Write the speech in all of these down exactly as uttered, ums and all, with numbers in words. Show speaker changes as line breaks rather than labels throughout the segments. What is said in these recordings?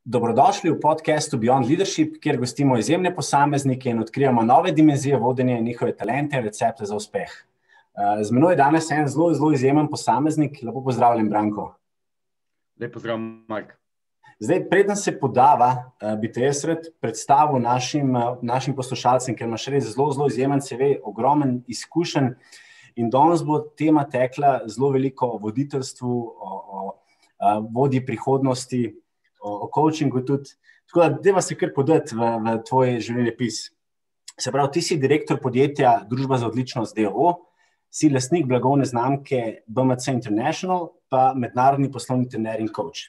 Dobrodošli v podcastu Beyond Leadership, kjer gostimo izjemne posameznike in odkrijemo nove dimenzije vodenja in njihove talente in recepte za uspeh. Z menoj je danes en zelo, zelo izjemen posameznik. Lepo pozdravljen, Branko.
Lep pozdrav, Mark.
Zdaj, preden se podava, bi te jaz rad predstavil našim, našim poslušalcem, ker imaš res zelo, zelo izjemen C V, ogromen izkušenj in danes bo tema tekla zelo veliko o voditeljstvu, o, o, o vodji prihodnosti, o coachingu tudi. Tako da, dajva se kar podati v, v tvoj življenjepis. Se pravi, ti si direktor podjetja Družba za odličnost D O O, si lastnik blagovne znamke B M C International, pa mednarodni poslovni trener in coach.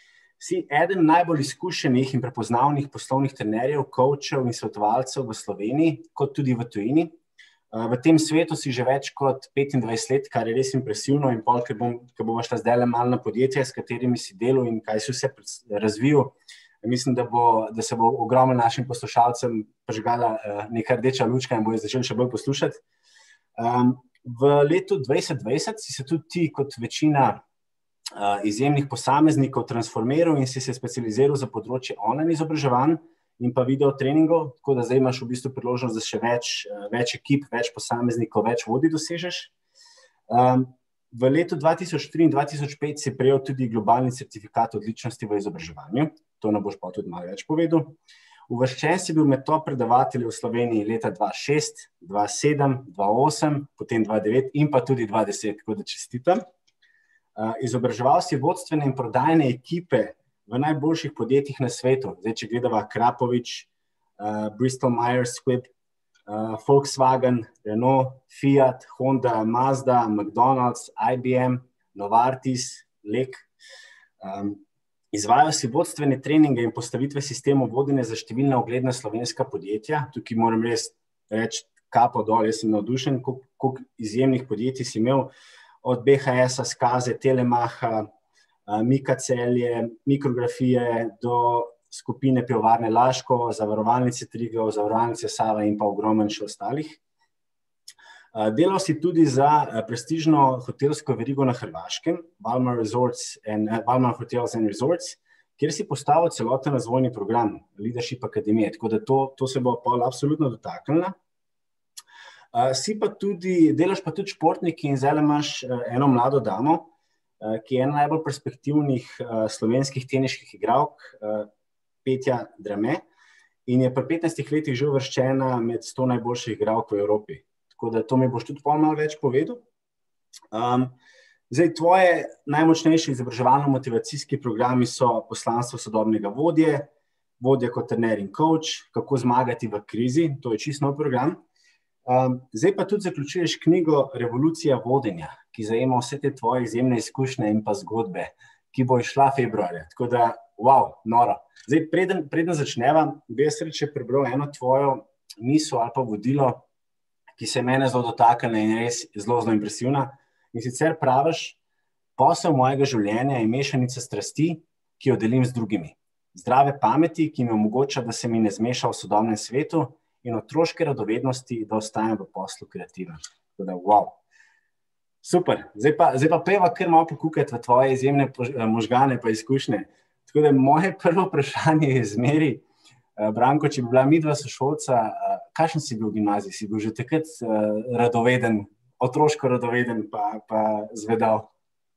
Si eden najbolj izkušenih in prepoznavnih poslovnih trenerjev, coachov in svetovalcev v Sloveniji, kot tudi v tujini. V tem svetu si že več kot petindvajset let, kar je res impresivno, in pol, ker bom, ker bom šla zdaj le malo na podjetje, s katerimi si delal in kaj si vse razvil, mislim, da, bo, da se bo ogromno našim poslušalcem prižgala neka rdeča lučka in bojo začeli še bolj poslušati. Um, v letu dvajset dvajset si se tudi ti, kot večina uh, izjemnih posameznikov, transformiral in si se specializiral za področje online izobraževanj in pa video treningov, tako da zdaj imaš v bistvu priložnost, da še več, več ekip, več posameznikov, več vodij dosežeš. Um, v letu dva tisoč tri in dva tisoč pet si prejel tudi globalni certifikat odličnosti v izobraževanju, to nam boš pa tudi malo več povedal. Uvrščen si bil med top predavateljev v Sloveniji leta dva šest, dva sedem, dva osem, potem dva devet in pa tudi dva deset, tako da čestitam. Uh, izobraževal si vodstvene in prodajne ekipe v najboljših podjetjih na svetu. Zdaj, če gledava Krapovič, uh, Bristol Myers Squibb, uh, Volkswagen, Renault, Fiat, Honda, Mazda, McDonald's, I B M, Novartis, Lek. Um, izvajal si vodstvene treninge in postavitve sistemov vodenja za številna ugledna slovenska podjetja. Tukaj moram res reči kapo dol, jaz sem navdušen, koliko izjemnih podjetij si imel, od B H S-a, Skaze, Telemacha, Mika Celje, Mikrografije do skupine Pivovarne Laško, Zavarovalnice Triglav, Zavarovalnice Sava in pa ogromen še ostalih. Delal si tudi za prestižno hotelsko verigo na Hrvaškem, Valmar Resorts and, Valmar Hotels and Resorts, kjer si postavil celoten razvojni program Leadership Akademije, tako da to, to se bo pol absolutno dotaknila. Si pa tudi, delaš pa tudi športniki in zdaj imaš eno mlado damo, ki je ena najbolj perspektivnih uh, slovenskih teniških igralk, uh, Petja Drame, in je pri petnajstih letih že uvrščena med sto najboljših igralk v Evropi. Tako da to mi boš tudi pol malo več povedal. Um, zdaj, tvoje najmočnejši izobraževalno-motivacijski programi so Poslanstvo sodobnega vodje, Vodja kot trener in coach, Kako zmagati v krizi, to je čisto nov program. Um, zdaj pa tudi zaključuješ knjigo Revolucija vodenja, ki zajema vse te tvoje izjemne izkušnje in pa zgodbe, ki bo izšla februarja. Tako da, wow, noro. Zdaj, preden, preden začneva, bi jaz reče prebral eno tvojo misel ali pa vodilo, ki se mene zelo dotakne in res zelo, zelo impresivna. In sicer praviš, posel mojega življenja je mešanica strasti, ki jo delim z drugimi. Zdrave pameti, ki mi omogoča, da se mi ne zmeša v sodobnem svetu, in otroške radovednosti, da ostajam v poslu kreativen. Tako da, wow. Super. Zdaj pa, zdaj pa peva kar malo pokukati v tvoje izjemne možgane pa izkušnje. Tako da moje prvo vprašanje je zmeri, Branko, če bi bila midva sošolca, kakšen si bil v gimnaziji? Si bil že takrat radoveden, otroško radoveden pa, pa zvedav?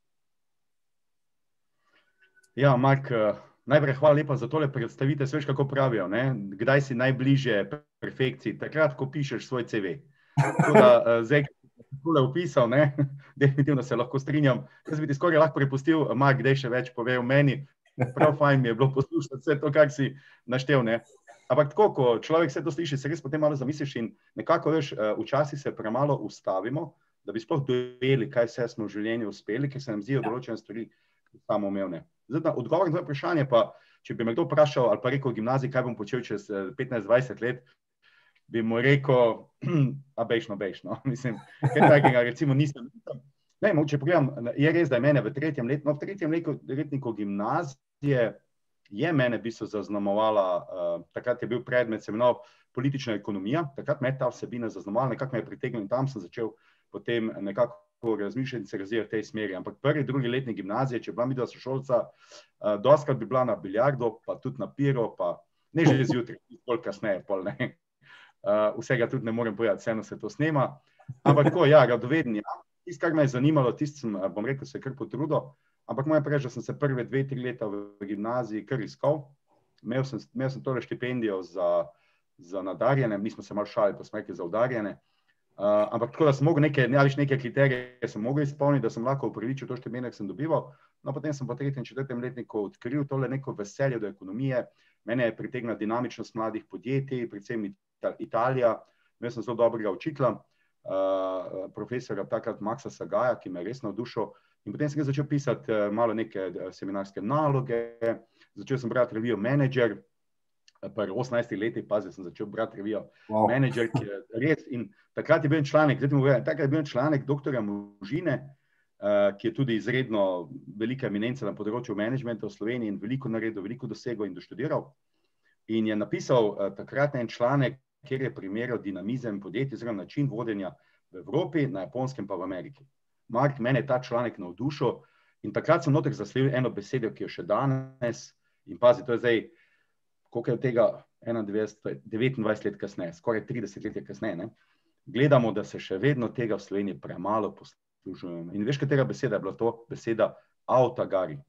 Ja, Mark, najprej hvala lepa za tole predstavitev. Veš, kako pravijo, ne? Kdaj si najbližje perfekciji? Takrat, ko pišeš svoj C V. Tako da, zdaj, ki si tole opisal, ne? Definitivno se lahko strinjam. Jaz bi ti skoraj lahko prepustil, Mark, kdaj še več pove o meni. Prav fajn mi je bilo poslušati vse to, kar si naštel, ne? Ampak tako, ko človek vse to sliši, se res potem malo zamisliš in nekako, veš, včasih se premalo ustavimo, da bi sploh dojeli, kaj vse smo v življenju uspeli, ker se nam zdijo določene stvari samoumevne. Zdaj, odgovor na tvoje vprašanje pa, če bi me kdo vprašal ali pa rekel v gimnaziji, kaj bom počel čez petnajst dvajset let, bi mu rekel, a bejšno, bejšno. Mislim, kaj takega, recimo nisem. Ne, če pogledam, je res, da je mene v tretjem letu, no v tretjem letniku gimnazije je mene v bistvu zaznamovala, uh, takrat je bil predmet, se imenoval politična ekonomija, takrat me je ta vsebina zaznamovala, nekako me je pritegnil in tam sem začel potem nekako razmišljati in se razvijati v tej smeri. Ampak prvi, drugi letnik gimnazije, če bila midva sošolca, uh, doskrat bi bila na biljardu, pa tudi na piro, pa ne že zjutraj, bolj kasneje, pol ne. Uh, vsega tudi ne morem povedati, vseeno se to snema. Ampak tako, ja, radoveden, ja. Tisto, kar me je zanimalo, tisto sem, bom rekel, se kar potrudil, ampak moja preč, da sem se prve dve, tri leta v gimnaziji kar iskal. Imel sem, imel sem tole štipendijo za, za nadarjene, mi smo se malo šali, pa smo rekli za udarjene. Uh, ampak tako, da sem mogel neke, ne, neke kriterije sem mogel izpolniti, da sem lahko upravičil to štipendijo, ki sem dobival. No, potem sem po tretjem, četrtem letniku odkril tole neko veselje do ekonomije. Mene je pritegnila dinamičnost mladih podjetij, predvsem Italija. Imel sem zelo dobrega učitelja, uh, profesora takrat Maxa Sagaja, ki me je res navdušil. In potem sem začel pisati uh, malo neke seminarske naloge, začel sem brati revijo Manager, pri osemnajstih letih, pazi, sem začel brati revijo wow. Manager, ki je res, in takrat je bil članek, zdaj povedam, takrat je bil članek doktorja Možine, uh, ki je tudi izredno velika eminenca na področju menedžmenta v Sloveniji in veliko naredil, veliko dosegel in doštudiral. In je napisal uh, takrat en članek, kjer je primerjal dinamizem podjetij oziroma način vodenja v Evropi, na Japonskem pa v Ameriki. Mark, mene je ta članek navdušil in takrat sem noter zasledil eno besedo, ki jo še danes, in pazi, to je zdaj, koliko je od tega enaindevetdeset, devetindvajset let kasneje, skoraj trideset let kasneje, ne? Gledamo, da se še vedno tega v Sloveniji premalo poslužujemo. In veš, katera beseda je bila to? Beseda autagari.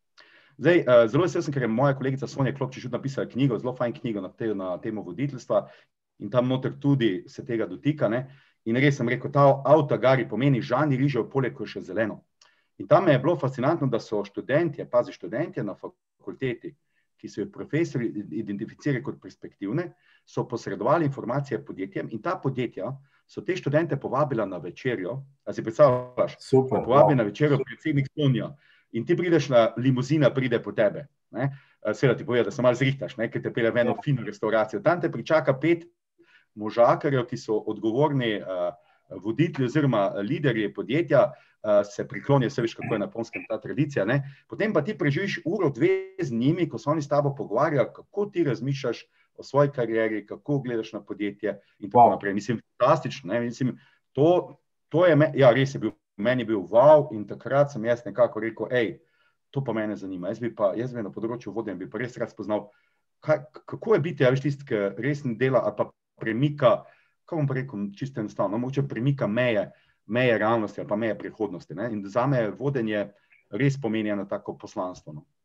Zdaj, zelo vesel sem, ker je moja kolegica Sonja Klopčič napisala knjigo, zelo fajn knjigo na, te, na temo voditeljstva in tam noter tudi se tega dotika, ne? In res sem rekel, ta autagari pomeni žani rižev polje, ko je še zeleno. In tam je bilo fascinantno, da so študentje, pazi študentje na fakulteti, ki so jo profesori identificirali kot perspektivne, so posredovali informacije podjetjem in ta podjetja so te študente povabila na večerjo, a si predstavljaš,
Super,
povabi
wow.
na večerjo predsednik Sonja in ti prideš na limuzina, pride po tebe, ne? Seveda ti poveda, da se malo zrihtaš, ne? Ker te pelje v eno fino restauracijo. Tam te pričaka pet možakarjev, ki so odgovorni uh, voditelji oziroma liderji podjetja, uh, se priklonijo, se veš, kako je na Japonskem ta tradicija, ne? Potem pa ti preživiš uro, dve z njimi, ko so oni s tabo pogovarjajo, kako ti razmišljaš o svoji karieri, kako gledaš na podjetje in tako wow. naprej. Mislim, fantastično, ne? Mislim, to, to je, me, ja, res je bil, meni je bil wow in takrat sem jaz nekako rekel, ej, to pa mene zanima, jaz bi pa, jaz bi na področju vodenja, bi pa res rad spoznal, kaj, kako je biti, ja, veš, tisti, ki resni dela ali pa premika, kako bom pa rekel, čisto enostavno, mogoče premika meje, meje realnosti ali pa meje prihodnosti. Ne? In za me vodenje res pomeni eno tako poslanstvo. No?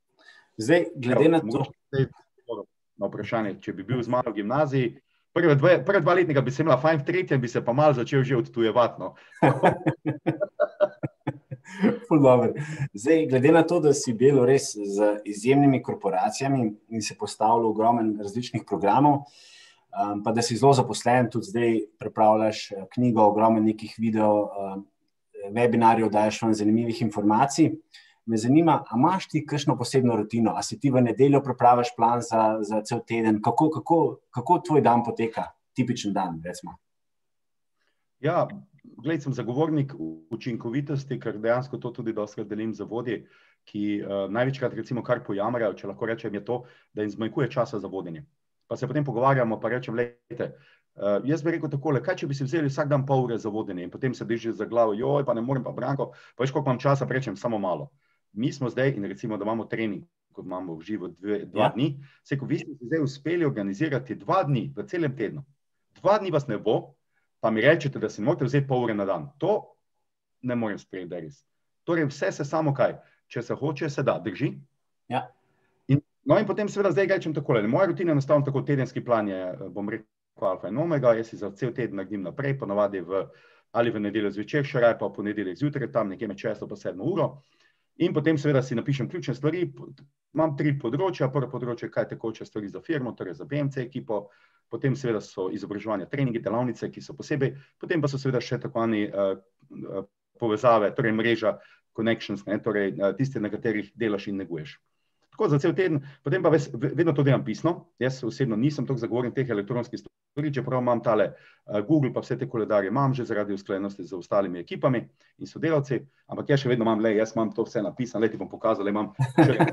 Zdaj, glede na to...
Na vprašanje, če bi bil z mano v gimnaziji, prve, dve, prve dva letnika bi se imela fajn, v tretjem bi se pa malo začel že odtujevati. No?
Zdaj, glede na to, da si bil res z izjemnimi korporacijami in se postavil ogromen različnih programov, Um, pa da si zelo zaposlen, tudi zdaj pripravljaš knjigo, ogromen nekih video, um, webinarjev, daješ vam zanimivih informacij. Me zanima, a imaš ti kakšno posebno rutino? A si ti v nedeljo pripraviš plan za, za cel teden? Kako, kako, kako tvoj dan poteka? Tipičen dan, recimo.
Ja, gled, sem zagovornik učinkovitosti, ker dejansko to tudi dostakrat delim za vodje, ki uh, največkrat recimo kar pojamrajo, če lahko rečem, je to, da jim zmanjkuje časa za vodenje. Pa se potem pogovarjamo, pa rečem, lejte, uh, jaz bi rekel takole, kaj če bi si vzeli vsak dan pol ure za vodenje in potem se drži za glavo, joj, pa ne morem, pa Branko, pa veš, koliko imam časa, pa rečem, samo malo. Mi smo zdaj, in recimo, da imamo trening, kot imamo v živo dve, dva ja. dni, se ko vi ste zdaj uspeli organizirati dva dni v celem tednu. Dva dni vas ne bo, pa mi rečete, da si morate vzeti pol ure na dan. To ne morem sprejeti, da res. Torej, vse se samo kaj, če se hoče, se da, drži?
Ja.
No in potem seveda zdaj rečem takole, moja rutina je enostavno tako, tedenski plan je, bom rekel, alfa in omega, jaz si za cel teden naredim naprej, ponavadi v, ali v nedeljo zvečer, še raje pa v ponedeljek zjutraj, tam nekje med šesto pa sedmo uro. In potem seveda si napišem ključne stvari, imam tri področja, prvo področje, kaj tekoče stvari za firmo, torej za B M C ekipo, potem seveda so izobraževanja, treningi, delavnice, ki so posebej, potem pa so seveda še tako ani uh, uh, povezave, torej mreža, connections, ne, torej uh, tiste, na katerih delaš in neguješ. Tako za cel teden, potem pa ves, vedno to delam pisno, jaz osebno nisem toliko zagovornik teh elektronskih stvari, čeprav imam tale uh, Google, pa vse te koledarje imam že zaradi usklajenosti z ostalimi ekipami in sodelavci, ampak jaz še vedno imam, le, jaz imam to vse napisano, le ti bom pokazal, le imam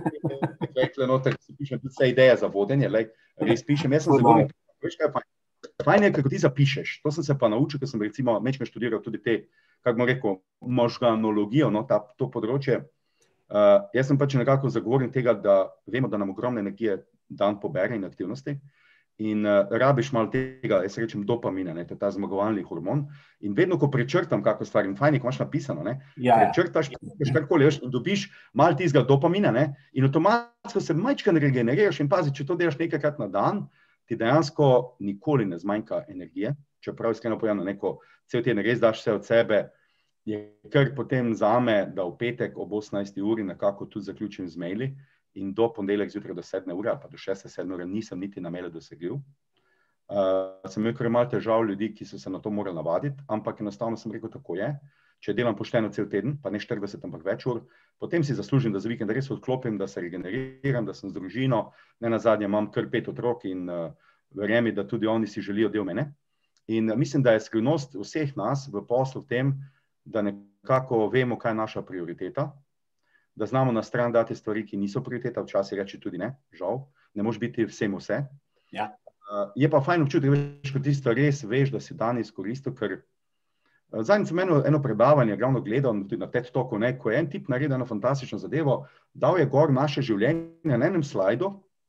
še rekle noter, si pišem tudi vse ideje za vodenje, le, res pišem, jaz sem zagovornik, veš kaj pa, fajn je, kako ti zapišeš. To sem se pa naučil, ker sem recimo mečkaj študiral tudi te, kako bom rekel, možganologijo, no, ta, to področje. Uh, jaz sem pač nekako zagovornik tega, da vemo, da nam ogromne energije dan pobere in aktivnosti in uh, rabiš malo tega, jaz rečem dopamina, ne, to je ta zmagovalni hormon in vedno, ko prečrtam kako stvar in fajn je, ko imaš napisano, ne, ja, ja. prečrtaš, karkoli in dobiš malo tizga dopamina, ne, in avtomatsko se majčkaj regeneriraš in pazi, če to delaš nekajkrat na dan, ti dejansko nikoli ne zmanjka energije, čeprav iskreno povedano, neko cel teden res daš vse od sebe, je kar potem zame, da v petek ob osemnajsti uri nekako tudi zaključim z maili in do ponedeljek zjutraj do sedme ure ali pa do šeste, sedme ure nisem niti na maile dosegljiv. Uh, sem imel kar malo težav ljudi, ki so se na to morali navaditi, ampak enostavno sem rekel, tako je. Če delam pošteno cel teden, pa ne štirideset, ampak več ur, potem si zaslužim, da za vikend res odklopim, da se regeneriram, da sem z družino, ne nazadnje imam kar pet otrok in uh, verjemi, da tudi oni si želijo del mene. In uh, mislim, da je skrivnost vseh nas v poslu v tem, da nekako vemo, kaj je naša prioriteta, da znamo na stran dati stvari, ki niso prioriteta, včasih reči tudi ne, žal, ne moš biti vsem vse.
Ja.
Uh, je pa fajn občutek, veš, ko ti stvar res veš, da si dan izkoristil, ker uh, zadnjič sem eno, eno predavanje glavno gledal tudi na TED Talku, ne, ko je en tip naredil eno fantastično zadevo, dal je gor naše življenje na enem slajdu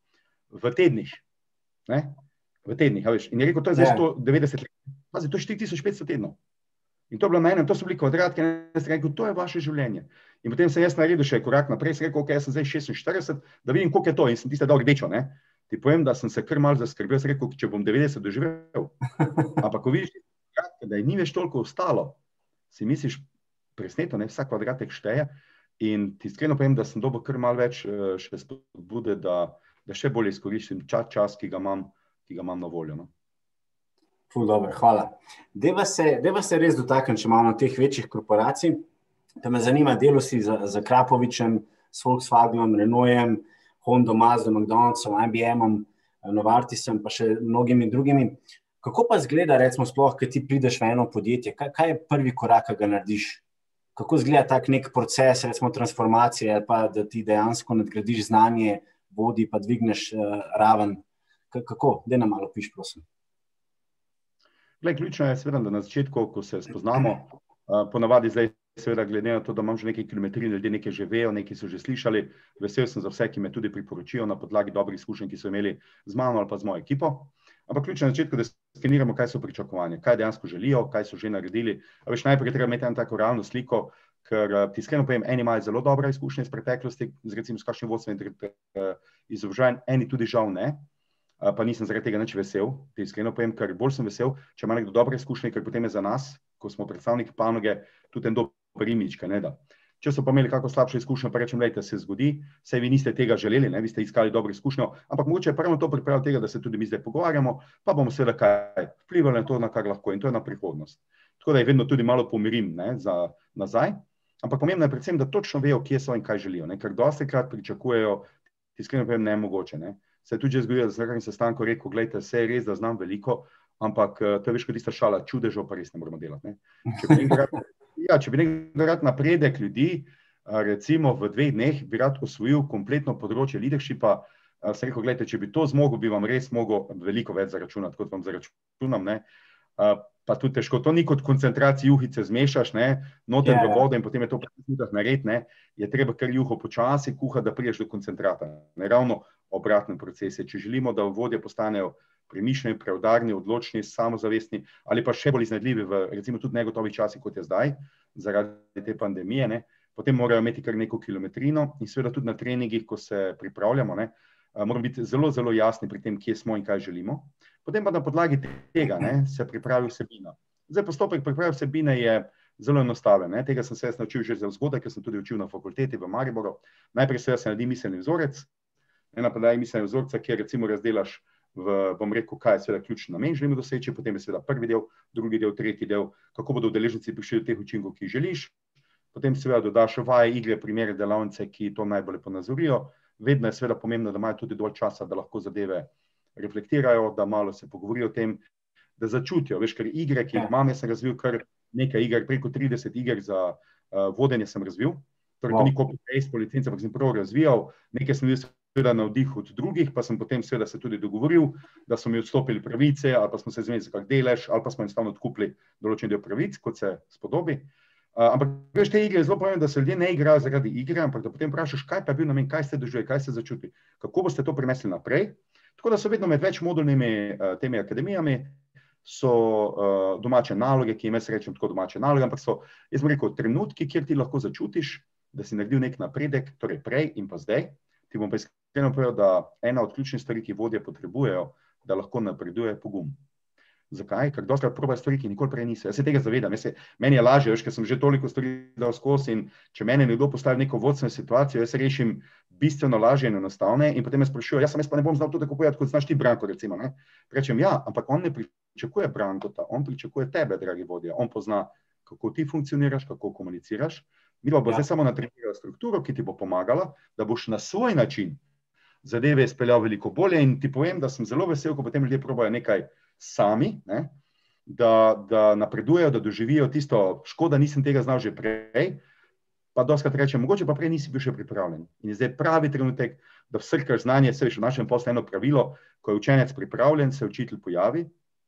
v tednih. Ne? V tednih, a veš, in je rekel, to je zdaj sto devetdeset let. Pazi, to je štiri tisoč petsto tednov. In to je bilo na enem, to so bili kvadratke, in sem rekel, to je vaše življenje. In potem sem jaz naredil še korak naprej, sem rekel, ok, jaz sem zdaj šestinštirideset, da vidim, koliko je to, in sem tiste dal rdečo, ne. Ti povem, da sem se kar malo zaskrbel, sem rekel, če bom devetdeset doživel. Ampak ko vidiš, da je ni več toliko ostalo, si misliš, presneto, ne, vsak kvadratek šteje, in ti iskreno povem, da sem dobil kar malo več še spodbude, da, da še bolje izkoristim čas, čas, ki ga imam, ki ga imam na voljo, no.
Ful, dobro, hvala. Deva se, deva se res dotaknem, če imamo teh večjih korporacij, da me zanima, delo si za, za Krapovičem, s Volkswagenom, Renaultem, Hondo, Mazda, McDonald'som, I B M-om, Novartisom, pa še mnogimi drugimi. Kako pa zgleda, recimo sploh, kad ti prideš v eno podjetje, kaj, kaj je prvi korak, ki ga narediš? Kako zgleda tak nek proces, recimo transformacije, ali pa da ti dejansko nadgradiš znanje, vodi, pa dvigneš uh, raven? K kako? Daj nam malo piš, prosim.
Glej, ključno je seveda, da na začetku, ko se spoznamo, uh, ponavadi zdaj seveda glede na to, da imam že nekaj kilometrin, ljudje nekaj že vejo, nekaj so že slišali, vesel sem za vse, ki me tudi priporočijo na podlagi dobrih izkušenj, ki so imeli z mano ali pa z mojo ekipo. Ampak ključno je na začetku, da skeniramo, kaj so pričakovanja, kaj dejansko želijo, kaj so že naredili. A veš, najprej treba imeti eno tako realno sliko, ker uh, ti iskreno povem, eni imajo zelo dobre izkušnje iz preteklosti, z recimo s kakšnim vodstvom uh, izobraževanj, eni tudi žal ne. Uh, pa nisem zaradi tega nič vesel, ti iskreno povem, ker bolj sem vesel, če ima nekdo dobre izkušnje, ker potem je za nas, ko smo predstavniki panoge, tudi en dober imič, kaj ne da. Če so pa imeli kako slabšo izkušnjo, pa rečem, lejte, se zgodi, saj vi niste tega želeli, ne, vi ste iskali dobro izkušnjo, ampak mogoče je prvo to pripravljeno tega, da se tudi mi zdaj pogovarjamo, pa bomo seveda kaj vplivali na to, na kar lahko, in to je na prihodnost. Tako da je vedno tudi malo pomirim, ne, za nazaj, ampak pomembno je predvsem, da točno vejo, kje so in kaj želijo, ne, ker dostikrat pričakujejo, iskreno povem, nemogoče, ne. Se je tudi že zgodilo, da sem nekaj sestanku rekel, gledajte, vse je res, da znam veliko, ampak to je veš, kot tista šala, čudežev pa res ne moramo delati. Ne? Če bi nekaj rad, ja, če bi nekaj rad napredek ljudi, recimo v dveh dneh, bi rad osvojil kompletno področje leadershipa, sem rekel, gledajte, če bi to zmogel, bi vam res mogel veliko več zaračunati, kot vam zaračunam, ne? Pa tudi težko, to ni kot koncentraciji juhice zmešaš, ne, noter yeah. v vodo in potem je to presudah nared, ne, je treba kar juho počasi kuhati, da priješ do koncentrata. Ne, ravno obratne procese. Če želimo, da vodje postanejo premišljeni, preudarni, odločni, samozavestni ali pa še bolj iznajdljivi v recimo tudi negotovih časih, kot je zdaj, zaradi te pandemije, ne, potem morajo imeti kar neko kilometrino in seveda tudi na treningih, ko se pripravljamo, ne, moramo biti zelo, zelo jasni pri tem, kje smo in kaj želimo. Potem pa na podlagi tega, ne, se pripravi vsebina. Zdaj postopek priprave vsebine je zelo enostaven, ne. Tega sem se jaz naučil že zelo zgodaj, ker sem tudi učil na fakulteti v Mariboru. Najprej se jaz naredi miselni vzorec, ne, na podlagi miselnega vzorca, kjer recimo razdelaš v, bom rekel, kaj je seveda ključni namen želimo doseči, potem je seveda prvi del, drugi del, tretji del, kako bodo udeleženci prišli do teh učinkov, ki jih želiš, potem seveda dodaš vaje, igre, primere, delavnice, ki to najbolje ponazorijo. Vedno je seveda pomembno, da imajo tudi dovolj časa, da lahko zadeve reflektirajo, da malo se pogovorijo o tem, da začutijo, veš, ker igre, ki jih imam, jaz sem razvil kar nekaj iger, preko trideset iger za uh, vodenje sem razvil, torej wow. To ni copy-paste po licenci, ampak sem prav razvijal, nekaj sem videl seveda navdih od drugih, pa sem potem seveda se tudi dogovoril, da so mi odstopili pravice, ali pa smo se zmenili za kak delež, ali pa smo enostavno odkupili določen del pravic, kot se spodobi. Uh, ampak veš, te igre je zelo pomembno, da se ljudje ne igrajo zaradi igre, ampak da potem vprašaš, kaj pa je bil namen, kaj ste doživeli, kaj ste začutili, kako boste to prinesli naprej. Tako da so vedno med več modulnimi uh, temi akademijami, so uh, domače naloge, ki jim jaz rečem tako domače naloge, ampak so, jaz bom rekel, trenutki, kjer ti lahko začutiš, da si naredil nek napredek, torej prej in pa zdaj. Ti bom pa iskreno povedal, da ena od ključnih stvari, ki vodje potrebujejo, da lahko napreduje, pogum. Zakaj? Ker dostakrat probajo stvari, ki nikoli prej niso. Jaz se tega zavedam. Jaz se, meni je lažje, veš, ker sem že toliko stvari dal skozi in če mene nekdo postavi neko vodstveno situacijo, jaz rešim bistveno lažje in enostavne in potem me sprašujejo, jaz sem jaz pa ne bom znal to tako povedati, kot znaš ti, Branko, recimo. Ne? Rečem, ja, ampak on ne pričakuje Brankota, on pričakuje tebe, dragi vodja. On pozna, kako ti funkcioniraš, kako komuniciraš. Mi pa bo ja. Zdaj samo natreniral strukturo, ki ti bo pomagala, da boš na svoj način zadeve izpeljal veliko bolje in ti povem, da sem zelo vesel, ko potem ljudje probajo nekaj sami, ne, da, da napredujejo, da doživijo tisto, škoda, nisem tega znal že prej, pa doskrat rečem, mogoče pa prej nisi bil še pripravljen. In je zdaj pravi trenutek, da vsrkaš znanje, se veš, v našem poslu eno pravilo, ko je učenec pripravljen, se učitelj pojavi.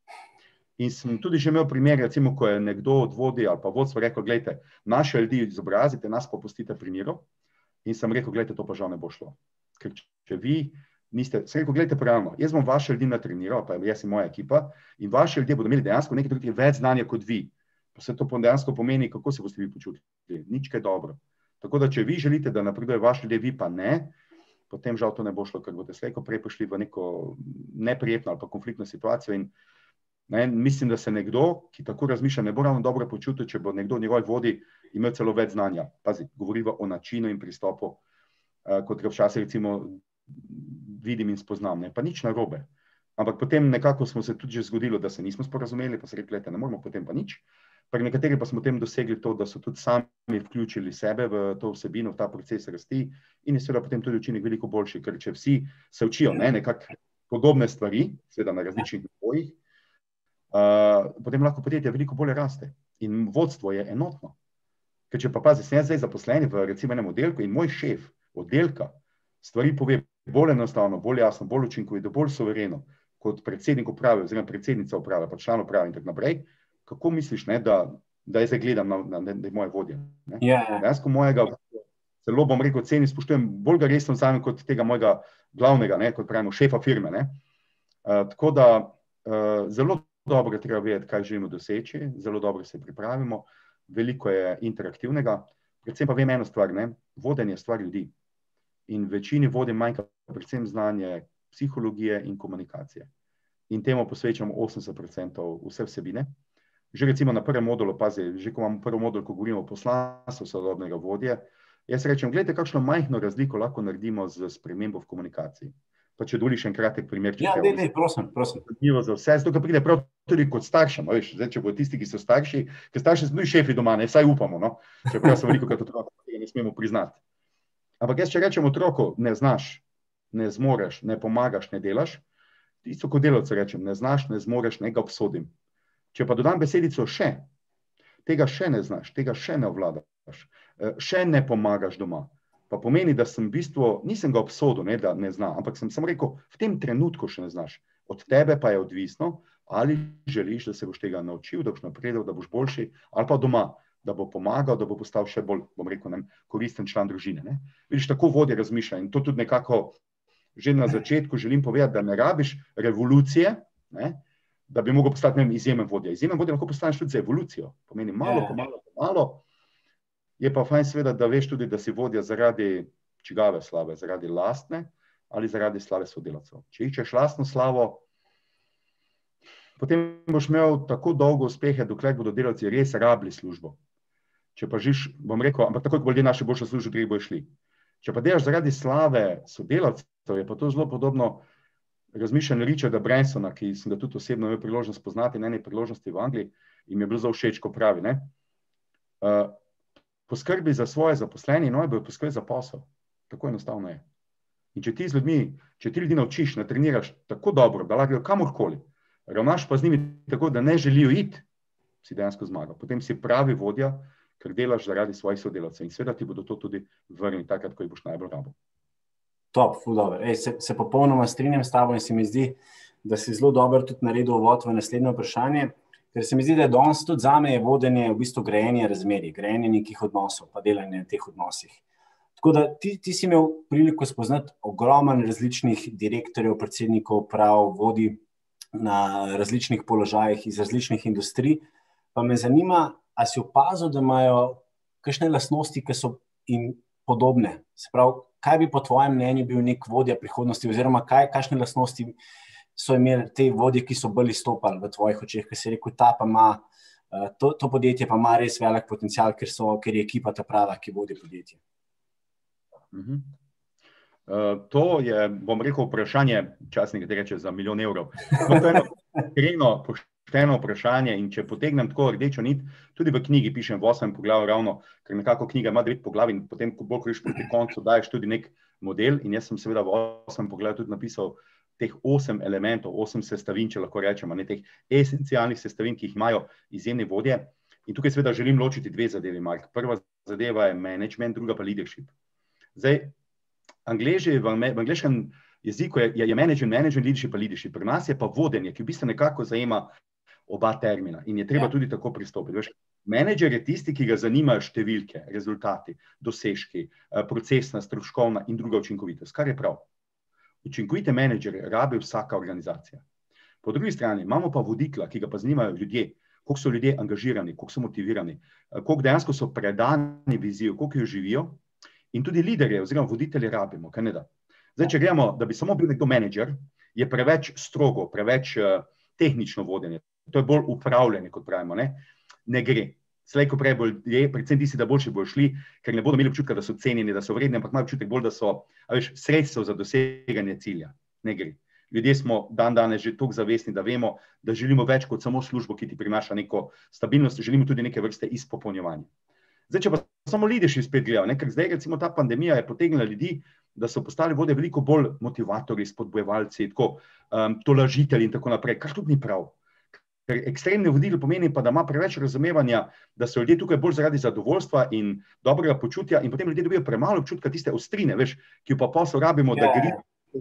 In sem tudi že imel primer, recimo, ko je nekdo od vodij ali pa vodstvo rekel, gledajte, naše ljudi izobrazite, nas pa pustite pri miru. In sem rekel, gledajte, to pa žal ne bo šlo. Ker če vi niste, sem rekel, gledajte pravilno, jaz bom vaše ljudi natreniral, pa jaz in moja ekipa, in vaše ljudje bodo imeli dejansko nekaj drugih več znanja kot vi. Pa se to dejansko pomeni, kako se boste vi počutili. Nič kaj dobro. Tako da, če vi želite, da napreduje vaše ljudje, vi pa ne, potem žal to ne bo šlo, ker boste slejko prej prišli v neko neprijetno ali pa konfliktno situacijo in ne, mislim, da se nekdo, ki tako razmišlja, ne bo ravno dobro počutil, če bo nekdo njegov vodi imel celo več znanja. Pazi, govoriva o načinu in pristopu, uh, kot ga včasih recimo vidim in spoznam, ne, pa nič narobe. Ampak potem nekako smo se tudi že zgodilo, da se nismo sporazumeli, pa se rekli, lete, ne moramo, potem pa nič. Pri nekateri pa smo potem dosegli to, da so tudi sami vključili sebe v to vsebino, v ta proces rasti in je seveda potem tudi učinek veliko boljši, ker če vsi se učijo, ne, nekako podobne stvari, seveda na različnih nivojih, uh, potem lahko podjetje veliko bolje raste in vodstvo je enotno. Ker če pa pazi, sem jaz zdaj zaposleni v recimo enem oddelku in moj šef oddelka stvari pove bolj enostavno, bolj jasno, bolj učinkovito, bolj suvereno, kot predsednik uprave oziroma predsednica uprave, pa član uprave in tako naprej, kako misliš, ne, da, da jaz zdaj gledam na, na, na, na moje vodje?
Yeah.
Dejansko mojega, celo bom rekel, ceni, spoštujem, bolj ga resno vzamem kot tega mojega glavnega, ne, kot pravimo, šefa firme. Ne. Uh, tako da uh, zelo dobro je treba vedeti, kaj želimo doseči, zelo dobro se pripravimo, veliko je interaktivnega, predvsem pa vem eno stvar, ne, vodenje je stvar ljudi. In večini vodij manjka predvsem znanje psihologije in komunikacije. In temu posvečamo osemdeset procentov vse vsebine. Že recimo na prvem modulu, pazi, že ko imamo prvi modul, ko govorimo o poslanstvu sodobnega vodje, jaz rečem, gledajte, kakšno majhno razliko lahko naredimo z spremembo v komunikaciji. Pa če dovoliš en kratek primer.
Ja, ne, ne, prosim, prosim.
Za vse, zato ka pride prav tudi kot staršem, veš, zdaj, če bo tisti, ki so starši, ker starši so tudi šefi doma, ne, vsaj upamo, no, čeprav so veliko krat otroka, tega ne smemo priznati. Ampak jaz, če rečem otroku, ne znaš, ne zmoreš, ne pomagaš, ne delaš, isto kot delavcu rečem, ne znaš, ne zmoreš, ne ga obsodim. Če pa dodam besedico še, tega še ne znaš, tega še ne obvladaš, še ne pomagaš doma, pa pomeni, da sem v bistvu, nisem ga obsodil, ne, da ne zna, ampak sem samo rekel, v tem trenutku še ne znaš. Od tebe pa je odvisno, ali želiš, da se boš tega naučil, da boš napredel, da boš boljši, ali pa doma, da bo pomagal, da bo postal še bolj, bom rekel, ne, koristen član družine. Ne. Vidiš, tako vodje razmišlja in to tudi nekako že na začetku želim povedati, da ne rabiš revolucije, ne, da bi mogel postati, ne vem, izjemen vodja. Izjemen vodja lahko postaneš tudi za evolucijo. Pomeni malo, pomalo, pomalo. Je pa fajn seveda, da veš tudi, da si vodja zaradi čigave slave, zaradi lastne ali zaradi slave sodelavcev. Če iščeš lastno slavo, potem boš imel tako dolgo uspehe, dokler bodo delavci res rabili službo. Če pa žiš, bom rekel, ampak tako, ko bo ljudje naše boljše službe, drugi bojo šli. Če pa delaš zaradi slave sodelavcev, je pa to zelo podobno razmišljanju Richarda Bransona, ki sem ga tudi osebno imel priložnost poznati na eni priložnosti v Angliji in mi je bilo zelo všeč, ko pravi, ne, uh, poskrbi za svoje zaposleni, no, bojo poskrbi za posel. Tako enostavno je. In če ti z ljudmi, če ti ljudi naučiš, natreniraš tako dobro, da lahko kamorkoli, ravnaš pa z njimi tako, da ne želijo iti, si dejansko zmagal. Potem si pravi vodja, ker delaš zaradi svojih sodelavcev in seveda ti bodo to tudi vrnili takrat, ko jih boš najbolj rabil.
Top, ful dobro. Ej, se, se popolnoma strinjam s tabo in se mi zdi, da si zelo dobro tudi naredil uvod v naslednje vprašanje, ker se mi zdi, da je danes tudi zame je vodenje v bistvu grajenje razmerij, grajenje nekih odnosov, pa delanje na teh odnosih. Tako da ti, ti si imel priliko spoznati ogromen različnih direktorjev, predsednikov, prav, vodi na različnih položajih iz različnih industrij, pa me zanima, a si opazil, da imajo kakšne lastnosti, ki so jim podobne, se pravi, kaj bi po tvojem mnenju bil nek vodja prihodnosti oziroma kaj, kakšne lastnosti so imeli te vodje, ki so bolj izstopali v tvojih očeh, ker si rekel, ta pa ima, to, to podjetje pa ima res velik potencial, ker, so, ker je ekipa ta prava, ki vodi podjetje.
Uh-huh. Uh, to je, bom rekel, vprašanje, včasih nekaj reče za milijon evrov. No, to je eno iskreno, pošteno vprašanje in če potegnem tako rdečo nit, tudi v knjigi pišem v osmem poglavju ravno, ker nekako knjiga ima devet poglavij in potem, ko bolj kriš proti koncu, daješ tudi nek model in jaz sem seveda v osmem poglavju tudi napisal teh osem elementov, osem sestavin, če lahko rečemo, ne teh esencialnih sestavin, ki jih imajo izjemni vodje. In tukaj seveda želim ločiti dve zadevi, Mark. Prva zadeva je management, druga pa leadership. Zdaj, Angleži, v, v angleškem jeziku je, je management, management, leadership pa leadership. Pri nas je pa vodenje, ki v bistvu nekako zajema oba termina in je treba ja. tudi tako pristopiti. Veš, menedžer je tisti, ki ga zanimajo številke, rezultati, dosežki, procesna, stroškovna in druga učinkovitost, kar je prav. Učinkovite menedžere rabi vsaka organizacija. Po drugi strani imamo pa voditla, ki ga pa zanimajo ljudje, koliko so ljudje angažirani, koliko so motivirani, koliko dejansko so predani vizijo, koliko jo živijo in tudi liderje oziroma voditelje rabimo, kaj ne da. Zdaj, če gremo, da bi samo bil nekdo menedžer, je preveč strogo, preveč uh, tehnično vodenje. To je bolj upravljanje, kot pravimo, ne, ne gre. Slej, ko prej bolj je, predvsem tisti, da boljši bojo šli, ker ne bodo imeli občutka, da so cenjeni, da so vredni, ampak imajo občutek bolj, da so, a veš, sredstev za doseganje cilja. Ne gre. Ljudje smo dan danes že toliko zavestni, da vemo, da želimo več kot samo službo, ki ti prinaša neko stabilnost, želimo tudi neke vrste izpopolnjevanja. Zdaj, če pa samo leadership spet gledal, ne, ker zdaj recimo ta pandemija je potegnila ljudi, da so postali vodje veliko bolj motivatorji, spodbojevalci, tako um, tolažitelji in tako naprej, kar tudi ni prav. Ker ekstremni voditelj pomeni pa, da ima preveč razumevanja, da so ljudje tukaj bolj zaradi zadovoljstva in dobrega počutja in potem ljudje dobijo premalo občutka tiste ostrine, veš, ki jo pa posel rabimo, da gre,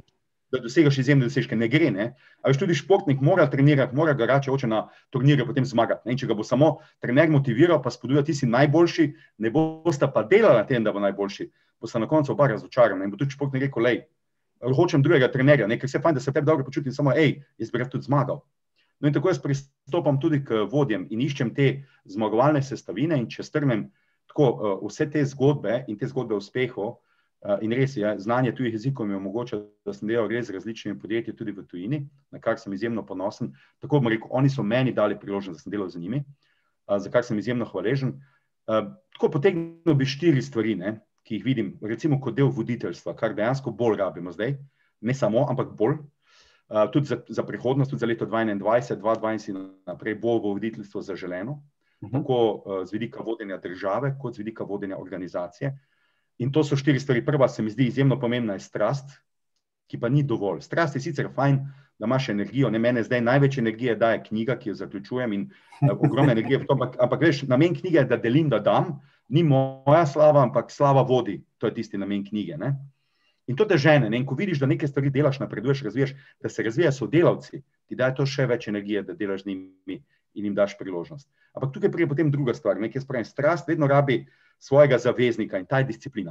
da dosegaš izjemne dosežke, ne gre, ne. A veš, tudi športnik mora trenirati, mora garače oče na turnirju potem zmagati, ne. In če ga bo samo trener motiviral, pa spodbujal, ti si najboljši, ne bosta pa delala na tem, da bo najboljši, bosta na koncu oba razočarana in bo tudi športnik rekel, lej, hočem drugega trenerja, ne, ker se fajn, da se tebi dobro počutim, samo ej, jaz bi rad tudi zmagal. No in tako jaz pristopam tudi k vodjem in iščem te zmagovalne sestavine in če strnem tako uh, vse te zgodbe in te zgodbe uspehov, uh, in res je, znanje tujih jezikov mi omogoča, da sem delal res z različnimi podjetji tudi v tujini, na kar sem izjemno ponosen. Tako bom rekel, oni so meni dali priložnost, da sem delal z njimi, uh, za kar sem izjemno hvaležen. Uh, tako potegnil bi štiri stvari, ne, ki jih vidim, recimo kot del voditeljstva, kar dejansko bolj rabimo zdaj, ne samo, ampak bolj. Uh, tudi za, za prihodnost, tudi za leto dva tisoč enaindvajset, dva tisoč dvajset in naprej bo voditeljstvo zaželeno, uh-huh. tako uh, z vidika vodenja države, kot z vidika vodenja organizacije. In to so štiri stvari. Prva se mi zdi izjemno pomembna je strast, ki pa ni dovolj. Strast je sicer fajn, da imaš energijo, ne mene zdaj največ energije daje knjiga, ki jo zaključujem in uh, ogromne energije v to, ampak, ampak veš, namen knjige je, da delim, da dam, ni moja slava, ampak slava vodi, to je tisti namen knjige, ne. In to te žene, ne? In ko vidiš, da neke stvari delaš, napreduješ, razvijaš, da se razvijajo sodelavci, ti daje to še več energije, da delaš z njimi in jim daš priložnost. Ampak tukaj prije potem druga stvar, nekaj spravim, strast vedno rabi svojega zaveznika in ta je disciplina.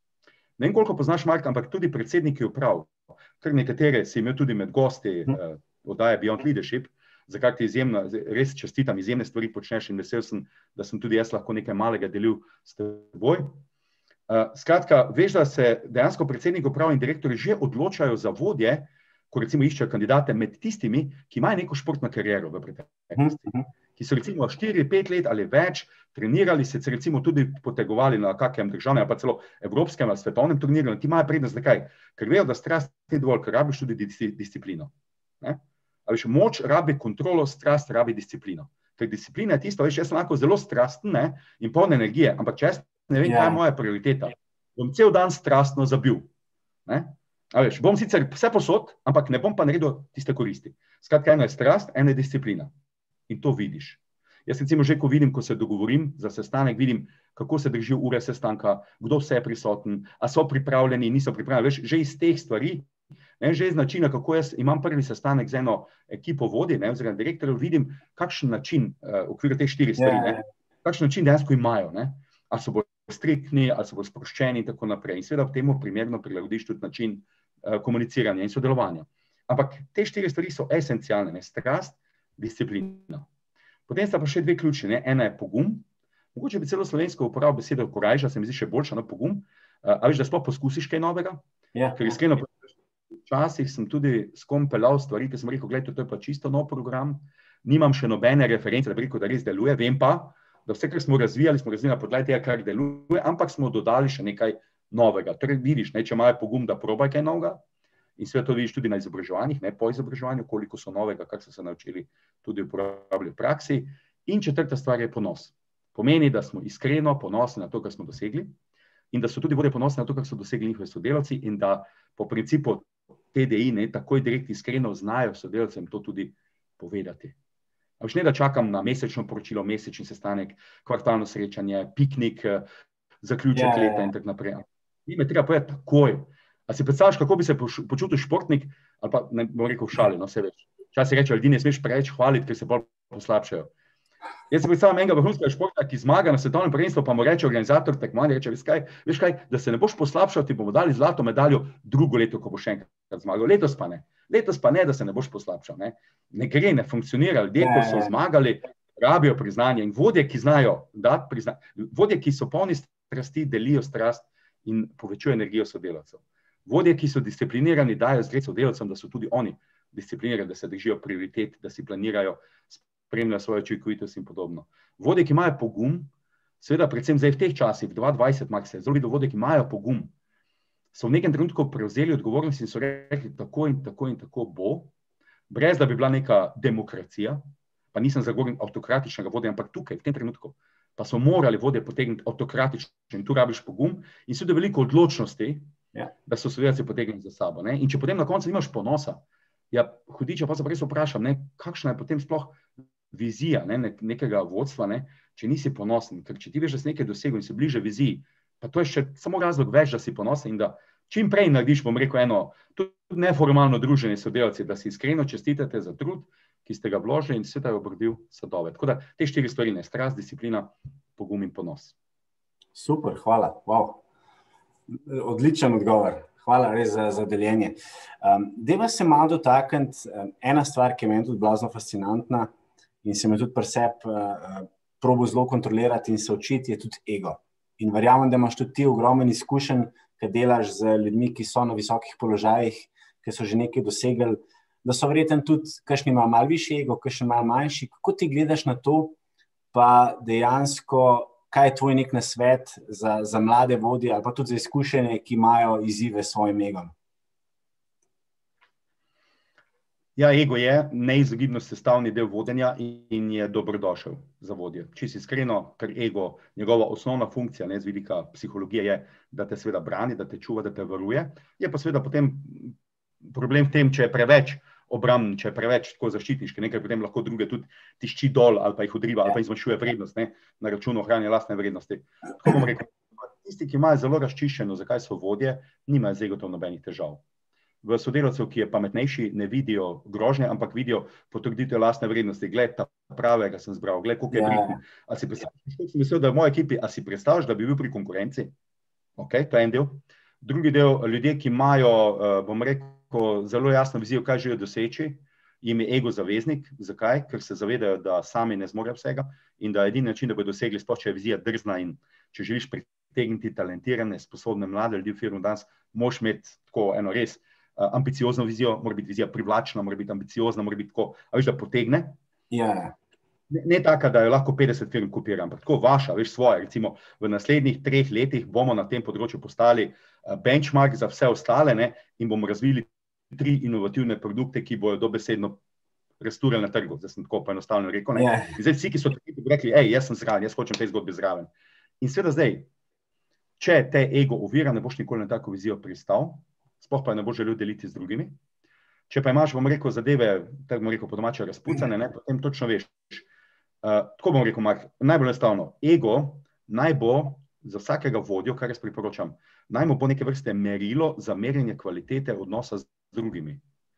Ne vem, koliko poznaš, Mark, ampak tudi predsedniki uprav, kar nekatere si imel tudi med gosti uh, oddaje Beyond Leadership, za kar ti izjemno, res čestitam, izjemne stvari počneš in vesel sem, da sem tudi jaz lahko nekaj malega delil s teboj. Uh, skratka, veš, da se dejansko predsednik uprav in direktori že odločajo za vodje, ko recimo iščejo kandidate med tistimi, ki imajo neko športno kariero v preteklosti, ki so recimo štiri pet let ali več trenirali, se recimo tudi potegovali na kakem državnem ali pa celo evropskem ali svetovnem turnirju, in ti imajo prednost, zakaj? Ker vejo, da strast ni dovolj, ker rabiš tudi disciplino. Ne? A veš, moč rabi kontrolo, strast rabi disciplino. Ker disciplina je tisto, veš, jaz sem lahko zelo strasten, ne, in poln energije, ampak če jaz ne vem, kaj je moja prioriteta. Bom cel dan strastno zabil. Ne? A veš, bom sicer vse posod, ampak ne bom pa naredil tiste koristi. Skratka, eno je strast, eno je disciplina. In to vidiš. Jaz recimo že, ko vidim, ko se dogovorim za sestanek, vidim, kako se držijo ure sestanka, kdo vse je prisoten, a so pripravljeni, niso pripravljeni. Veš, že iz teh stvari, ne, že iz načina, kako jaz imam prvi sestanek z eno ekipo vodi, ne, oziroma direktorjev, vidim, kakšen način uh, v okviru teh štirih stvari,
Ja, ja.
ne, kakšen način dejansko imajo, ne, a so bolj striktni, a so bolj sproščeni in tako naprej. In seveda v temu primerno prilagodiš tudi način uh, komuniciranja in sodelovanja. Ampak te štiri stvari so esencialne, ne, strast, disciplina. Potem sta pa še dve ključni, ne, ena je pogum, mogoče bi celo slovensko uporabil besedo korajža, se mi zdi še boljša, no, pogum, uh, a veš, da sploh poskusiš kaj novega,
Ja.
ker iskreno včasih sem tudi s kom peljal stvari, ki sem rekel, gledajte, to je pa čisto nov program, nimam še nobene reference, da bi rekel, da res deluje, vem pa, da vse, kar smo razvijali, smo razvijali na podlagi tega, kar deluje, ampak smo dodali še nekaj novega. Torej vidiš, ne, če imajo pogum, da probaj kaj novega, in sve to vidiš tudi na izobraževanjih, ne, po izobraževanju, koliko so novega, kar so se naučili tudi uporabljati v praksi. In četrta stvar je ponos. Pomeni, da smo iskreno ponosni na to, kar smo dosegli, in da so tudi vodje ponosni na to, kar so dosegli njihovi sodelavci, in da po principu T D I, ne, takoj direkt iskreno znajo sodelavcem to tudi povedati. Ampak ne, da čakam na mesečno poročilo, mesečni sestanek, kvartalno srečanje, piknik, zaključek
Ja, ja, ja.
leta in tako naprej. Njim je treba povedati takoj. A si predstavljaš, kako bi se poš- počutil športnik, ali pa ne bom rekel v šali, no, vse več. Včasih reče, ljudi ne smeš preveč hvaliti, ker se bolj poslabšajo. Jaz se predstavljam enega vrhunskega športnika, ki zmaga na svetovnem prvenstvu, pa mu reče organizator tekmovanja, reče, veš kaj, veš kaj, da se ne boš poslabšal, ti bomo dali zlato medaljo drugo leto, ko boš še enkrat zmagal. Letos pa ne. Letos pa ne, da se ne boš poslabšal. Ne, ne gre, ne funkcionira. Ljudje, ko so zmagali, rabijo priznanje. In vodje, ki znajo dati priznanje, vodje, ki so polni strasti, delijo strast in povečujejo energijo sodelavcev. Vodje, ki so disciplinirani, dajo zgled sodelavcem, da so tudi oni disciplinirani, da se držijo prioritet, da si planirajo, spremljajo svojo učinkovitost in podobno. Vodje, ki imajo pogum, seveda predvsem zdaj v teh časih, v dva tisoč dvajset, Mark, se je zelo videl vodje, ki imajo pogum, so v nekem trenutku prevzeli odgovornost in so rekli, tako in tako in tako bo, brez da bi bila neka demokracija, pa nisem zagovornik avtokratičnega vodja, ampak tukaj, v tem trenutku, pa so morali vodje potegniti avtokratično in tu rabiš pogum in seveda veliko odločnosti,
Ja.
da so sodelavci potegnili za sabo. Ne? In če potem na koncu nimaš ponosa, ja, hudiča, pa se pa res vprašam, ne, kakšna je potem sploh vizija, ne, ne, nekega vodstva, ne, če nisi ponosen, ker če ti veš, da si nekaj dosegel in si bliže viziji, pa to je še samo razlog več, da si ponosen in da čim prej narediš, bom rekel, eno tudi neformalno druženje sodelavci, da si iskreno čestitate za trud, ki ste ga vložili in se da je obrodil sadove. Tako da te štiri stvari, ne, strast, disciplina, pogum in ponos.
Super, hvala. Wow. Odličen odgovor. Hvala res za, za deljenje. Um, Deva se malo dotakniti, um, ena stvar, ki je meni tudi blazno fascinantna in se me tudi pri sebi uh, probo zelo kontrolirati in se učiti, je tudi ego. In verjamem, da imaš tudi ti ogromen izkušenj, ki delaš z ljudmi, ki so na visokih položajih, ki so že nekaj dosegli, da so verjetno tudi, kakšni imajo malo višji ego, kakšni malo manjši. Kako ti gledaš na to, pa dejansko kaj je tvoj nek nasvet za, za mlade vodje ali pa tudi za izkušenje, ki imajo izzive s svojim egom?
Ja, ego je neizogibno sestavni del vodenja in je dobrodošel za vodje. Čisto iskreno, ker ego, njegova osnovna funkcija, ne, z vidika psihologije je, da te seveda brani, da te čuva, da te varuje. Je pa seveda potem problem v tem, če je preveč obramben, če je preveč tako zaščitniški, nekaj potem lahko druge tudi tišči dol ali pa jih odriva ali pa jim zmanjšuje vrednost, ne, na račun ohranjanja lastne vrednosti. Tako bom rekel, tisti, ki imajo zelo razčiščeno, zakaj so vodje, nimajo z egotom nobenih težav. V sodelavcev, ki je pametnejši, ne vidijo grožnje, ampak vidijo potrditev lastne vrednosti. Gled, ta pravega sem zbral, gled, koliko je briten. A si predstavljaš, kako sem mislil, da v moji ekipi, a si predstavljaš, da bi bil pri konkurenci? Ok, to je en del. Drugi del, ljudje, ki imajo, bom rekel, ko zelo jasno vizijo, kaj želijo doseči, jim je ego zaveznik. Zakaj? Ker se zavedajo, da sami ne zmorejo vsega in da edini način, da bodo dosegli, sploh če je vizija drzna in če želiš pritegniti talentirane, sposobne mlade ljudi v firmu danes, moraš imeti tako eno res uh, ambiciozno vizijo, mora biti vizija privlačna, mora biti ambiciozna, mora biti tako, a veš, da potegne.
Ja.
Ne, ne taka, da jo lahko petdeset firm kopira, ampak tako vaša, veš, svoje. Recimo v naslednjih treh letih bomo na tem področju postali uh, benchmark za vse ostale, ne, in bomo razvili tri inovativne produkte, ki bojo dobesedno rasturali na trgu. Zdaj sem tako poenostavljeno rekel. Ne?
Yeah.
Zdaj vsi, ki so tako rekli, ej, jaz sem zraven, jaz hočem te zgodbe zraven. In seveda zdaj, če te ego ovira, ne boš nikoli na tako vizijo pristal, sploh pa ne boš želel deliti z drugimi. Če pa imaš, bom rekel, zadeve, tako bom rekel, po domače razpucane, ne, potem točno veš, Uh, tako bom rekel, Mark, najbolj enostavno. Ego naj bo za vsakega vodjo, kar jaz priporočam, naj mu bo neke vrste merilo za merjenje kvalitete odnosa z drugimi.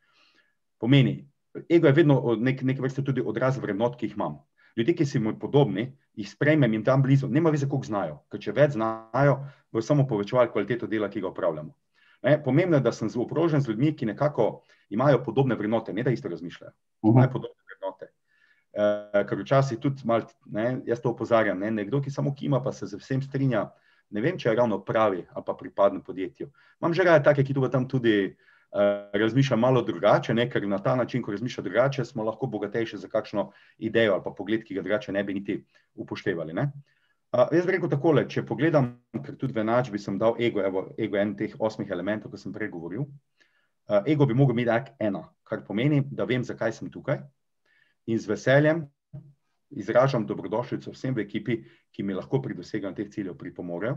Pomeni, ego je vedno nek, neke vrste tudi odraz vrednot, ki jih imam. Ljudje, ki si mu podobni, jih sprejmem in tam blizu, nema veze, koliko znajo, ker če več znajo, bo samo povečevali kvaliteto dela, ki ga opravljamo. Ne, pomembno je, da sem obkrožen z ljudmi, ki nekako imajo podobne vrednote, ne da isto razmišljajo, imajo podobne vrednote. Uh, ker včasih tudi mal, ne, jaz to opozarjam, ne, nekdo, ki samo kima, pa se z vsem strinja, ne vem, če je ravno pravi ali pa pripadne podjetju. Imam že raje take, ki tu tam tudi uh, razmišlja malo drugače, ne, ker na ta način, ko razmišlja drugače, smo lahko bogatejši za kakšno idejo ali pa pogled, ki ga drugače ne bi niti upoštevali. Ne. Uh, jaz bi rekel takole, če pogledam, ker tudi v enačbi sem dal ego, evo, ego en teh osmih elementov, ko sem prej govoril, uh, ego bi mogel biti ena, kar pomeni, da vem, zakaj sem tukaj, in z veseljem izražam dobrodošlico vsem v ekipi, ki mi lahko pri doseganju teh ciljev pripomorejo.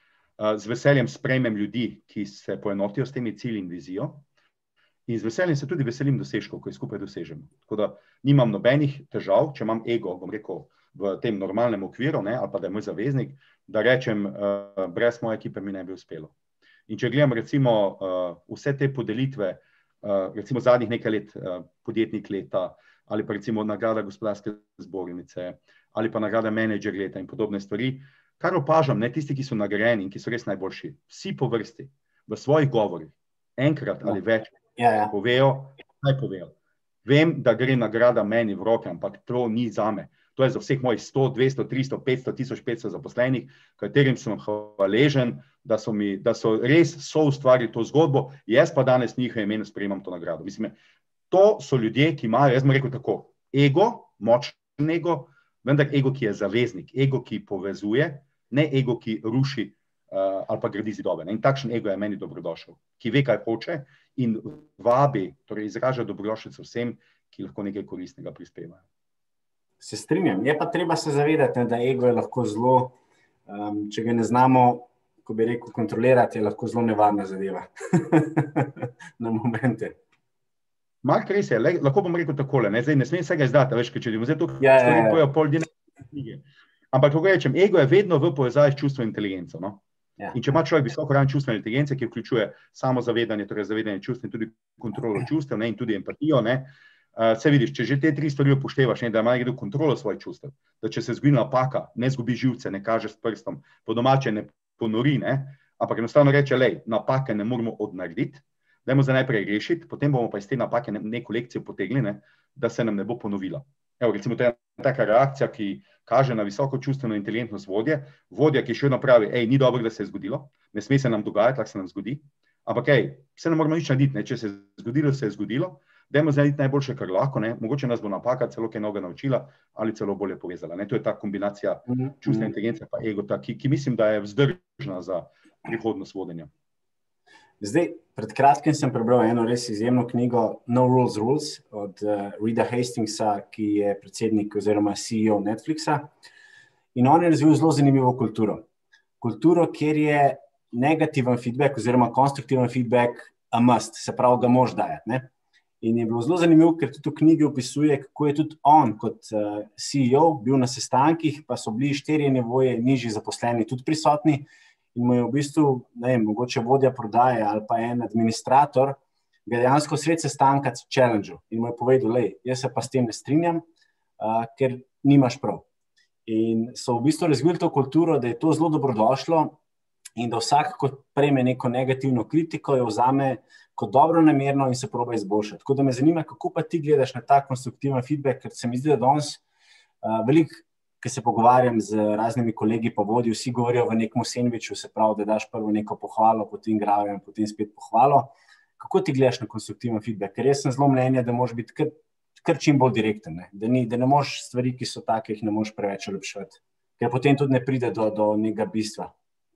Z veseljem sprejmem ljudi, ki se poenotijo s temi cilji in vizijo, in z veseljem se tudi veselim dosežkov, ko jih skupaj dosežemo. Tako da nimam nobenih težav, če imam ego, bom rekel, v tem normalnem okviru, ne, ali pa da je moj zaveznik, da rečem, uh, brez moje ekipe mi ne bi uspelo. In če gledam recimo uh, vse te podelitve, uh, recimo zadnjih nekaj let, uh, podjetnik leta, ali pa recimo nagrada gospodarske zbornice, ali pa nagrada menedžer leta in podobne stvari, kar opažam, ne, tisti, ki so nagrajeni in ki so res najboljši, vsi po vrsti, v svojih govorih, enkrat ali več,
ja, ja.
povejo, naj povejo. Vem, da gre nagrada meni v roke, ampak to ni zame. To je za vseh mojih sto, dvesto, tristo, petsto, tisoč petsto zaposlenih, katerim sem hvaležen, da so, mi, da so res soustvarili to zgodbo, jaz pa danes njihove imenu sprejemam to nagrado. Mislim, to so ljudje, ki imajo, jaz bom rekel tako, ego, močen ego, vendar ego, ki je zaveznik, ego, ki povezuje, ne ego, ki ruši uh, ali pa gradi zidove. In takšen ego je meni dobrodošel, ki ve, kaj hoče in vabi, torej izraža dobrodošlico vsem, ki lahko nekaj koristnega prispevajo.
Se strinjam. Je pa treba se zavedati, ne, da ego je lahko zelo, um, če ga ne znamo, ko bi rekel, kontrolirati, je lahko zelo nevarna zadeva. Na momente.
Mark, res je, le, lahko bom rekel takole, ne, zdaj ne smem vsega izdati, veš, če ljudje to
ja,
stvari
ja, ja.
pojejo pol dne knjige. Ampak, kako rečem, ego je vedno v povezavi s čustvom inteligenco. No?
Ja.
In če ima človek visoko raven čustvene inteligence, ki vključuje samozavedanje, torej zavedanje čustv in tudi kontrolo čustev, ne, in tudi empatijo, ne, uh, se vidiš, če že te tri stvari upoštevaš, ne, da ima nekdo kontrolo svojih čustev, da če se zgodi napaka, ne zgubi živce, ne kaže s prstom, po domače ne ponori, ne, ampak enostavno reče, lej, napake ne moramo odnarediti, dajmo za najprej rešiti, potem bomo pa iz te napake neko lekcijo potegli, ne, da se nam ne bo ponovila. Evo, recimo, to je taka reakcija, ki kaže na visoko čustveno inteligentnost vodje, vodja, ki še vedno pravi, ej, ni dobro, da se je zgodilo, ne sme se nam dogajati, lahko se nam zgodi, ampak ej, se ne moramo nič narediti, ne, če se je zgodilo, se je zgodilo, dajmo narediti najboljše, kar lahko, ne, mogoče nas bo napaka celo kaj novega naučila ali celo bolje povezala, ne, to je ta kombinacija čustvene inteligence pa ego, ta, ki, ki mislim, da je vzdržna za prihodnost vodenja.
Zdaj, pred kratkim sem prebral eno res izjemno knjigo No Rules Rules od uh, Reeda Hastingsa, ki je predsednik oziroma C E O Netflixa. In on je razvil zelo zanimivo kulturo. Kulturo, kjer je negativen feedback oziroma konstruktiven feedback a must, se pravi, ga moraš dajati. Ne? In je bilo zelo zanimivo, ker tudi v knjigi opisuje, kako je tudi on kot uh, C E O bil na sestankih, pa so bili štirje nivoje nižji zaposleni tudi prisotni. In mu je v bistvu, ne vem, mogoče vodja prodaje ali pa en administrator, ga dejansko sred sestanka challenge-u in mu je povedal, lej, jaz se pa s tem ne strinjam, uh, ker nimaš prav. In so v bistvu razvili to kulturo, da je to zelo dobrodošlo in da vsak, ko prejme neko negativno kritiko, jo vzame kot dobro namerno in se proba izboljšati. Tako da me zanima, kako pa ti gledaš na ta konstruktiven feedback, ker se mi zdi, da danes uh, veliko, ki se pogovarjam z raznimi kolegi pa vodi, vsi govorijo v nekem sendviču, se pravi, da daš prvo neko pohvalo, potem gravijo in potem spet pohvalo. Kako ti gledaš na konstruktiven feedback? Ker jaz sem zelo mnenja, da moraš biti kar, kar čim bolj direkten, ne? Da, ni, da ne moš stvari, ki so take, jih ne moš preveč olepšati, ker potem tudi ne pride do, do nekega bistva.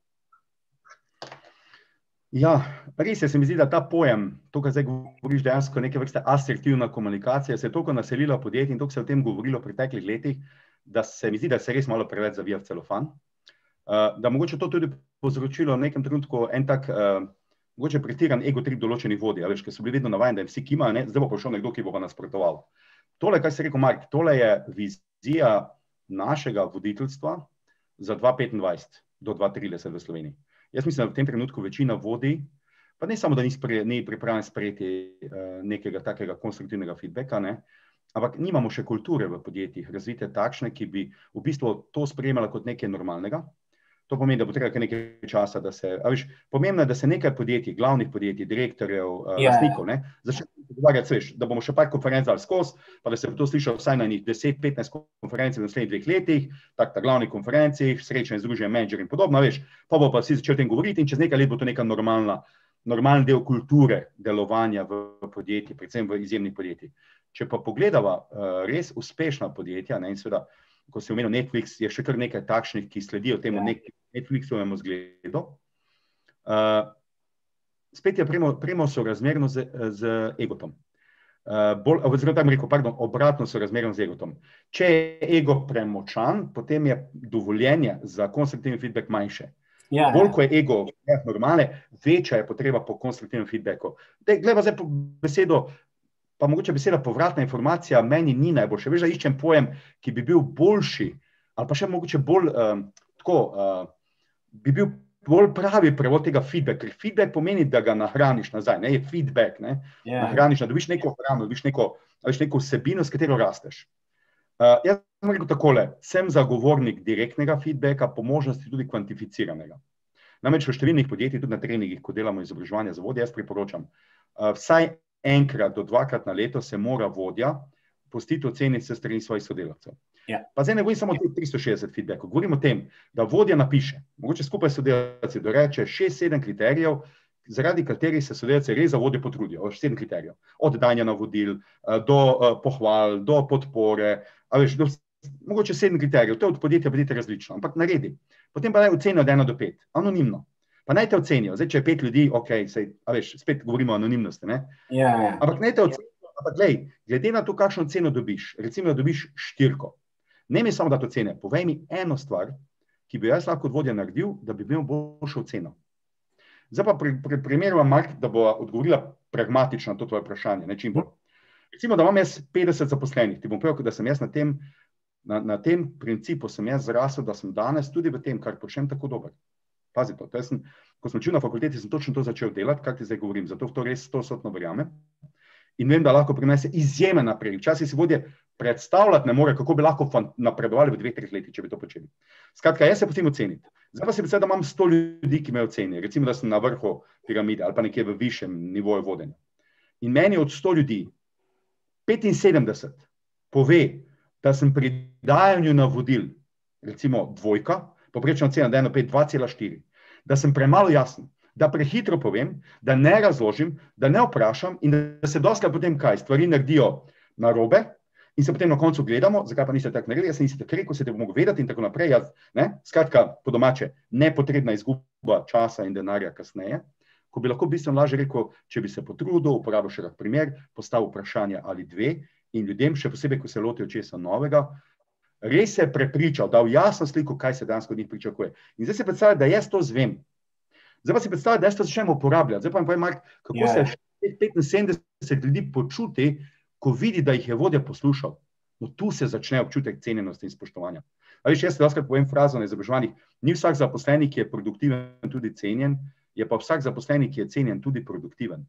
Ja, res je, se mi zdi, da ta pojem, to, kar zdaj govoriš dejansko neke vrste asertivna komunikacija, se je toliko naselila podjetij in toliko se je o tem govorilo v preteklih letih, da se mi zdi, da se res malo preveč zavija v celofan. Uh, da mogoče to tudi povzročilo v nekem trenutku en tak, uh, mogoče pretiran ego trip določenih vodij, veš, ker so bili vedno navajeni, da vsi kimajo, ne, zdaj bo prišel nekdo, ki bo pa nasprotoval. Tole, kar si rekel, Mark, tole je vizija našega voditeljstva za dva tisoč petindvajset do dva tisoč trideset v Sloveniji. Jaz mislim, da v tem trenutku večina vodi, pa ne samo, da ni, spre, ni pripravljen sprejeti uh, nekega takega konstruktivnega feedbacka, ne, ampak nimamo še kulture v podjetjih razvite takšne, ki bi v bistvu to sprejemala kot nekaj normalnega. To pomeni, da bo treba nekaj časa, da se, a veš, pomembno je, da se nekaj podjetij, glavnih podjetij, direktorjev, uh,
Ja.
lastnikov, ne, začne pogovarjati, veš, da bomo še par konferenc dali skozi, pa da se bo to slišalo vsaj na njih deset petnajst konferenci v naslednjih dveh letih, tak ta glavnih konferencih, srečanje združenja menedžerjev in podobno, veš, pa bo pa vsi začeli o tem govoriti in čez nekaj let bo to neka normalna, normalen del kulture delovanja v podjetji, predvsem v izjemnih podjetjih. Če pa pogledava uh, res uspešna podjetja, ne, in seveda, ko si omenil Netflix, je še kar nekaj takšnih, ki sledijo temu nek Netflixovemu zgledu. Uh, spet je premo, premo sorazmerno z, z egotom. Uh, bolj, oziroma tam rekel, pardon, obratno sorazmerno z egotom. Če je ego premočan, potem je dovoljenje za konstruktivni feedback manjše.
Ja.
Bolj, ko je ego normale, večja je potreba po konstruktivnem feedbacku. Gleda zdaj po besedo, pa mogoče beseda povratna informacija meni ni najboljša. Veš, da iščem pojem, ki bi bil boljši, ali pa še mogoče bolj um, tako, uh, bi bil bolj pravi prevod tega feedback, ker feedback pomeni, da ga nahraniš nazaj, ne, je feedback, ne,
Ja.
nahraniš, da dobiš neko hrano, dobiš neko, dobiš neko vsebino, s katero rasteš. Uh, jaz sem rekel takole, sem zagovornik direktnega feedbacka, po možnosti tudi kvantificiranega. Namreč v številnih podjetjih, tudi na treningih, ko delamo izobraževanje za vodje, jaz priporočam, uh, vsaj enkrat do dvakrat na leto se mora vodja pustiti oceniti se strani svojih sodelavcev.
Ja.
Pa zdaj ne govorim samo o teh tristo šestdeset feedbackov, govorim o tem, da vodja napiše, mogoče skupaj s sodelavci doreče šest sedem kriterijev, zaradi katerih se sodelavci res za vodjo potrudijo, sedem kriterijev, od dajanja navodil, do uh, pohval, do podpore, a veš, do, mogoče sedem kriterijev, to je od podjetja podjetja različno, ampak naredi. Potem pa naj ocenijo od ena do pet, anonimno. Pa naj te ocenijo, zdaj, če je pet ljudi, ok, sej, a veš, spet govorimo o anonimnosti, ne?
Ja, ja.
Ampak naj te ocenijo, ampak glej, glede na to, kakšno ceno dobiš, recimo, da dobiš štirko, ne mi samo dati ocene, povej mi eno stvar, ki bi jaz lahko kot vodja naredil, da bi imel boljšo oceno. Zdaj pa pri, pri primeru vam, Mark, da bo odgovorila pragmatično na to tvoje vprašanje, ne čim bolj. Recimo, da imam jaz petdeset zaposlenih, ti bom povedal, da sem jaz na tem, na, na tem principu sem jaz zrasel, da sem danes tudi v tem, kar počnem, tako dober. Pazi to, to sem, ko sem učil na fakulteti, sem točno to začel delati, kar ti zdaj govorim, zato v to res stosodno verjamem. In vem, da lahko prinese izjemen napredek. Včasih si vodje predstavljati ne more, kako bi lahko napredovali v dveh, treh letih, če bi to počeli. Skratka, jaz se potem oceniti. Zdaj pa si predstavljam, da imam sto ljudi, ki me ocenijo. Recimo, da sem na vrhu piramide ali pa nekje v višjem nivoju vodenja. In meni od sto ljudi petinsedemdeset pove, da sem pri dajanju navodil, recimo dvojka, povprečna ocena da ena pet dva cela štiri, da sem premalo jasen, da prehitro povem, da ne razložim, da ne vprašam in da se dostakrat potem kaj stvari naredijo narobe in se potem na koncu gledamo, zakaj pa niste tako naredili, jaz niste tako rekel, se te bomo vedeti in tako naprej. Jaz, ne? Skratka, po domače, nepotrebna izguba časa in denarja kasneje, ko bi lahko bistveno lažje rekel, če bi se potrudil, uporabil še kak primer, postavil vprašanje ali dve in ljudem, še posebej, ko se lotijo česa novega, res se je prepričal, dal jasno sliko, kaj se danes od njih pričakuje. In zdaj si predstavlja, da jaz to zvem. Zdaj pa si predstavlja, da jaz to začnem uporabljati. Zdaj pa mi povem, Mark, kako yeah. se petinsedemdeset ljudi počuti, ko vidi, da jih je vodja poslušal. No, tu se začne občutek cenjenosti in spoštovanja. A veš, jaz se doskrat povem frazo na izobraževanjih, ni vsak zaposleni, ki je produktiven, tudi cenjen, je pa vsak zaposleni, ki je cenjen, tudi produktiven.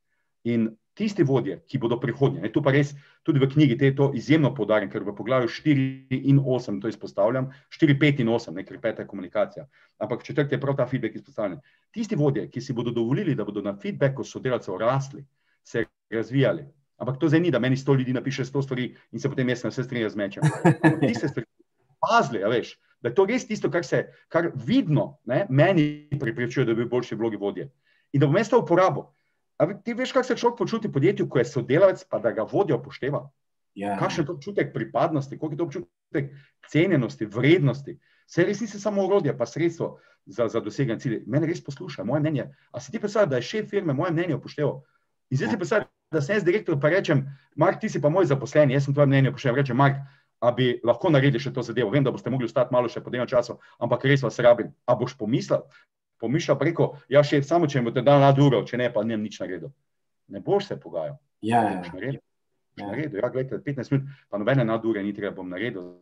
In tisti vodje, ki bodo prihodnje, ne, tu pa res tudi v knjigi te je to izjemno poudarjam, ker v poglavju štiri in osem to izpostavljam, štiri, pet in osem, ne, ker peta je komunikacija, ampak četrti je prav ta feedback izpostavljen. Tisti vodje, ki si bodo dovolili, da bodo na feedbacku sodelavcev rasli, se razvijali, ampak to zdaj ni, da meni sto ljudi napiše sto stvari in se potem jaz na vse stvari razmečem. Ampak tiste stvari pazli, a veš, da je to res tisto, kar se, kar vidno, ne, meni preprečuje, da bi bil boljši vlogi vodje. In da bom jaz to uporabil. A ti veš, kako se človek počuti v podjetju, ko je sodelavec, pa da ga vodja upošteva?
Yeah.
Kakšen je to občutek pripadnosti, koliko je to občutek cenjenosti, vrednosti? Se res nisi samo orodje, pa sredstvo za, za doseganje cilja. Mene res posluša, moje mnenje. A si ti predstavlja, da je šef firme moje mnenje upošteval? In zdaj si predstavlja, da sem jaz direktor, pa rečem, Mark, ti si pa moj zaposleni, jaz sem tvoje mnenje upošteval. Rečem, Mark, a bi lahko naredili še to zadevo? Vem, da boste mogli ostati malo še po delno času, ampak res vas rabim. A boš pomislil? Pomišljal preko, ja šef, samo če mi boste dal naduro, če ne, pa nem nič naredil. Ne boš se pogajal.
Ja,
boš naredil. Boš naredil. Ja, gledajte, petnajst minut, pa nobene nadure ni treba, bom naredil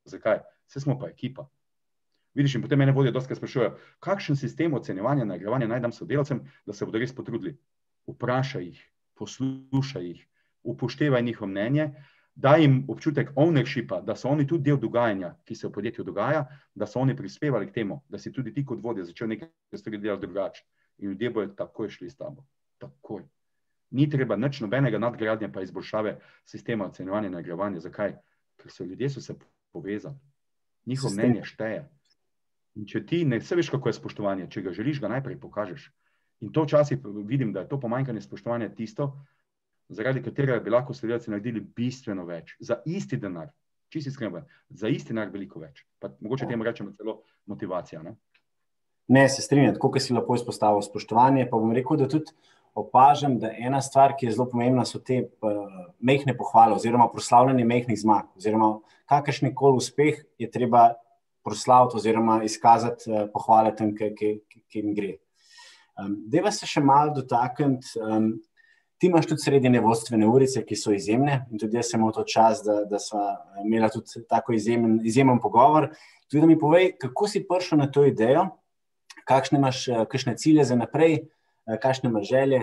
Zakaj? Vse smo pa ekipa. Vidiš, in potem mene vodijo dostikrat sprašujejo, kakšen sistem ocenjevanja, nagrajevanja naj dam sodelavcem, da se bodo res potrudili. Vprašaj jih, poslušaj jih, upoštevaj njihovo mnenje, daj jim občutek ownershipa, da so oni tudi del dogajanja, ki se v podjetju dogaja, da so oni prispevali k temu, da si tudi ti kot vodja začel nekaj stvari delati drugače. In ljudje bojo takoj šli s tabo. Takoj. Ni treba nič nobenega nadgradnja pa izboljšave sistema ocenjevanja in nagrajevanja. Zakaj? Ker so ljudje so se povezali. Njihovo mnenje šteje. In če ti ne se veš, kako je spoštovanje, če ga želiš, ga najprej pokažeš. In to včasih vidim, da je to pomanjkanje spoštovanja tisto, zaradi katerega bi lahko sodelavci naredili bistveno več. Za isti denar, čisto iskreno, za isti denar veliko več. Pa mogoče temu rečemo celo motivacija. Ne,
ne se strinjam, tako kot si lepo izpostavil spoštovanje, pa bom rekel, da tudi opažam, da ena stvar, ki je zelo pomembna, so te uh, mehne pohvale oziroma proslavljanje mehnih zmag. Oziroma kakršnikoli uspeh je treba proslaviti oziroma izkazati uh, pohvale tem, ki, ki, ki jim gre. Um, Deva se še malo dotakniti, um, ti imaš tudi srednje vodstvene urice, ki so izjemne in tudi jaz sem imel to čas, da, da sva imela tudi tako izjemen, izjemen pogovor. Tudi da mi povej, kako si prišel na to idejo, kakšne imaš, kakšne cilje za naprej, kakšne imaš želje?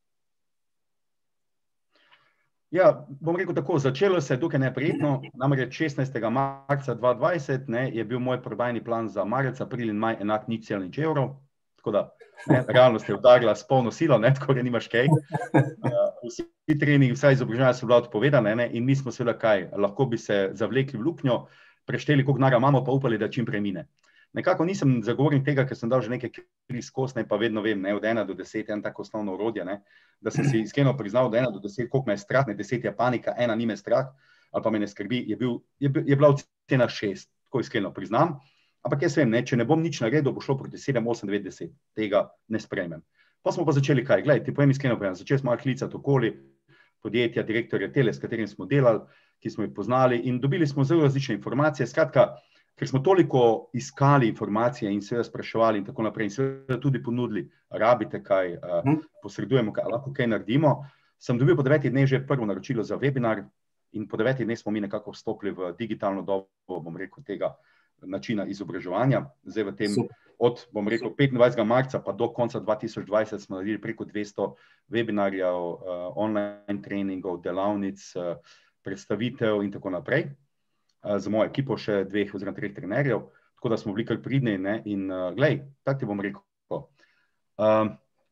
Ja, bom rekel tako, začelo se je dokaj neprijetno, namreč šestnajstega marca dva tisoč dvajset ne, je bil moj prodajni plan za marec, april in maj enak nič celih nič evrov, tako da ne, realnost je udarila s polno silo, ne, tako da nimaš kaj. Uh, vsi treningi, vsa izobraževanja so bila odpovedane, ne, in mi smo seveda kaj, lahko bi se zavlekli v luknjo, prešteli, koliko denarja imamo, pa upali, da čim prej mine. Nekako nisem zagovornik tega, ker sem dal že nekaj kri skozi, ne, pa vedno vem, ne, od ena do deset, en tako osnovno orodje, ne, da sem si iskreno priznal, od ena do deset, koliko me je strah, ne, deset je panika, ena ni me strah, ali pa me ne skrbi, je, bil, je, je bila ocena šest, tako iskreno priznam, ampak jaz vem, ne, če ne bom nič naredil, bo šlo proti sedem, osem, devet, deset, tega ne sprejmem. Pa smo pa začeli kaj, gledaj, ti povem iskreno povem, začeli smo klicati okoli podjetja, direktorja tele, s katerim smo delali, ki smo jih poznali in dobili smo zelo različne informacije, skratka, ker smo toliko iskali informacije in se spraševali in tako naprej in seveda tudi ponudili, rabite kaj, uh, posredujemo, kaj, lahko kaj naredimo, sem dobil po devetih dneh že prvo naročilo za webinar in po devetih dneh smo mi nekako vstopili v digitalno dobo, bom rekel, tega načina izobraževanja. Zdaj v tem, od, bom rekel, petindvajsetega marca pa do konca dva tisoč dvajset smo naredili preko dvesto webinarjev, uh, online treningov, delavnic, uh, predstavitev in tako naprej. Z mojo ekipo še dveh oziroma treh trenerjev, tako da smo bili kar pridni, ne, in uh, glej, tak ti bom rekel, uh,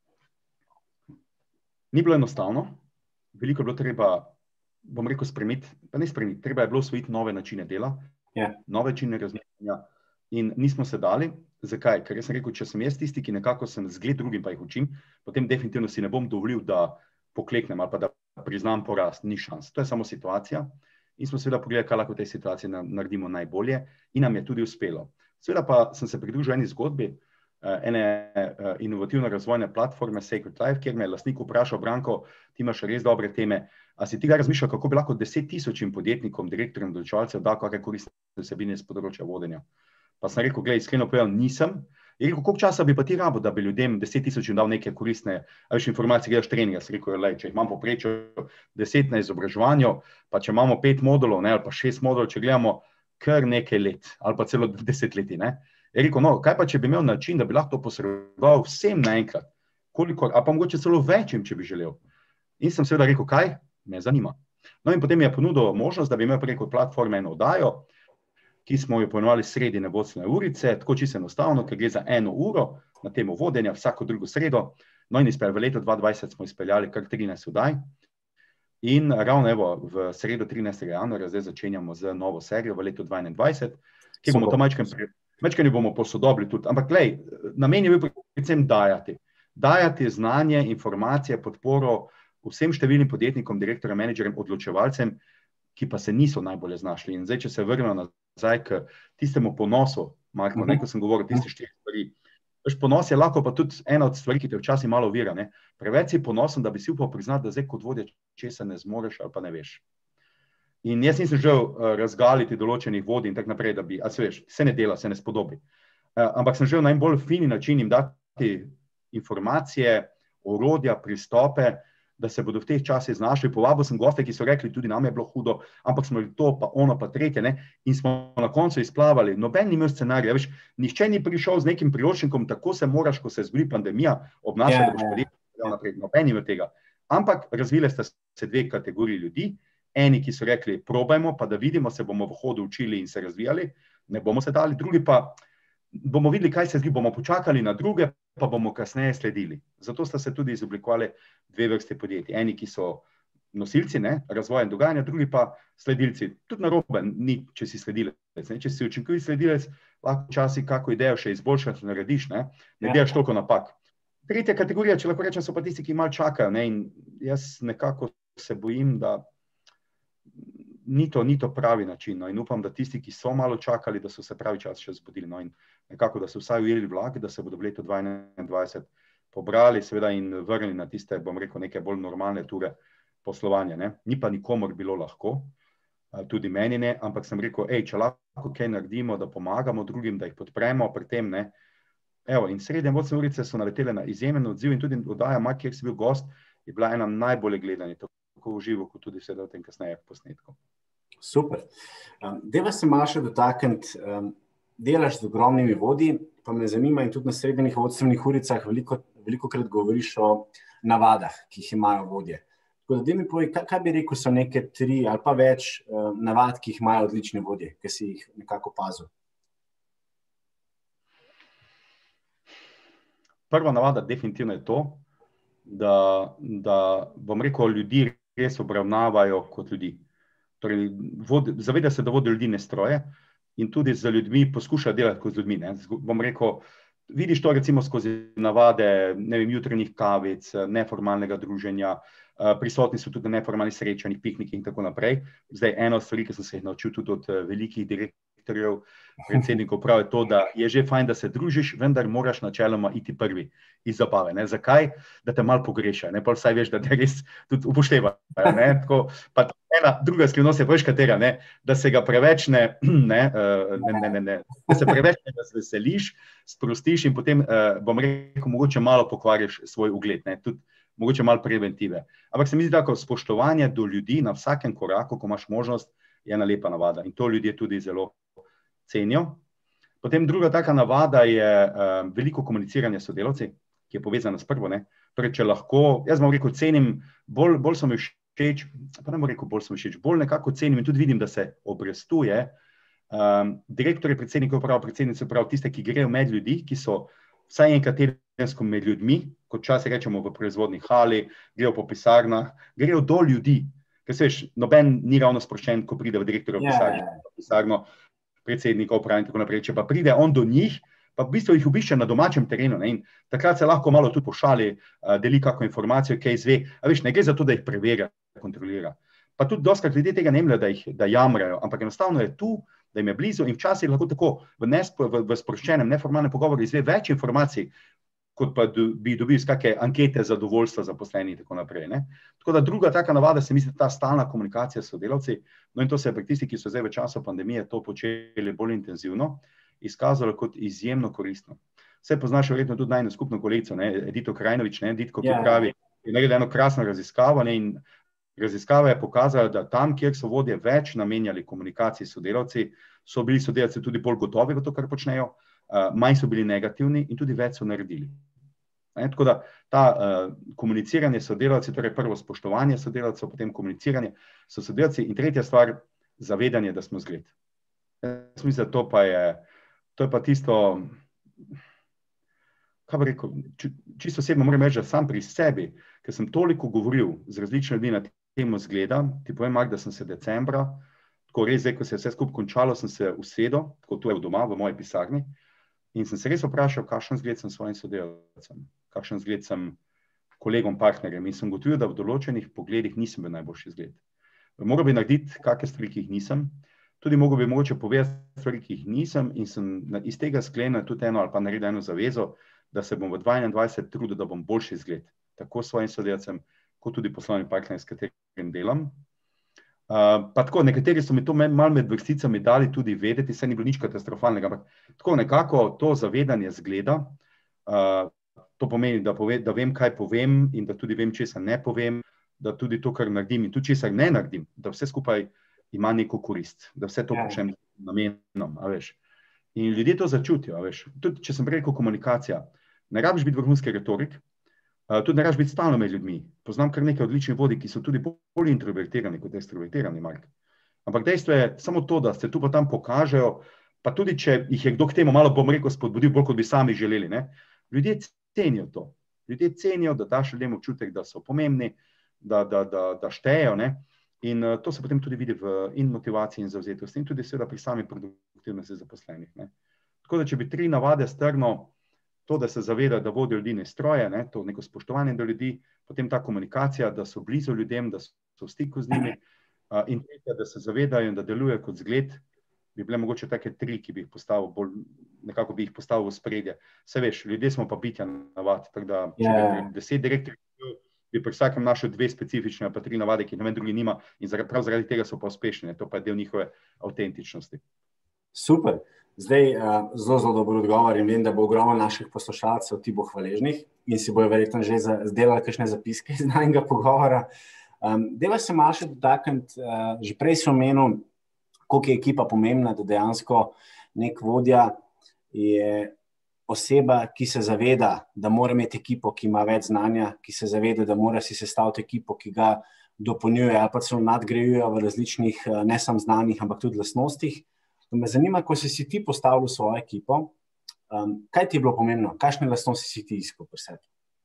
ni bilo enostavno, veliko je bilo treba, bom rekel, spremeniti, pa ne spremeniti, treba je bilo osvojiti nove načine dela, yeah. nove načine razmišljanja in nismo se dali. Zakaj? Ker jaz sem rekel, če sem jaz tisti, ki nekako sem zgled drugim, pa jih učim, potem definitivno si ne bom dovolil, da pokleknem ali pa da priznam porast, ni šans. To je samo situacija. In smo seveda pogledali, kaj lahko v tej situaciji naredimo najbolje in nam je tudi uspelo. Seveda pa sem se pridružil eni zgodbi, ene inovativne razvojne platforme Sacred Life, kjer me je lastnik vprašal, Branko, ti imaš res dobre teme, a si ti ga razmišljal, kako bi lahko deset tisočim podjetnikom, direktorjem, določevalcev dal kakšne koristne vsebine z področja vodenja. Pa sem rekel, glej, iskreno povedal, nisem. Je rekel, koliko časa bi pa ti rabo, da bi ljudem deset tisočim dal neke koristne več informacije, gledaš treninga. Sem rekel, lej, če jih imam poprečju deset na izobraževanju, pa če imamo pet modulov, ne, ali pa šest modulov, če gledamo kar nekaj let, ali pa celo deset leti, ne. Je rekel, no, kaj pa, če bi imel način, da bi lahko to posredoval vsem naenkrat, koliko, ali pa mogoče celo večjim, če bi želel. In sem seveda rekel, kaj? Me zanima. No in potem mi je ponudil možnost, da bi imel preko platforme eno oddajo, ki smo jo poimenovali srednje vodstvene urice, tako čisto enostavno, ker gre za eno uro na temo vodenja, vsako drugo sredo. No in izpel, v letu dva tisoč dvajset smo izpeljali kar trinajst oddaj in ravno evo v sredo trinajstega januarja zdaj začenjamo z novo serijo v letu dva tisoč enaindvajset, ki bomo to majčkanje bomo posodobili tudi. Ampak glej, namen je bil predvsem dajati. Dajati znanje, informacije, podporo vsem številnim podjetnikom, direktorjem, menedžerjem, odločevalcem, ki pa se niso najbolje znašli. In zdaj, če se vrnemo nazaj k tistemu ponosu, Marko, ne, ko sem govoril tiste štiri stvari. Veš, ponos je lahko pa tudi ena od stvari, ki te včasih malo ovira, ne. Preveč si ponosen, da bi si upal priznati, da zdaj kot vodja česa ne zmoreš ali pa ne veš. In jaz nisem želel uh, razgaliti določenih vodij in tako naprej, da bi, a se veš, se ne dela, se ne spodobi. Uh, ampak sem želel najbolj fini način jim dati informacije, orodja, pristope, da se bodo v teh časih znašli. Povabil sem goste, ki so rekli, tudi nam je bilo hudo, ampak smo bili to, pa ono, pa tretje, ne? In smo na koncu izplavali. Noben ni imel scenarija, veš, nihče ni prišel z nekim priročnikom, tako se moraš, ko se zgodi pandemija, obnašati, da boš podjel naprej. Noben ni imel tega. Ampak razvile sta se dve kategoriji ljudi, eni, ki so rekli, probajmo, pa da vidimo, se bomo v hodu učili in se razvijali, ne bomo se dali, drugi pa bomo videli, kaj se zdi, bomo počakali na druge, pa bomo kasneje sledili. Zato sta se tudi izoblikovali dve vrste podjetij. Eni, ki so nosilci, ne, razvoja in dogajanja, drugi pa sledilci. Tudi narobe ni, če si sledilec. Ne. Če si učinkovit sledilec, lahko včasih kako idejo še izboljšati, narediš, ne, ne delaš toliko napak. Tretja kategorija, če lahko rečem, so pa tisti, ki malo čakajo, ne, in jaz nekako se bojim, da ni to, ni to pravi način, no, in upam, da tisti, ki so malo čakali, da so se pravi čas še zbudili, no, in nekako, da so vsaj ujeli vlak, da se bodo v letu dva tisoč enaindvajset pobrali, seveda, in vrnili na tiste, bom rekel, neke bolj normalne ture poslovanja, ne. Ni pa nikomor bilo lahko, tudi meni ne, ampak sem rekel, ej, če lahko kaj naredimo, da pomagamo drugim, da jih podpremo pri tem, ne. Evo, in srednje vodstve urice so naletele na izjemen odziv in tudi oddaja Mak, kjer si bil gost, je bila ena najbolje gledanih, tako v živo, kot tudi seveda v tem kasneje posnetku.
Super. Um, Deva se malo še dotakniti, um, delaš z ogromnimi vodji, pa me zanima in tudi na srednjih vodstvenih uricah veliko, veliko krat govoriš o navadah, ki jih imajo vodje. Tako da, da mi povej, kaj, kaj bi rekel, so neke tri ali pa več um, navad, ki jih imajo odlični vodje, ki si jih nekako opazil?
Prva navada definitivno je to, da, da bom rekel, ljudi res obravnavajo kot ljudi. Torej, vod, zaveda se, da vodijo ljudi, ne stroje, in tudi z ljudmi poskušajo delati kot z ljudmi. Ne. Bom rekel, vidiš to recimo skozi navade, ne vem, jutranjih kavic, neformalnega druženja, prisotni so tudi na neformalnih srečanjih, piknikih in tako naprej. Zdaj, eno stvari, ki sem se jih naučil tudi od velikih direktorjev, predsednikov, prav je to, da je že fajn, da se družiš, vendar moraš načeloma iti prvi iz zabave. Ne. Zakaj? Da te malo pogrešajo, ne, pa vsaj veš, da te res tudi upoštevajo. Ne. Tako, pa ena druga skrivnost je, veš katera, ne, da se ga preveč ne, ne, ne, ne, ne, ne, da se preveč ne razveseliš, sprostiš in potem, bom rekel, mogoče malo pokvariš svoj ugled, ne, tudi mogoče malo preventive. Ampak se mi zdi tako, spoštovanje do ljudi na vsakem koraku, ko imaš možnost, je ena lepa navada in to ljudje tudi zelo cenijo. Potem druga taka navada je uh, veliko komuniciranje s sodelavci, ki je povezana s prvo, ne. Torej, če lahko, jaz bom rekel, cenim, bolj, bolj so mi všeč, pa ne bom rekel, bolj so mi všeč, bolj nekako cenim in tudi vidim, da se obrestuje. Um, direktorje, predsednike uprav, predsednice uprav, tiste, ki grejo med ljudi, ki so vsaj enkrat tedensko med ljudmi, kot včasih rečemo v proizvodni hali, grejo po pisarnah, grejo do ljudi. Ker se veš, noben ni ravno sproščen, ko pride v direktorjev pisarno, yeah. pisarno predsednika uprave in tako naprej. Če pa pride on do njih, pa v bistvu jih obišče na domačem terenu, ne, in takrat se lahko malo tudi pošali, uh, deli kako informacijo, kaj izve. A veš, ne gre za to, da jih preverja, kontrolira. Pa tudi dostakrat ljudje tega ne mle, da jih da jamrajo, ampak enostavno je tu, da jim je blizu in včasih lahko tako v, nespo, v, v sproščenem, neformalnem pogovoru izve več informacij, kot pa do, bi dobil iz kakšne ankete zadovoljstva zaposlenih in tako naprej. Ne. Tako da druga taka navada se misli ta stalna komunikacija s sodelavci, no in to se je pri tistih, ki so zdaj v času pandemije to počeli bolj intenzivno, izkazalo kot izjemno koristno. Vse poznaš verjetno tudi najno skupno kolegico, ne, Edito Krajnovič, ne, Editko, ki yeah. pravi, je naredila eno krasno raziskavo, ne, in raziskava je pokazala, da tam, kjer so vodje več namenjali komunikaciji s sodelavci, so bili sodelavci tudi bolj gotovi v to, kar počnejo, uh, manj so bili negativni in tudi več so naredili. Ne, tako da ta uh, komuniciranje s sodelavci, torej prvo spoštovanje sodelavcev, potem komuniciranje s sodelavci in tretja stvar, zavedanje, da smo zgled. Jaz mislim, da to pa je, to je pa tisto, kaj bi rekel, čisto osebno moram reči, da sam pri sebi, ker sem toliko govoril z različnimi ljudmi na temo zgleda, ti povem, Mark, da sem se decembra, tako res zdaj, ko se je vse skupaj končalo, sem se usedel, tako tu je doma, v moji pisarni, in sem se res vprašal, kakšen zgled sem svojim sodelavcem, kakšen zgled sem kolegom, partnerjem, in sem gotovil, da v določenih pogledih nisem bil najboljši zgled. Moral bi narediti kakšne stvari, ki jih nisem, tudi moral bi mogoče povedati stvari, ki jih nisem, in sem iz tega sklenil tudi eno ali pa naredil eno zavezo, da se bom v dva tisoč enaindvajset trudil, da bom boljši zgled, tako svojim sodelavcem, kot tudi poslovnim partnerjem, s katerim delam. Uh, pa tako, nekateri so mi to malo med vrsticami dali tudi vedeti, saj ni bilo nič katastrofalnega, ampak tako nekako to zavedanje zgleda, uh, to pomeni, da, pove, da vem, kaj povem in da tudi vem, česa ne povem, da tudi to, kar naredim in tudi česar ne naredim, da vse skupaj ima neko korist, da vse to počnem z namenom, a veš. In ljudje to začutijo, a veš. Tudi, če sem prej rekel komunikacija, ne rabiš biti vrhunski retorik, tudi ne rabiš biti stalno med ljudmi. Poznam kar nekaj odličnih vodij, ki so tudi bolj introvertirani kot extrovertirani, Mark. Ampak dejstvo je samo to, da se tu pa tam pokažejo, pa tudi, če jih je kdo k temu malo, bom rekel, spodbudil, bolj kot bi sami želeli, ne. Ljudje cenijo to. Ljudje cenijo, da daš ljudem občutek, da so pomembni, da, da, da, da štejejo, ne. In uh, to se potem tudi vidi v in motivaciji in zavzetosti in tudi seveda pri sami produktivnosti zaposlenih, ne. Tako da, če bi tri navade strno, to, da se zaveda, da vodijo ljudi ne stroje, ne, to neko spoštovanje do ljudi, potem ta komunikacija, da so blizu ljudem, da so v stiku z njimi, uh, in tretja, da se zavedajo in da delujejo kot zgled, bi bile mogoče take tri, ki bi jih postavil bolj, nekako bi jih postavil v spredje. Saj veš, ljudje smo pa bitja navad, tako da, če yeah. bi deset direktorjev, bi pri vsakem našel dve specifične, pa tri navade, ki noben drugi nima in zaradi, prav zaradi tega so pa uspešni, to pa je del njihove avtentičnosti.
Super. Zdaj, uh, zelo, zelo dober odgovor in vem, da bo ogromno naših poslušalcev ti bo hvaležnih in si bojo verjetno že zdelali kakšne zapiske iz najnega pogovora. Um, deva se malo še dotakniti, uh, že prej si omenil, koliko je ekipa pomembna, da dejansko nek vodja je oseba, ki se zaveda, da mora imeti ekipo, ki ima več znanja, ki se zaveda, da mora si sestaviti ekipo, ki ga dopolnjuje ali pa celo nadgrajuje v različnih, ne samo znanjih, ampak tudi lastnostih. Me zanima, ko si si ti postavil svojo ekipo, um, kaj ti je bilo pomembno? Kakšne lastnosti si ti iskal pri sebi?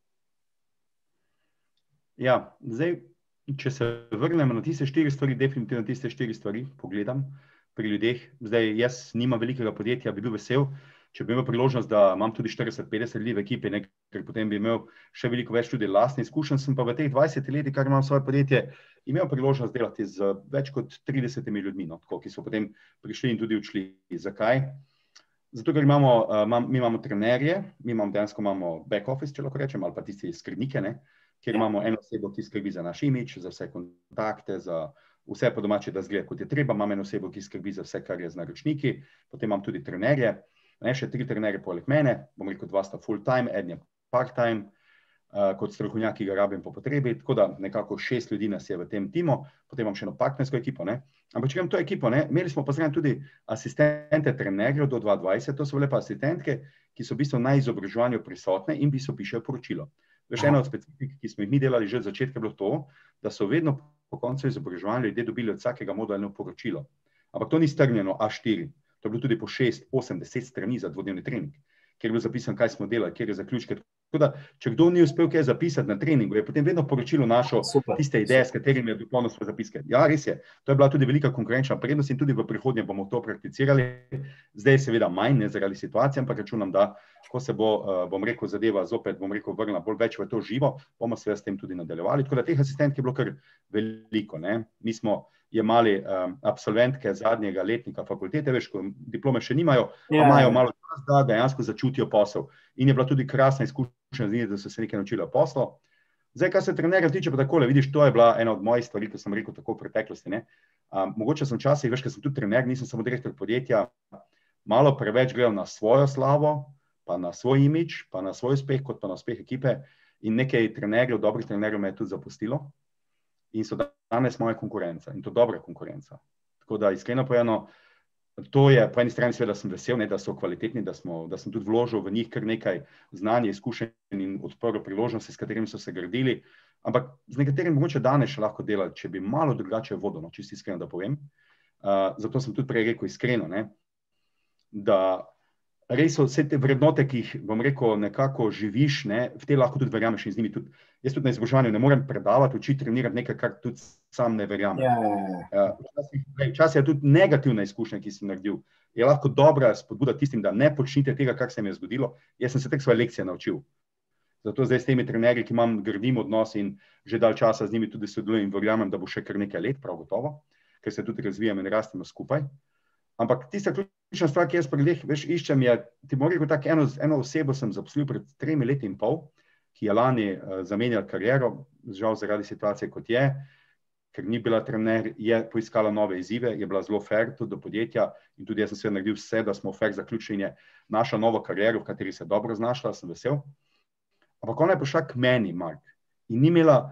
Ja, zdaj, če se vrnemo na tiste štiri stvari, definitivno tiste štiri stvari pogledam pri ljudeh. Zdaj, jaz nimam velikega podjetja, bi bil vesel, če bi imel priložnost, da imam tudi štirideset petdeset ljudi v ekipi, ne, ker potem bi imel še veliko več tudi lastnih izkušenj. Sem pa v teh dvajsetih letih, kar imam svoje podjetje, imel priložnost delati z več kot tridesetimi ljudmi, no, tako, ki so potem prišli in tudi odšli. Zakaj? Zato, ker imamo, uh, mi imamo trenerje, mi imamo, dejansko imamo back office, če lahko rečem, ali pa tisti skrbnike, ne, kjer imamo eno osebo, ki skrbi za naš imidž, za vse kontakte, za vse po domače, da zgleda, kot je treba. Imam eno osebo, ki skrbi za vse, kar je z naročniki, potem imam tudi trenerje. Ne, še tri trenerje poleg mene, bom rekel, dva sta full time, en je part time, uh, kot strokovnjak, ki ga rabim po potrebi, tako da nekako šest ljudi nas je v tem timu, potem imam še eno partnersko ekipo, ne. Ampak če imam to ekipo, ne, imeli smo pa zraven tudi asistente trenerjev do dva dvajset, to so bile pa asistentke, ki so v bistvu na izobraževanju prisotne in v bistvu pišejo poročilo. Veš, ena od specifik, ki smo jih mi delali že od začetka, je bilo to, da so vedno po koncu izobraževanja ljudje dobili od vsakega modula poročilo. Ampak to ni strnjeno A štiri. To je bilo tudi po šest, osem, deset strani za dvodnevni trening, kjer je bilo zapisano, kaj smo delali, kjer je zaključke. Tako da, če kdo ni uspel kaj zapisati na treningu, je potem vedno poročilo našo super, tiste ideje, super, s katerimi je dopolnil svoje zapiske. Ja, res je. To je bila tudi velika konkurenčna prednost in tudi v prihodnje bomo to prakticirali. Zdaj seveda manj, ne zaradi situacije, ampak računam, da ko se bo, bom rekel, zadeva zopet, bom rekel, vrnila bolj več v to živo, bomo seveda s tem tudi nadaljevali. Tako da teh asistentk je bilo kar veliko, ne. Mi smo jemali um, absolventke zadnjega letnika fakultete, veš, ko diplome še nimajo, pa yeah. imajo malo čas, da dejansko začutijo posel. In je bila tudi krasna izkušnja z njimi, da so se nekaj naučila posla. Zdaj, kar se trenerja tiče, pa takole, vidiš, to je bila ena od mojih stvari, ko sem rekel tako v preteklosti, ne. Um, mogoče sem včasih, veš, ker sem tudi trener, nisem samo direktor podjetja, malo preveč gledal na svojo slavo, pa na svoj imidž, pa na svoj uspeh, kot pa na uspeh ekipe. In nekaj trenerjev, dobrih trenerjev me je tudi zapustilo. In so danes moja konkurenca, in to dobra konkurenca. Tako da, iskreno povedano, to je, po eni strani seveda sem vesel, ne, da so kvalitetni, da, smo, da sem tudi vložil v njih kar nekaj znanja, izkušenj in odprl priložnosti, s katerimi so se gradili, ampak z nekaterim mogoče danes še lahko delati, če bi malo drugače vodilo, čisto iskreno, da povem. Uh, zato sem tudi prej rekel iskreno, ne, da res so vse te vrednote, ki jih, bom rekel, nekako živiš, ne, v te lahko tudi verjameš in z njimi tudi. Jaz tudi na izobraževanju ne morem predavati, učiti, trenirati nekaj, kar tudi sam ne verjamem. Yeah. Uh, Včasih je tudi negativna izkušnja, ki sem naredil. Je lahko dobra spodbuda tistim, da ne počnite tega, kar se mi je zgodilo. Jaz sem se tek svoje lekcije naučil. Zato zdaj s temi trenerji, ki imam, gradim odnos in že dalj časa z njimi tudi sodelujem in verjamem, da bo še kar nekaj let, prav gotovo, ker se tudi razvijamo in rastemo skupaj. Ampak tista ključna stvar, ki jaz pri ljudeh, veš, iščem je, ti bom rekel tako, eno, eno osebo sem zaposlil pred tremi leti in pol, ki je lani uh, zamenjala kariero, žal zaradi situacije, kot je, ker ni bila trener, je poiskala nove izzive, je bila zelo fair tudi do podjetja in tudi jaz sem se naredil vse, da smo fair zaključili in je naša novo kariero, v kateri se je dobro znašla, sem vesel. Ampak ona je prišla k meni, Mark, in ni imela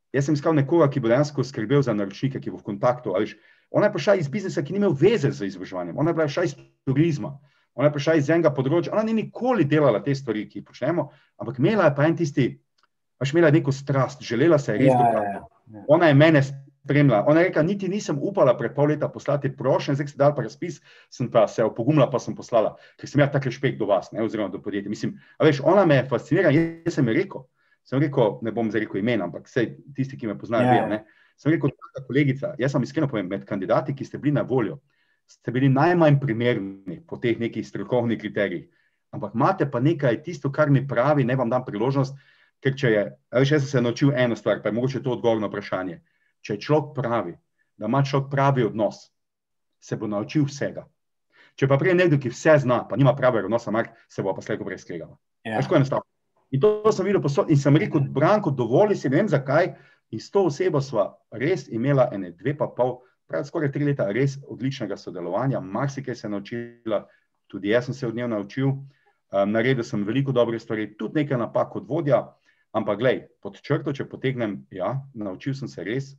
Jaz sem iskal nekoga, ki bo dejansko skrbel za naročnike, ki bo v kontaktu. Veš, ona je prišla iz biznisa, ki ni imel veze z izobraževanjem. Ona je bila prišla iz turizma. Ona je prišla iz enega področja. Ona ni nikoli delala te stvari, ki jih počnemo, ampak imela je pa en tisti, veš, imela je neko strast, želela se je res
Ja,
dokazati.
ja, ja.
Ona je mene spremljala. Ona je rekla, niti nisem upala pred pol leta poslati prošen, zdaj se dal pa razpis, sem pa se opogumila, pa sem poslala, ker sem imela tak respekt do vas, ne, oziroma do podjetja. Mislim, a veš, ona me fascinira, jaz sem ji rekel, sem rekel, ne bom zdaj rekel imena, ampak vsej tisti, ki me poznajo,
Ja.
vejo, ne. Sem rekel, taka kolegica, jaz sem iskreno povem, med kandidati, ki ste bili na voljo, ste bili najmanj primerni po teh nekih strokovnih kriterijih, ampak imate pa nekaj tisto, kar mi pravi, ne vam dam priložnost, ker če je, a veš, jaz sem se naučil eno stvar, pa je mogoče to odgovor na vprašanje. Če je človek pravi, da ima človek pravi odnos, se bo naučil vsega. Če pa prej nekdo, ki vse zna, pa nima pravega odnosa, Mark, se bo pa slejko prej skregala.
Ja.
Veš, ko je enostavno. In to sem videl posod in sem rekel, Branko, dovolj si, ne vem zakaj, in s to osebo sva res imela ene dve pa pol, pravi skoraj tri leta res odličnega sodelovanja, marsikaj se je naučila, tudi jaz sem se od nje naučil, um, naredil sem veliko dobrih stvari, tudi nekaj napak kot vodja, ampak glej, pod črto, če potegnem, ja, naučil sem se res,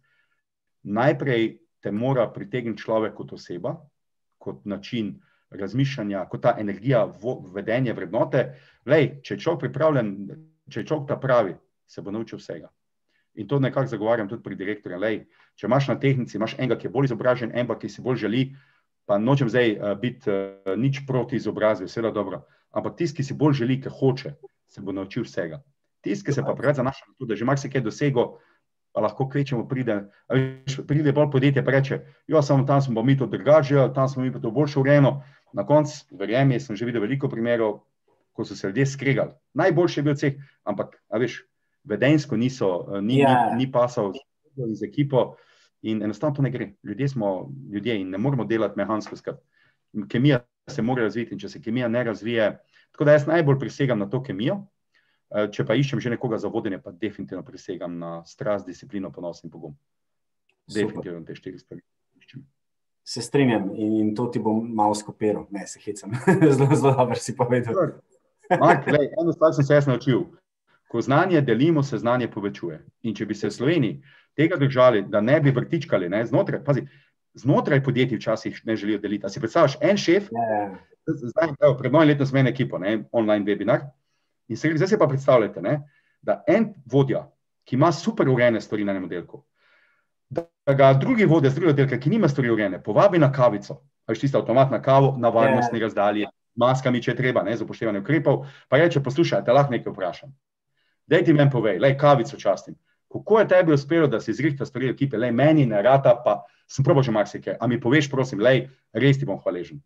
najprej te mora pritegniti človek kot oseba, kot način razmišljanja, kot ta energija, vedenje, vrednote. Lej, če je človek pripravljen, če je človek ta pravi, se bo naučil vsega. In to nekako zagovarjam tudi pri direktorju. Lej, če imaš na tehnici, imaš enega, ki je bolj izobražen, enega, ki si bolj želi, pa nočem zdaj uh, biti uh, nič proti izobrazbi, vse dobro, ampak tisti, ki si bolj želi, ki hoče, se bo naučil vsega. Tisti, ki se pa preveč zanaša na to, da že marsikaj dosego, pa lahko kvečemo pride, pride bolj podjetje, pa reče, jo, samo tam smo mi to drugače, tam smo mi pa to boljše urejeno. Na koncu, verjemi, sem že videl veliko primerov, ko so se ljudje skregali. Najboljši je bil ceh, ampak, a veš, vedenjsko niso, ni,
Ja.
ni, ni pasal z ekipo in enostavno to ne gre. Ljudje smo ljudje in ne moramo delati mehansko skrb. Kemija se mora razviti in če se kemija ne razvije, tako da jaz najbolj prisegam na to kemijo. Če pa iščem že nekoga za vodenje, pa definitivno prisegam na strast, disciplino, ponos in pogum. Definitivno te štiri stvari iščem.
Se strinjam in, in to ti bom malo skopiral. Ne, se hecam. zelo, zelo dobro si povedal.
Mark, lej, eno stvar sem se jaz naučil. Ko znanje delimo, se znanje povečuje. In če bi se v Sloveniji tega držali, da ne bi vrtičkali, ne, znotraj, pazi, znotraj podjetij včasih ne želijo deliti. A si predstavljaš, en šef,
Ja.
zdaj, evo, pred novim letom smo imeli ekipo, ne, online webinar, in se, zdaj se pa predstavljate, ne, da en vodja, ki ima super urejene stvari na enem oddelku, da ga drugi vodja z drugega oddelka, ki nima stvari urejene, povabi na kavico, ali tisto avtomat na kavo, na varnostni
Ja.
razdalji, maskami, če je treba, ne, z upoštevanjem ukrepov, pa reče, poslušaj, te lahko nekaj vprašam. Daj ti meni povej, lej, kavico častim. Kako je tebi uspelo, da si izrihta stvari ekipe, lej, meni ne rata, pa sem probal že marsikaj, a mi poveš, prosim, lej, res ti bom hvaležen.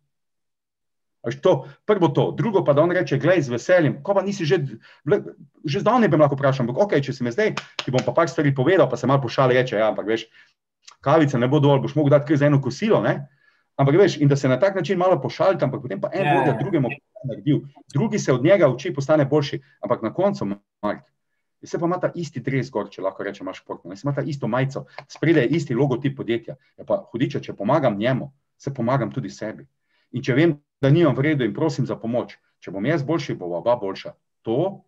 Až to, prvo to, drugo pa da on reče, glej, z veseljem, ko pa nisi že, že zdavnaj bi lahko vprašal, ampak ok, če si me zdaj, ti bom pa par stvari povedal, pa se malo pošali, reče, ja, ampak veš, kavica ne bo dovolj, boš mogel dati kar za eno kosilo, ne? Ampak veš, in da se na tak način malo pošalite, ampak potem pa en
Ja.
vodja drugemu naredil, drugi se od njega uči, postane boljši, ampak na koncu, Mark, se pa ima ta isti dres gor, če lahko reče, imaš športno, se ima ta isto majico, spredaj je isti logotip podjetja. Ja pa, hudiče, če pomagam njemu, se pomagam tudi sebi. In če vem, da nimam v redu in prosim za pomoč, če bom jaz boljši, bo oba boljša. To,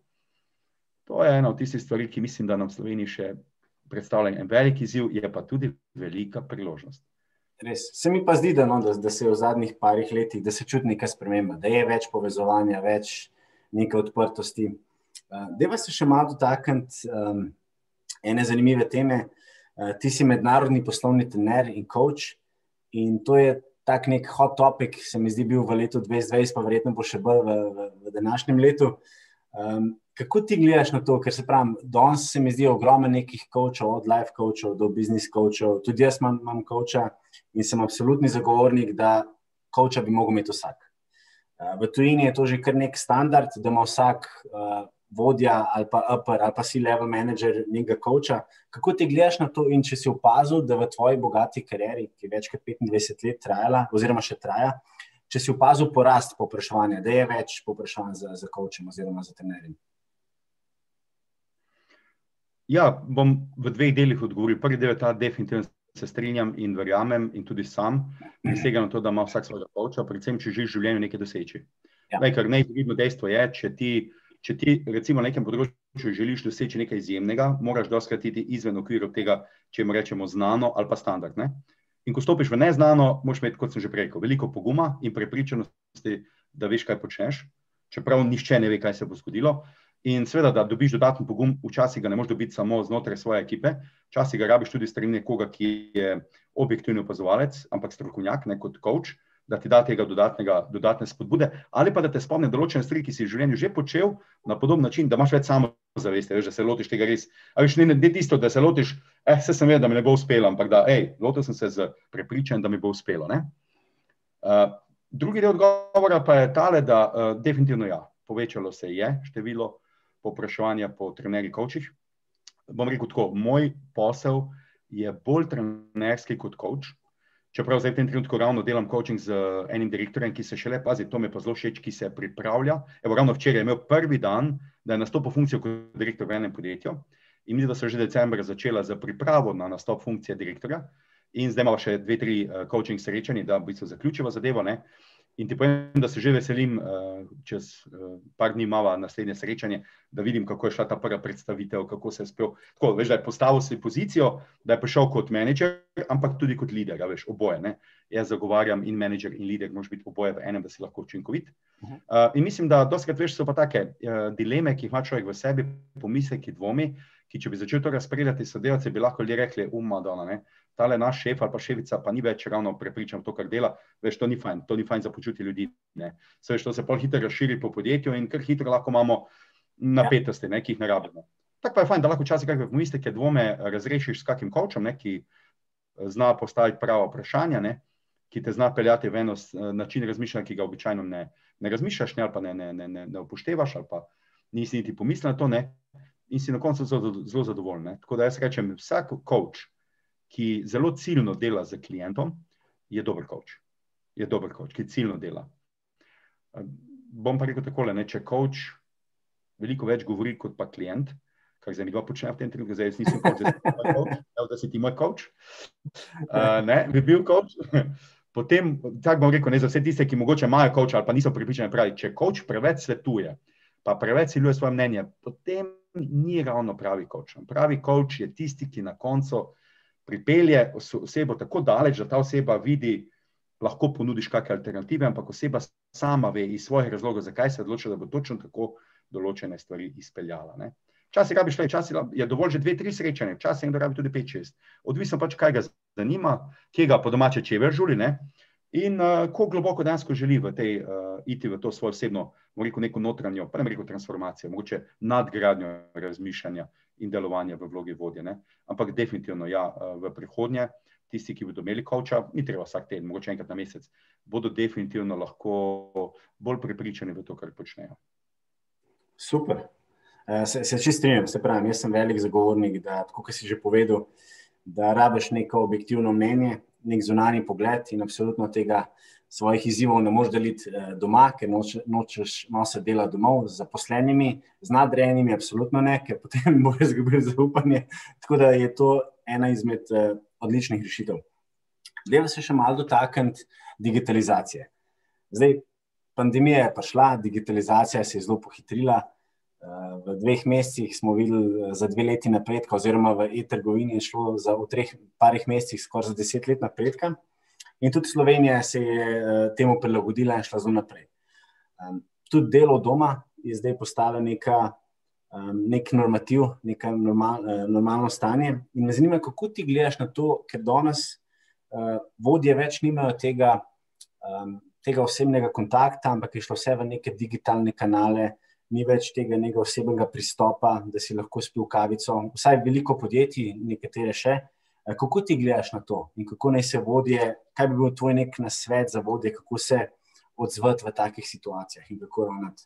to je ena od tistih stvari, ki mislim, da nam v Sloveniji še predstavlja en velik izziv, je pa tudi velika priložnost.
Res. Se mi pa zdi, da, no, da, da se je v zadnjih parih letih, da se čuti neka sprememba, da je več povezovanja, več neke odprtosti. Uh, Deva se še malo dotakniti um, ene zanimive teme. Uh, ti si mednarodni poslovni trener in coach in to je tak nek hot topic, se mi zdi bil v letu dvajset dvajset, pa verjetno bo še bolj v, v, v današnjem letu. Um, kako ti gledaš na to, ker se pravim, danes se mi zdi ogromno nekih coachov, od life coachov do business coachov, tudi jaz imam, imam coacha in sem absolutni zagovornik, da coacha bi mogel imeti vsak. Uh, v tujini je to že kar nek standard, da ima vsak uh, vodja ali pa upper ali pa C-level manager nekega coacha. Kako ti gledaš na to in če si opazil, da v tvoji bogati karieri, ki je več kot petindvajset let trajala, oziroma še traja, če si opazil porast povpraševanja, da je več povpraševanj za, za coachem oziroma za trenerjem?
Ja, bom v dveh delih odgovoril. Prvi del je ta, definitivno se strinjam in verjamem in tudi sam prisegam na to, da ima vsak svojega coacha, predvsem, če želiš v življenju nekaj doseči.
Ja.
Lej, ker neizogibno dejstvo je, če ti, če ti recimo na nekem področju če želiš doseči nekaj izjemnega, moraš dostikrat iti izven okvirov tega, če mu rečemo znano ali pa standard. Ne? In ko stopiš v neznano, moraš imeti, kot sem že prej rekel, veliko poguma in prepričanosti, da veš, kaj počneš, čeprav nihče ne ve, kaj se bo zgodilo. In seveda, da dobiš dodaten pogum, včasih ga ne moreš dobiti samo znotraj svoje ekipe, včasih ga rabiš tudi strani nekoga, ki je objektivni opazovalec, ampak strokovnjak, ne kot coach, da ti da tega dodatnega, dodatne spodbude, ali pa da te spomne določene stvari, ki si v življenju že počel na podoben način, da imaš več samozavesti, veš, da se lotiš tega res. A veš, ne, ne tisto, da se lotiš, eh, se sem vedel, da mi ne bo uspelo, ampak da, ej, lotil sem se z prepričanjem, da mi bo uspelo. Ne? Uh, drugi del odgovora pa je tale, da uh, definitivno ja, povečalo se je število povpraševanja po trenerjih, coachih. Bom rekel tako, moj posel je bolj trenerski kot coach. Čeprav zdaj v tem trenutku ravno delam coaching z enim direktorjem, ki se šele, pazi, to me pa zelo všeč, ki se pripravlja. Evo, ravno včeraj je imel prvi dan, da je nastopil funkcijo kot direktor v enem podjetju in mislim, da se že decembra začela za pripravo na nastop funkcije direktorja in zdaj imamo še dve, tri uh, coaching srečanje, da v bistvu zaključiva zadevo, ne. In ti povem, da se že veselim, uh, čez uh, par dni imava naslednje srečanje, da vidim, kako je šla ta prva predstavitev, kako se je spel. Tako, veš, da je postavil si pozicijo, da je prišel kot menedžer, ampak tudi kot lider, veš, oboje, ne. Jaz zagovarjam in menedžer in lider, moraš biti oboje v enem, da si lahko učinkovit. Uh, in mislim, da dostikrat, veš, so pa take uh, dileme, ki jih ima človek v sebi, pomisleki, dvomi, ki če bi začel to razpredati sodelavce, bi lahko ljudje rekli, um, Madonna, ne. Tale naš šef ali pa šefica pa ni več ravno prepričan v to, kar dela, veš, to ni fajn, to ni fajn za počutje ljudi, ne. Se veš, to se pol hitro razširi po podjetju in kar hitro lahko imamo napetosti, ne, ki jih ne rabimo. Tako pa je fajn, da lahko včasih kakve pomisleke, dvome razrešiš s kakim coachom, ne, ki zna postaviti prava vprašanja, ne, ki te zna peljati v eno način razmišljanja, ki ga običajno ne, ne razmišljaš, ne, ali pa ne, ne, ne, ne, ne upoštevaš, ali pa nisi niti pomislil na to, ne, in si na koncu zelo, zelo zadovoljen, ne. Tako da jaz rečem, vsak coach, ki zelo ciljno dela z klientom, je dober coach. Je dober coach, ki ciljno dela. Bom pa rekel takole, ne, če coach veliko več govori kot pa klient, kar zdaj nekaj počne v tem trenutku, zdaj jaz nisem coach, da si ti moj coach, uh, ne, bi bil coach, potem, tako bom rekel, ne, za vse tiste, ki mogoče imajo coach ali pa niso pripričani, pravi, če coach preveč svetuje, pa preveč siljuje svoje mnenje, potem ni ravno pravi coach. Pravi coach je tisti, ki na koncu pripelje osebo tako daleč, da ta oseba vidi, lahko ponudiš kakšne alternative, ampak oseba sama ve iz svojih razlogov, zakaj se je odločila, da bo točno tako določene stvari izpeljala. Ne. Včasih rabiš, včasih je dovolj že dve, tri srečanja, včasih nekdo rabi tudi pet, šest. Odvisno pač, kaj ga zanima, kje ga po domače čever žuli, ne, in uh, ko globoko dejansko želi v tej, uh, iti v to svojo osebno, bom rekel, neko notranjo, pa ne rekel transformacijo, mogoče nadgradnjo razmišljanja in delovanja v vlogi vodje, ne. Ampak definitivno, ja, v prihodnje, tisti, ki bodo imeli coacha, ni treba vsak teden, mogoče enkrat na mesec, bodo definitivno lahko bolj prepričani v to, kar počnejo.
Super. Se, se čisto strinjam, se pravim, jaz sem velik zagovornik, da, tako kot si že povedal, da rabiš neko objektivno mnenje, nek zunanji pogled in absolutno tega svojih izzivov ne moreš deliti doma, ker noč, nočeš nositi dela domov z zaposlenimi, z nadrejenimi, absolutno ne, ker potem boš izgubil zaupanje. Tako da je to ena izmed uh, odličnih rešitev. Deva se še malo dotakniti digitalizacije. Zdaj, pandemija je prišla, digitalizacija se je zelo pohitrila. Uh, v dveh mesecih smo videli za dve leti napredka, oziroma v e-trgovini je šlo za v treh parih mesecih skoraj za deset let napredka. In tudi Slovenija se je temu prilagodila in šla zelo naprej. Um, tudi delo doma je zdaj postalo neka, um, nek normativ, neka normal, uh, normalno stanje. In me zanima, kako ti gledaš na to, ker danes uh, vodje več nimajo tega, um, tega osebnega kontakta, ampak je šlo vse v neke digitalne kanale, ni več tega nekega osebnega pristopa, da si lahko spil kavico. Vsaj veliko podjetij, nekatere še. Kako ti gledaš na to in kako naj se vodje, kaj bi bil tvoj nek nasvet za vodje, kako se odzvati v takih situacijah in kako ravnati?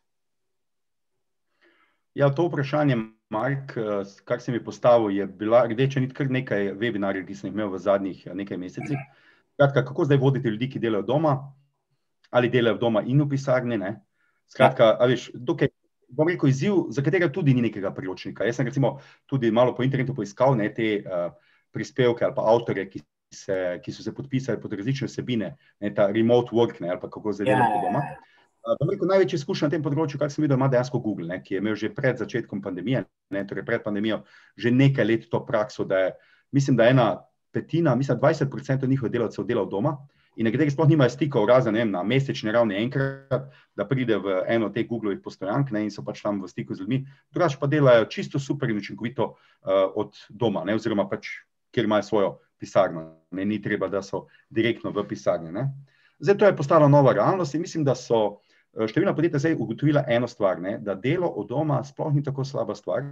Ja, to vprašanje, Mark, kar si mi postavil, je bila rdeča nit kar nekaj webinarjev, ki sem jih imel v zadnjih nekaj mesecih. Skratka, kako zdaj voditi ljudi, ki delajo doma, ali delajo doma in v pisarni, ne? Skratka, a veš, dokaj, bom rekel, izziv, za katerega tudi ni nekega priročnika. Jaz sem recimo tudi malo po internetu poiskal, ne, te uh, prispevke ali pa avtorje, ki, se, ki so se podpisali pod različne vsebine, ne, ta remote work, ne, ali pa kako zdaj delati doma. Bom rekel, največji izkušnja na tem področju, kar sem videl, ima dejansko Google, ne, ki je imel že pred začetkom pandemije, ne, torej pred pandemijo, že nekaj let to prakso, da je, mislim, da ena petina, mislim, dvajset procentov njihovih delavcev dela od doma in nekateri sploh nimajo stikov razen, ne vem, na mesečni ravni enkrat, da pride v eno od teh Googlovih postojank, ne, in so pač tam v stiku z ljudmi, drugače pa delajo čisto super in učinkovito uh, od doma, ne, oziroma pač, kjer imajo svojo pisarno, ne, ni treba, da so direktno v pisarni, ne. Zdaj, to je postala nova realnost in mislim, da so številna podjetja zdaj ugotovila eno stvar, ne, da delo od doma sploh ni tako slaba stvar,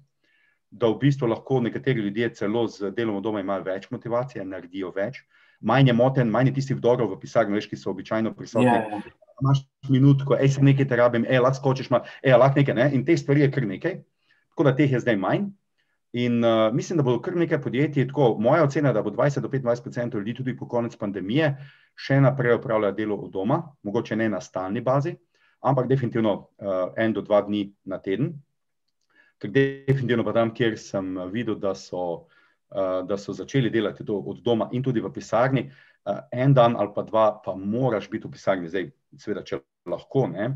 da v bistvu lahko nekateri ljudje celo z delom od doma imajo več motivacije, naredijo več, manj je moten, manj je tistih vdorov v pisarni, veš, ki so običajno prisotni, yeah. Imaš minutko, ej, sem nekaj te rabim, ej, lahko skočiš, ma, ej, lahko nekaj, ne, in teh stvari je kar nekaj, tako da teh je zdaj manj. In uh, mislim, da bo kar nekaj podjetij, tako moja ocena, da bo dvajset do petindvajset procentov ljudi tudi po konec pandemije še naprej opravljajo delo od doma, mogoče ne na stalni bazi, ampak definitivno uh, en do dva dni na teden. Ker definitivno pa tam, kjer sem videl, da so, uh, da so začeli delati to od doma in tudi v pisarni, uh, en dan ali pa dva pa moraš biti v pisarni, zdaj seveda, če lahko, ne.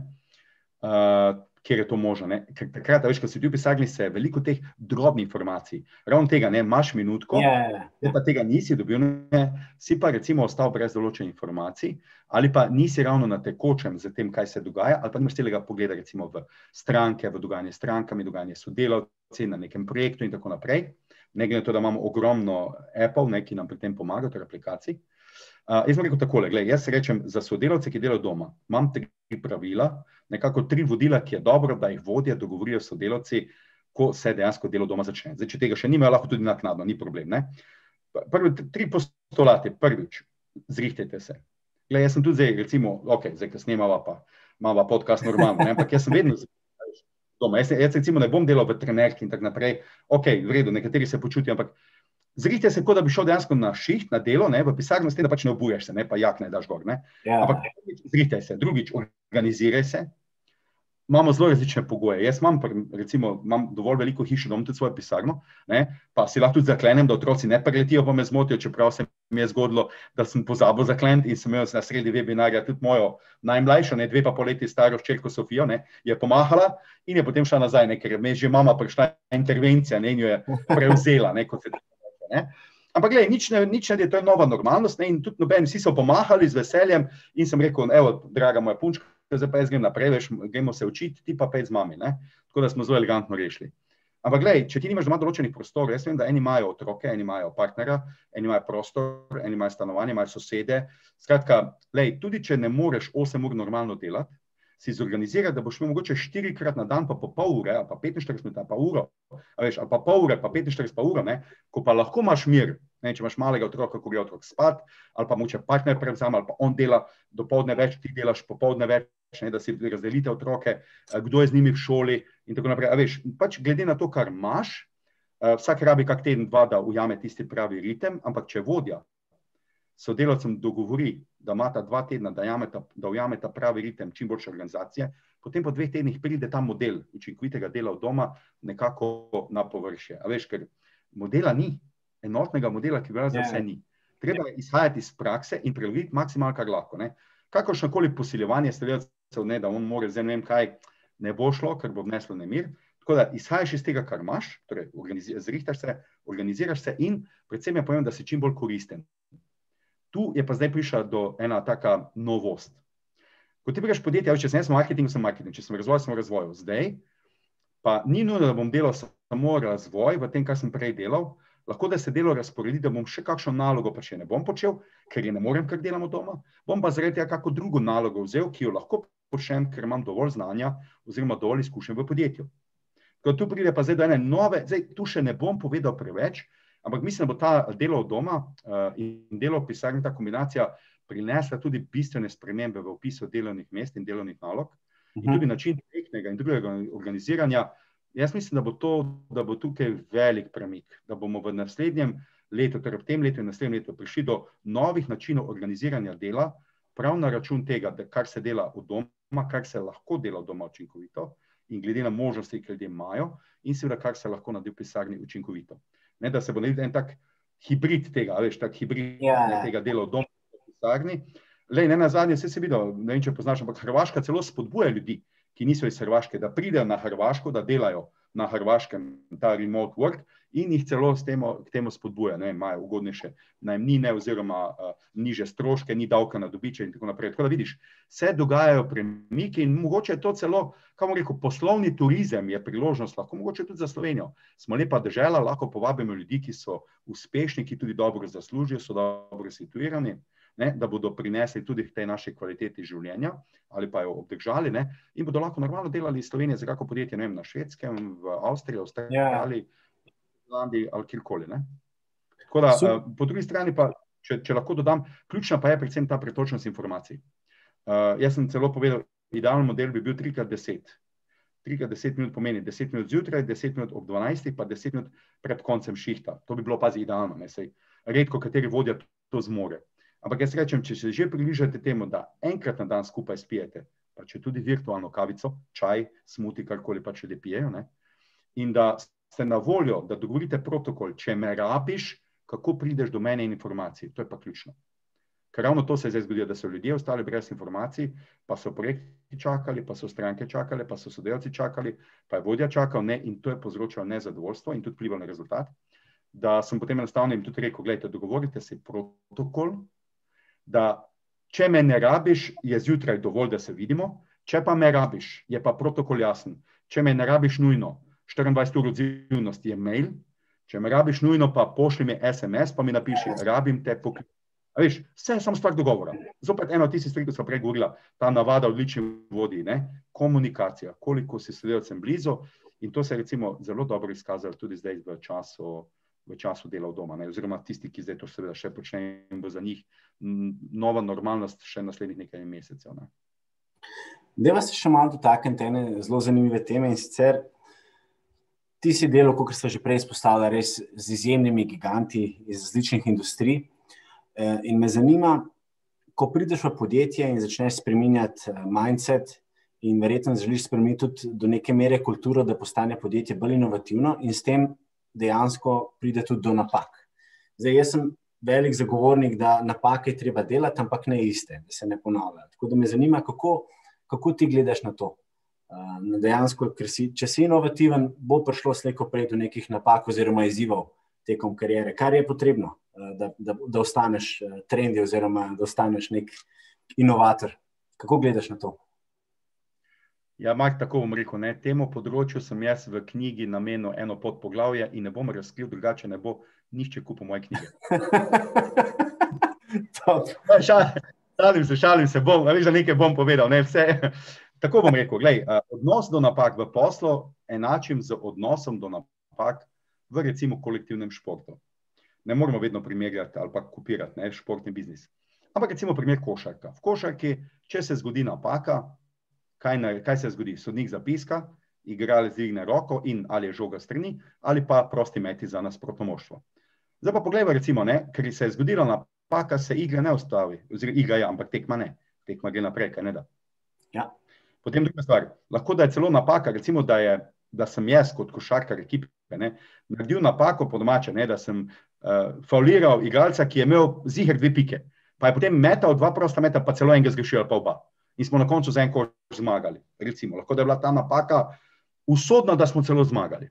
Uh, kjer je to možno, ne? Ker takrat, veš, ko si v pisarni, se veliko teh drobnih informacij, ravno tega, ne, imaš minutko, yeah. Pa tega nisi dobil, ne, si pa recimo ostal brez določenih informacij, ali pa nisi ravno na tekočem z tem, kaj se dogaja, ali pa nimaš celega pogleda recimo v stranke, v dogajanje s strankami, dogajanje sodelavci na nekem projektu in tako naprej, ne glede na to, da imamo ogromno appov, ne, ki nam pri tem pomagajo, torej aplikacij. Uh, jaz bom rekel takole, gled, jaz rečem, za sodelavce, ki delajo doma, imam tri pravila, nekako tri vodila, ki je dobro, da jih vodje dogovorijo sodelavci, ko se dejansko delo doma začne. Zdaj, če tega še nimajo, lahko tudi naknadno, ni problem, ne. Prvi, tri postulate, prvič, zrihtajte se. Gled, jaz sem tudi zdaj, recimo, ok, zdaj, ko snemava pa, imava podcast normalno, ne, ampak jaz sem vedno doma, jaz, jaz recimo ne bom delal v trenerki in tak naprej, ok, v redu, nekateri se počutijo, ampak zrihtaj se, kot da bi šel dejansko na šiht, na delo, ne, v pisarni, s tem, da pač ne obujaš se, ne, pa jak ne daš gor, ne. Yeah. Ampak zrihtaj se, drugič, organiziraj se. Imamo zelo različne pogoje. Jaz imam, recimo, imam dovolj veliko hišo, da imam tudi svojo pisarno, ne, pa si lahko tudi zaklenem, da otroci ne preletijo, pa me zmotijo, čeprav se mi je zgodilo, da sem pozabil zakleniti in sem imel na sredi webinarja tudi mojo najmlajšo, ne, dve pa pol leti staro hčerko Sofijo, ne, je pomahala in je potem šla nazaj, ne, ker me je že mama prišla intervencija, ne, in jo je prevzela, ne, kot se ne. Ampak gledaj, nič ne, nič ne, to je nova normalnost, ne, in tudi noben, vsi so pomahali z veseljem in sem rekel, evo, draga moja punčka, zdaj pa jaz grem naprej, veš, gremo se učiti, ti pa pej z mami, ne, tako da smo zelo elegantno rešili. Ampak gledaj, če ti nimaš doma določenih prostorov, jaz vem, da eni imajo otroke, eni imajo partnera, eni imajo prostor, eni imajo stanovanje, imajo sosede, skratka, gledaj, tudi če ne moreš osem ur normalno delati, si zorganizirati, da boš imel mogoče štirikrat na dan, pa po pol ure, ali pa petinštirideset minut, ali pa uro, a veš, ali pa pol ure, pa petinštirideset pa uro, ne, ko pa lahko imaš mir, ne, če imaš malega otroka, ko gre otrok spat, ali pa mogoče partner prevzame, ali pa on dela dopoldne več, ti delaš popoldne več, ne, da si razdelite otroke, kdo je z njimi v šoli in tako naprej, a veš, pač glede na to, kar imaš, vsak rabi kak teden, dva, da ujame tisti pravi ritem, ampak če vodja sodelavcem dogovori, da imata dva tedna, da, jameta, da ujameta pravi ritem čim boljše organizacije, potem po dveh tednih pride ta model učinkovitega dela od doma nekako na površje. A veš, ker modela ni, enotnega modela, ki velja za vse ni. Treba je izhajati iz prakse in prilagoditi maksimalno, kar lahko. Ne. Kakršnokoli posiljevanje sodelavcev, ne, da on more zdaj ne vem kaj, ne bo šlo, ker bo vneslo nemir. Tako da izhajaš iz tega, kar imaš, torej zrihtaš se, organiziraš se in predvsem je povem, da si čim bolj koristen. Tu je pa zdaj prišla do ena taka novost. Ko ti prišš podjetje, če sem jaz marketing, sem marketing, če sem razvoj, sem razvoju. Zdaj pa ni nujno, da bom delal samo razvoj v tem, kar sem prej delal, lahko da se delo razporedi, da bom še kakšno nalogo pa še ne bom počel, ker je ne morem, ker delamo doma, bom pa zaradi tega kako drugo nalogo vzel, ki jo lahko počnem, ker imam dovolj znanja oziroma dovolj izkušenj v podjetju. Ko tu pride pa zdaj do ene nove, zdaj tu še ne bom povedal preveč, ampak mislim, da bo ta delo od doma uh, in delo v pisarni, ta kombinacija prinesla tudi bistvene spremembe v opisu delovnih mest in delovnih nalog uh-huh. in tudi način teknega in drugega organiziranja. Jaz mislim, da bo, to, da bo tukaj velik premik, da bomo v naslednjem letu, torej v tem letu in naslednjem letu prišli do novih načinov organiziranja dela, prav na račun tega, da kar se dela od doma, kar se lahko dela od doma učinkovito in glede na možnosti, ki ljudje imajo in seveda, kar se lahko naredi v pisarni učinkovito. Ne, da se bo naredil en tak hibrid tega, veš, tak hibrid yeah. ne, tega dela od doma v pisarni. Lej, ne na zadnje, vse se videl, ne vem, če poznaš, ampak Hrvaška celo spodbuja ljudi, ki niso iz Hrvaške, da pridejo na Hrvaško, da delajo na Hrvaškem ta remote work in jih celo s temo, k temu spodbuja, ne, imajo ugodnejše najemnine oziroma uh, niže stroške, ni davka na dobiček in tako naprej. Tako da vidiš, se dogajajo premiki in mogoče je to celo, kako rekel, poslovni turizem je priložnost, lahko mogoče tudi za Slovenijo. Smo lepa dežela, lahko povabimo ljudi, ki so uspešni, ki tudi dobro zaslužijo, so dobro situirani, ne, da bodo prinesli tudi k tej naši kvaliteti življenja ali pa jo obdržali, ne, in bodo lahko normalno delali iz Slovenije za kako podjetje, ne vem, na Švedskem, v Avstriji, Avstraliji, Holandiji ali kjerkoli. Ne. Tako da, uh, po drugi strani pa, če, če lahko dodam, ključna pa je predvsem ta pretočnost informacij. Uh, jaz sem celo povedal, idealen model bi bil tri krat deset. tri krat deset minut pomeni deset minut zjutraj, deset minut ob dvanajstih, pa deset minut pred koncem šihta. To bi bilo pazi idealno, ne, sej redko kateri vodja to zmore. Ampak jaz rečem, če se že približate temu, da enkrat na dan skupaj spijete, pa če tudi virtualno kavico, čaj, smuti, karkoli pa če le pijejo, ne, in da ste na voljo, da dogovorite protokol, če me rabiš, kako prideš do mene in informacij. To je pa ključno. Ker ravno to se je zdaj zgodilo, da so ljudje ostali brez informacij, pa so projekti čakali, pa so stranke čakale, pa so sodelavci čakali, pa je vodja čakal, ne, in to je povzročalo nezadovoljstvo in tudi vplivalo na rezultat, da sem potem enostavno jim tudi rekel, gledajte, dogovorite se protokol, da če me ne rabiš, je zjutraj dovolj, da se vidimo, če pa me rabiš, je pa protokol jasen. Če me ne rabiš nujno, štiriindvajset ur odzivnost je mail, če me rabiš nujno, pa pošli mi es em es, pa mi napiši, rabim te poklic. A veš, vse je samo stvar dogovora. Zopet eno tisti stvari, ko smo prej govorila, ta navada odlični vodi, ne? Komunikacija, koliko si sodelavcem blizu, in to se je recimo zelo dobro izkazalo tudi zdaj v času v času dela v doma, ne, oziroma tisti, ki zdaj to seveda še počnejo in bo za njih nova normalnost še naslednjih nekaj mesecev. Ne.
Deva se še malo dotakniti ene zelo zanimive teme in sicer ti si delal, kot ste že prej izpostavili, res z izjemnimi giganti iz različnih industrij in me zanima, ko prideš v podjetje in začneš spreminjati mindset in verjetno želiš spremeniti tudi do neke mere kulturo, da postane podjetje bolj inovativno in s tem dejansko pride tudi do napak. Zdaj, jaz sem velik zagovornik, da napake je treba delati, ampak ne iste, da se ne ponavljajo. Tako da me zanima, kako, kako ti gledaš na to. Uh, dejansko, ker si, če si inovativen, bo prišlo slejko prej do nekih napak oziroma izzivov tekom kariere. Kar je potrebno, uh, da, da, da ostaneš uh, trendi oziroma da ostaneš nek inovator. Kako gledaš na to?
Ja, Mark, tako bom rekel, ne, temu področju sem jaz v knjigi namenil eno podpoglavje in ne bom razkril, drugače ne bo nihče kupil moje knjige. šalim se, šalim se, bom, veš, da nekaj bom povedal, ne, vse. Tako bom rekel, glej, odnos do napak v poslu enačim z odnosom do napak v recimo kolektivnem športu. Ne moramo vedno primerjati ali pa kopirati, ne, športni biznis. Ampak recimo primer košarka. V košarki, če se zgodi napaka, Kaj, na, kaj se zgodi? Sodnik zapiska, igralec dvigne roko in ali je žoga strani, ali pa prosti meti za nasprotno moštvo. Zdaj pa pogledaj, recimo, ne, ker se je zgodila napaka, se igra ne ustavi, oziroma igra je, ampak tekma ne. Tekma gre naprej, kaj ne da.
Ja.
Potem druga stvar, lahko da je celo napaka, recimo, da, je, da sem jaz kot košarkar ekipe, ne, naredil napako po domače, ne, da sem uh, fauliral igralca, ki je imel ziher dve pike, pa je potem metal dva prosta meta, pa celo enega zgrešil ali pa oba. In smo na koncu za en koš zmagali. Recimo, lahko da je bila ta napaka usodna, da smo celo zmagali.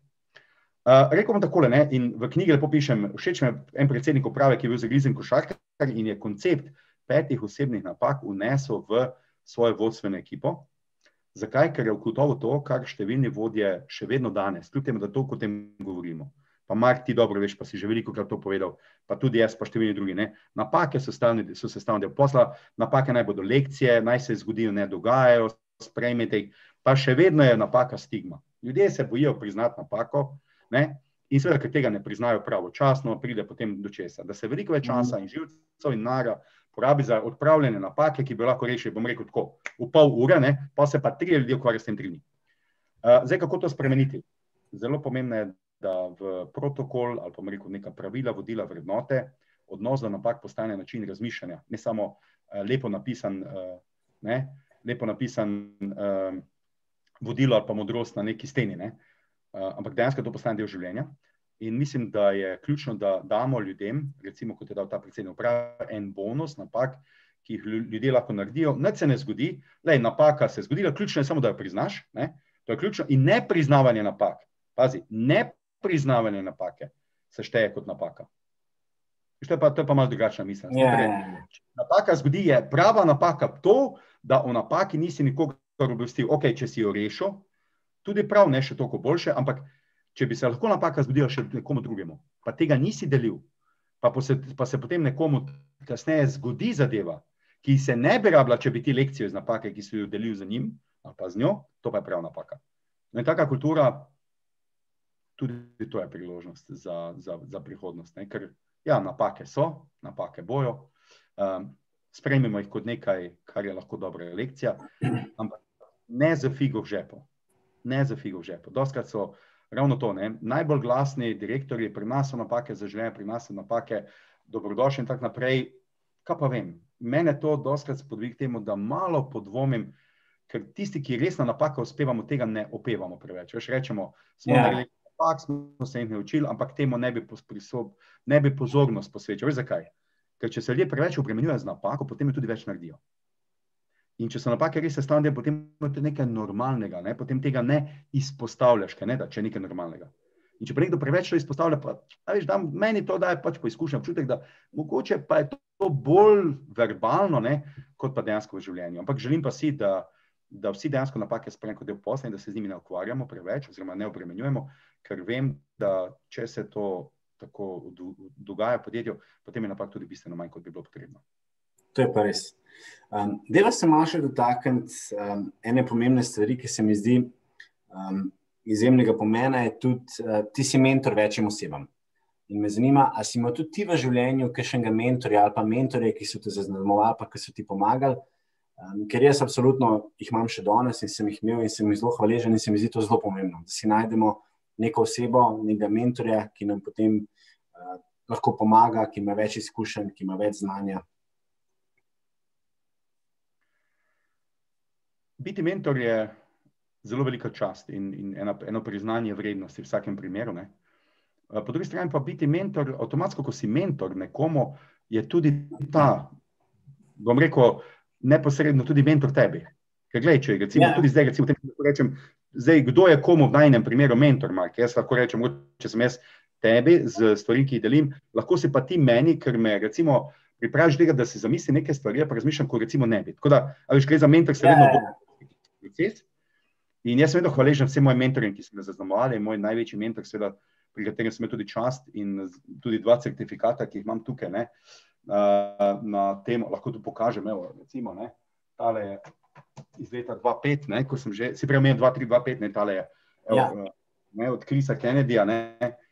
Uh, rekel bom takole, ne, in v knjigi lepo pišem, všeč me en predsednik uprave, ki je bil zagrizen košarkar in je koncept petih osebnih napak vnesel v svojo vodstveno ekipo. Zakaj? Ker je ugotovil to, kar številni vodje še vedno danes, kljub temu, da to o tem govorimo. Pa Mark, ti dobro veš, pa si že veliko krat to povedal, pa tudi jaz, pa številni drugi, ne. Napake so sestavni del posla, napake naj bodo lekcije, naj se zgodijo, ne dogajajo, sprejmete jih, pa še vedno je napaka stigma. Ljudje se bojijo priznati napako, ne, in seveda, ker tega ne priznajo pravočasno, pride potem do česa. Da se veliko več časa in živcev in nara porabi za odpravljanje napake, ki bi lahko rešili, bom rekel tako, v pol ure, ne, pa se pa tri ljudi ukvarja s tem tri dni. Uh, zdaj, kako to spremeniti? Zelo pomembno je, da v protokol ali pa rekel, neka pravila, vodila, vrednote, odnos do napak postane način razmišljanja, ne samo uh, lepo napisan, uh, ne, lepo napisan uh, vodilo ali pa modrost na neki steni, ne, uh, ampak dejansko to postane del življenja. In mislim, da je ključno, da damo ljudem, recimo kot je dal ta predsednik uprave, en bonus napak, ki jih ljudje lahko naredijo, nič se ne zgodi, lej, napaka se je zgodila, ključno je samo, da jo priznaš, ne? To je ključno, in nepriznavanje napak, pazi, nepriznavanje napake se šteje kot napaka. To je pa, to je pa malo drugačna misel.
Ja,
Torej,
ja, ja.
če napaka zgodi, je prava napaka to, da o napaki nisi nikogar obvestil. Ok, če si jo rešil, tudi prav, ne še toliko boljše, ampak če bi se lahko napaka zgodila še nekomu drugemu, pa tega nisi delil, pa, se, pa se potem nekomu kasneje zgodi zadeva, ki se ne bi rabila, če bi ti lekcijo iz napake, ki si jo delil z njim, ali pa z njo, to pa je prav napaka. No in taka kultura, tudi to je priložnost za, za, za prihodnost, ne? Ker ja, napake so, napake bojo, um, sprejmemo jih kot nekaj, kar je lahko dobra lekcija, ampak ne za figo v žepu. Ne za figo v žepu. Dostkrat so ravno to, ne? Najbolj glasni direktorji, pri nas so napake za življenje, pri nas so napake dobrodošli in tak naprej. Kaj pa vem, mene to dostkrat spodvig temu, da malo podvomim, ker tisti, ki res na napaka uspevamo, tega ne opevamo preveč. Veš, rečemo, smo
Ja.
naredili napak, smo se jih ne učili, ampak temu ne bi, prisob, ne bi pozornost posvečal. Veš zakaj? Ker če se ljudje preveč obremenjujejo z napako, potem jo tudi več naredijo. In če so napake res sestavljene, potem je to nekaj normalnega, ne? Potem tega ne izpostavljaš, kaj ne da, če je nekaj normalnega. In če pa nekdo preveč to izpostavlja, pa, a veš, da meni to daje pač po izkušnjah občutek, da mogoče pa je to bolj verbalno, ne, kot pa dejansko v življenju. Ampak želim pa si, da, da vsi dejansko napake sprejmemo kot del posla in da se z njimi ne ukvarjamo preveč, oziroma ne obremenjujemo, ker vem, da če se to tako dogaja v podjetju, potem je napak tudi bistveno manj, kot bi bilo potrebno.
To je pa res. Um, Deva se malo še dotakniti um, ene pomembne stvari, ki se mi zdi um, izjemnega pomena, je tudi, uh, ti si mentor večjim osebam. In me zanima, a si imel tudi ti v življenju kakšnega mentorja ali pa mentorje, ki so te zaznamovali, pa ki so ti pomagali, um, ker jaz absolutno jih imam še danes in sem jih imel in sem jih zelo hvaležen in se mi zdi to zelo pomembno, da si najdemo neko osebo, nekega mentorja, ki nam potem uh, lahko pomaga, ki ima več izkušenj, ki ima več znanja.
Biti mentor je zelo velika čast in, in eno, eno priznanje vrednosti v vsakem primeru, ne. Po drugi strani pa biti mentor, avtomatsko, ko si mentor nekomu, je tudi ta, bom rekel, neposredno tudi mentor tebi. Ker glej, če recimo, yeah. tudi zdaj, recimo, rečem, zdaj, kdo je komu v najnem primeru mentor, Mark? Jaz lahko rečem, če sem jaz tebi z stvari, ki jih delim, lahko si pa ti meni, ker me recimo pripraviš tega, da si zamisli neke stvari, pa razmišljam, ko recimo ne bi. Tako da, ali gre za mentor, se vedno yeah. proces. In jaz sem vedno hvaležen vsem mojim mentorjem, ki so me zaznamovali, moj največji mentor, seveda, pri katerem sem imel tudi čast in tudi dva certifikata, ki jih imam tukaj, ne, na temo, lahko tu pokažem, evo, recimo, ne, tale je iz leta dva pet, ne, ko sem že, si prej omenil dva tri dva pet, ne, tale je, evo, ja. ne, od Chrisa Kennedyja, ne,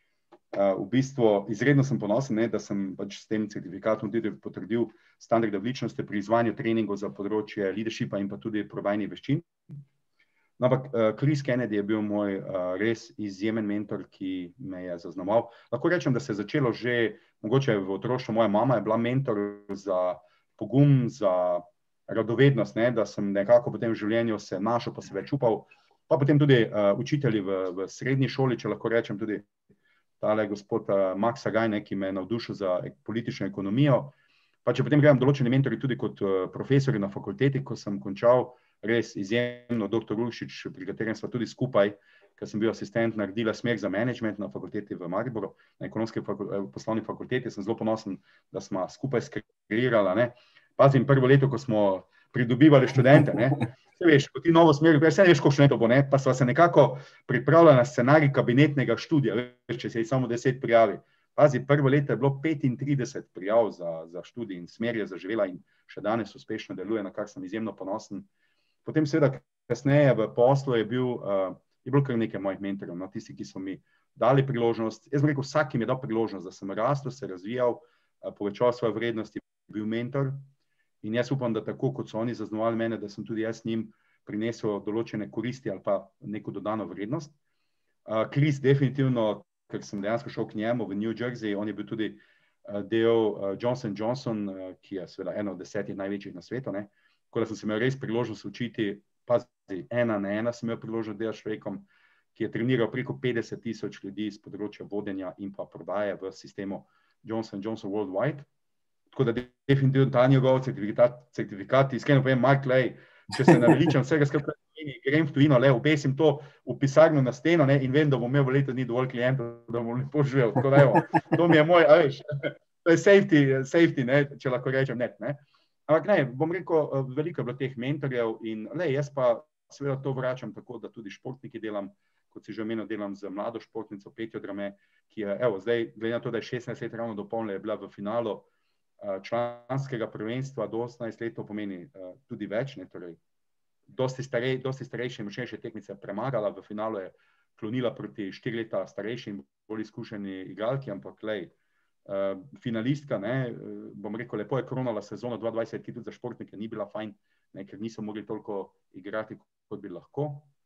v bistvu izredno sem ponosen, ne, da sem pač s tem certifikatom tudi potrdil standarde odličnosti pri izvajanju treningov za področje leadershipa in pa tudi prodajnih veščin. No, ampak uh, Chris Kennedy je bil moj uh, res izjemen mentor, ki me je zaznamoval. Lahko rečem, da se je začelo že, mogoče v otroštvu, moja mama je bila mentor za pogum, za radovednost, ne, da sem nekako potem v življenju se našel, pa se več upal. Pa potem tudi uh, učitelji v, v srednji šoli, če lahko rečem, tudi tale gospod uh, Max Agaj, ne, ki me je navdušil za politično ekonomijo. Pa če potem gledam določeni mentori tudi kot uh, profesori na fakulteti, ko sem končal, res izjemno, doktor Uršič, pri katerem sva tudi skupaj, ker sem bil asistent, naredila smer za management na fakulteti v Mariboru, na ekonomski fakulteti, poslovni fakulteti, sem zelo ponosen, da sva skupaj skreirala, ne. Pazim, prvo leto, ko smo pridobivali študente, ne, se veš, ko ti novo smer, se ne veš, ko študentov bo, ne, pa sva se nekako pripravila na scenarij kabinetnega študija, veš, če se jih samo deset prijavi. Pazi, prvo leto je bilo petintrideset prijav za, za študij in smer je zaživela in še danes uspešno deluje, na kar sem izjemno ponosen. Potem seveda kasneje v poslu je bil, uh, je bilo kar nekaj mojih mentorjev, no, tisti, ki so mi dali priložnost. Jaz bom rekel, vsak mi je dal priložnost, da sem rastel, se razvijal, uh, povečal svoje vrednosti, bil mentor. In jaz upam, da tako, kot so oni zaznamovali mene, da sem tudi jaz njim prinesel določene koristi ali pa neko dodano vrednost. Uh, Chris definitivno, ker sem dejansko šel k njemu v New Jersey, on je bil tudi uh, del uh, Johnson and Johnson, uh, ki je seveda eno od desetih največjih na svetu, ne. Tako da sem se imel res priložnost učiti, pazi, ena na ena sem imel priložnost delati s človekom, ki je treniral preko petdeset tisoč ljudi iz področja vodenja in pa prodaje v sistemu Johnson and Johnson Worldwide. tako da definitivno ta njegov certifikat, certifikat iskreno povem, Mark, lej, če se naveličam vsega skupaj, grem v tujino, le, obesim to v pisarno na steno, ne, in vem, da bom imel v letu dni dovolj klientov, da bom lepo živel. Tako da, evo, to mi je moj, a veš, to je safety, safety, ne, če lahko rečem net, ne. Ampak ne, bom rekel, veliko je bilo teh mentorjev in le, jaz pa seveda to vračam tako, da tudi športniki delam, kot si že omenil, delam z mlado športnico Petjo Drame, ki je, evo, zdaj, glede na to, da je šestnajst let ravno dopolnila, je bila v finalu članskega prvenstva do osemnajst let, to pomeni uh, tudi več, ne, torej, dosti, starej, dosti starejše in močnejše tekmice premagala, v finalu je klonila proti štiri leta starejši in bolj izkušeni igralki, ampak lej, uh, finalistka, ne, bom rekel, lepo je kronala sezono dva dvajset, ki tudi za športnike ni bila fajn, ne, ker niso mogli toliko igrati, kot bi lahko.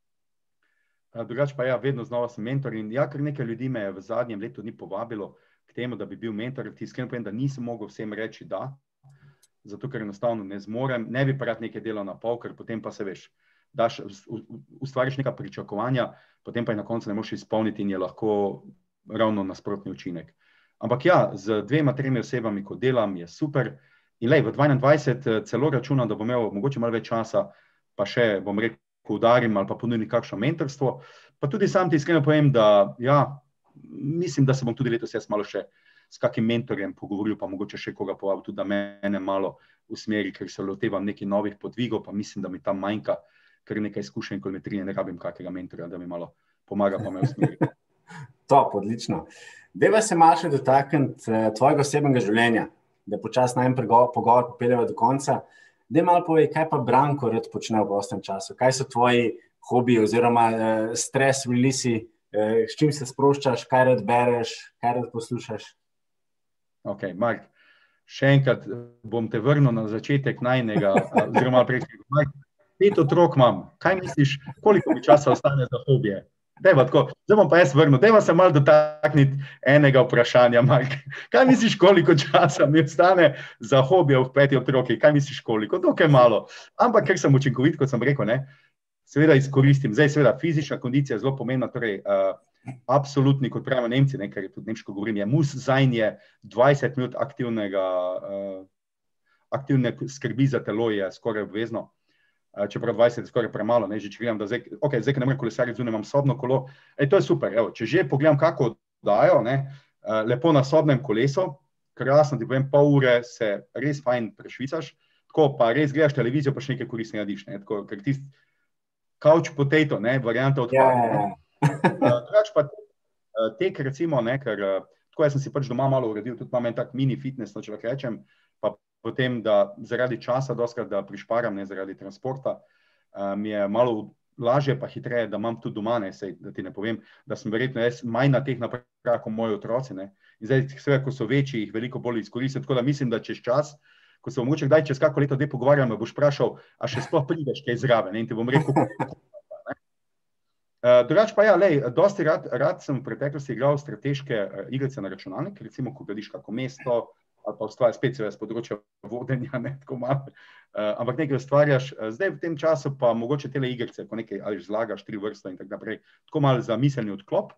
Uh, drugače pa ja, vedno znova sem mentor in ja, ker nekaj ljudi me v zadnjem letu ni povabilo k temu, da bi bil mentor, ti iskreno povem, da nisem mogel vsem reči da, zato ker enostavno ne zmorem, ne bi pa rad nekaj delal na pol, ker potem pa se veš, daš, ustvariš neka pričakovanja, potem pa je na koncu ne moš izpolniti in je lahko ravno nasprotni učinek. Ampak ja, z dvema, tremi osebami, ko delam, je super in lej, v dvaindvajset celo računam, da bom imel mogoče malo več časa, pa še, bom rekel, udarim ali pa ponudim kakšno mentorstvo, pa tudi sam ti iskreno povem, da ja, mislim, da se bom tudi letos jaz malo še s kakim mentorjem pogovoril, pa mogoče še koga povabil, tudi da mene malo usmeri, ker se lotevam nekih novih podvigov, pa mislim, da mi tam manjka, ker nekaj izkušenj kilometrije, ne rabim kakega mentorja, da mi malo pomaga, pa me usmeri.
Top, odlično. Deva se malo še dotakniti tvojega osebnega življenja, da počas najem pogovor popeljeva do konca. Dej malo povej, kaj pa Branko rad počne v prostem času? Kaj so tvoji hobiji oziroma uh, stres release, uh, s čim se sproščaš, kaj rad bereš, kaj rad poslušaš?
Ok, Mark, še enkrat bom te vrnil na začetek najnega, oziroma prejšnjega. Mark, pet otrok imam. Kaj misliš, koliko mi časa ostane za hobije? Dejva tako, zdaj bom pa jaz vrnil. Dejva se malo dotakniti enega vprašanja, Mark. Kaj misliš, koliko časa mi ostane za hobije v peti otroki? Kaj misliš, koliko? Dokaj malo. Ampak, ker sem učinkovit, kot sem rekel, ne, seveda izkoristim. Zdaj, seveda, fizična kondicija je zelo pomembna, torej uh, absolutni, kot pravijo Nemci, ne, ker je tudi nemško govorim, je mus zajn je dvajset minut aktivnega, uh, aktivne skrbi za telo je skoraj obvezno. Čeprav dvajset je skoraj premalo, ne, že če gledam, da zdaj, ok, zdaj, ker ne morem kolesariti zunaj, imam sobno kolo, ej, to je super, evo, če že pogledam, kako oddajo, ne, lepo na sobnem kolesu, krasno ti povem, pol ure se res fajn prešvicaš, tako pa res gledaš televizijo, pa še nekaj koristnega nadiš, ne, tako, ker tist couch potato, ne, varianta odpada, ne. Drugač pa tek, recimo, ne, ker tako jaz sem si pač doma malo uredil, tudi imam en tak mini fitness, no, če lahko rečem, pa potem, da zaradi časa doskrat, da prišparam, ne zaradi transporta, uh, mi je malo lažje pa hitreje, da imam tudi doma, ne, sej, da ti ne povem, da sem verjetno jaz manj na teh napravah kot moji otroci, ne. In zdaj, seveda, ko so večji, jih veliko bolj izkoristim, tako da mislim, da čez čas, ko se mogoče kdaj čez kako leto dve pogovarjam, me boš vprašal, a še sploh prideš kaj zraven, ne, in ti bom rekel, ne. Uh, drugač pa ja, lej, dosti rad, rad sem v preteklosti igral strateške uh, igrice na računalnik, recimo, ko gradiš kako mesto, ali pa ustvarjaš spet seveda z področja vodenja, ne, tako malo, uh, ampak nekaj ustvarjaš. Zdaj v tem času pa mogoče tele igrice, ko nekaj ali zlagaš tri vrste in tako naprej, tako malo za miselni odklop.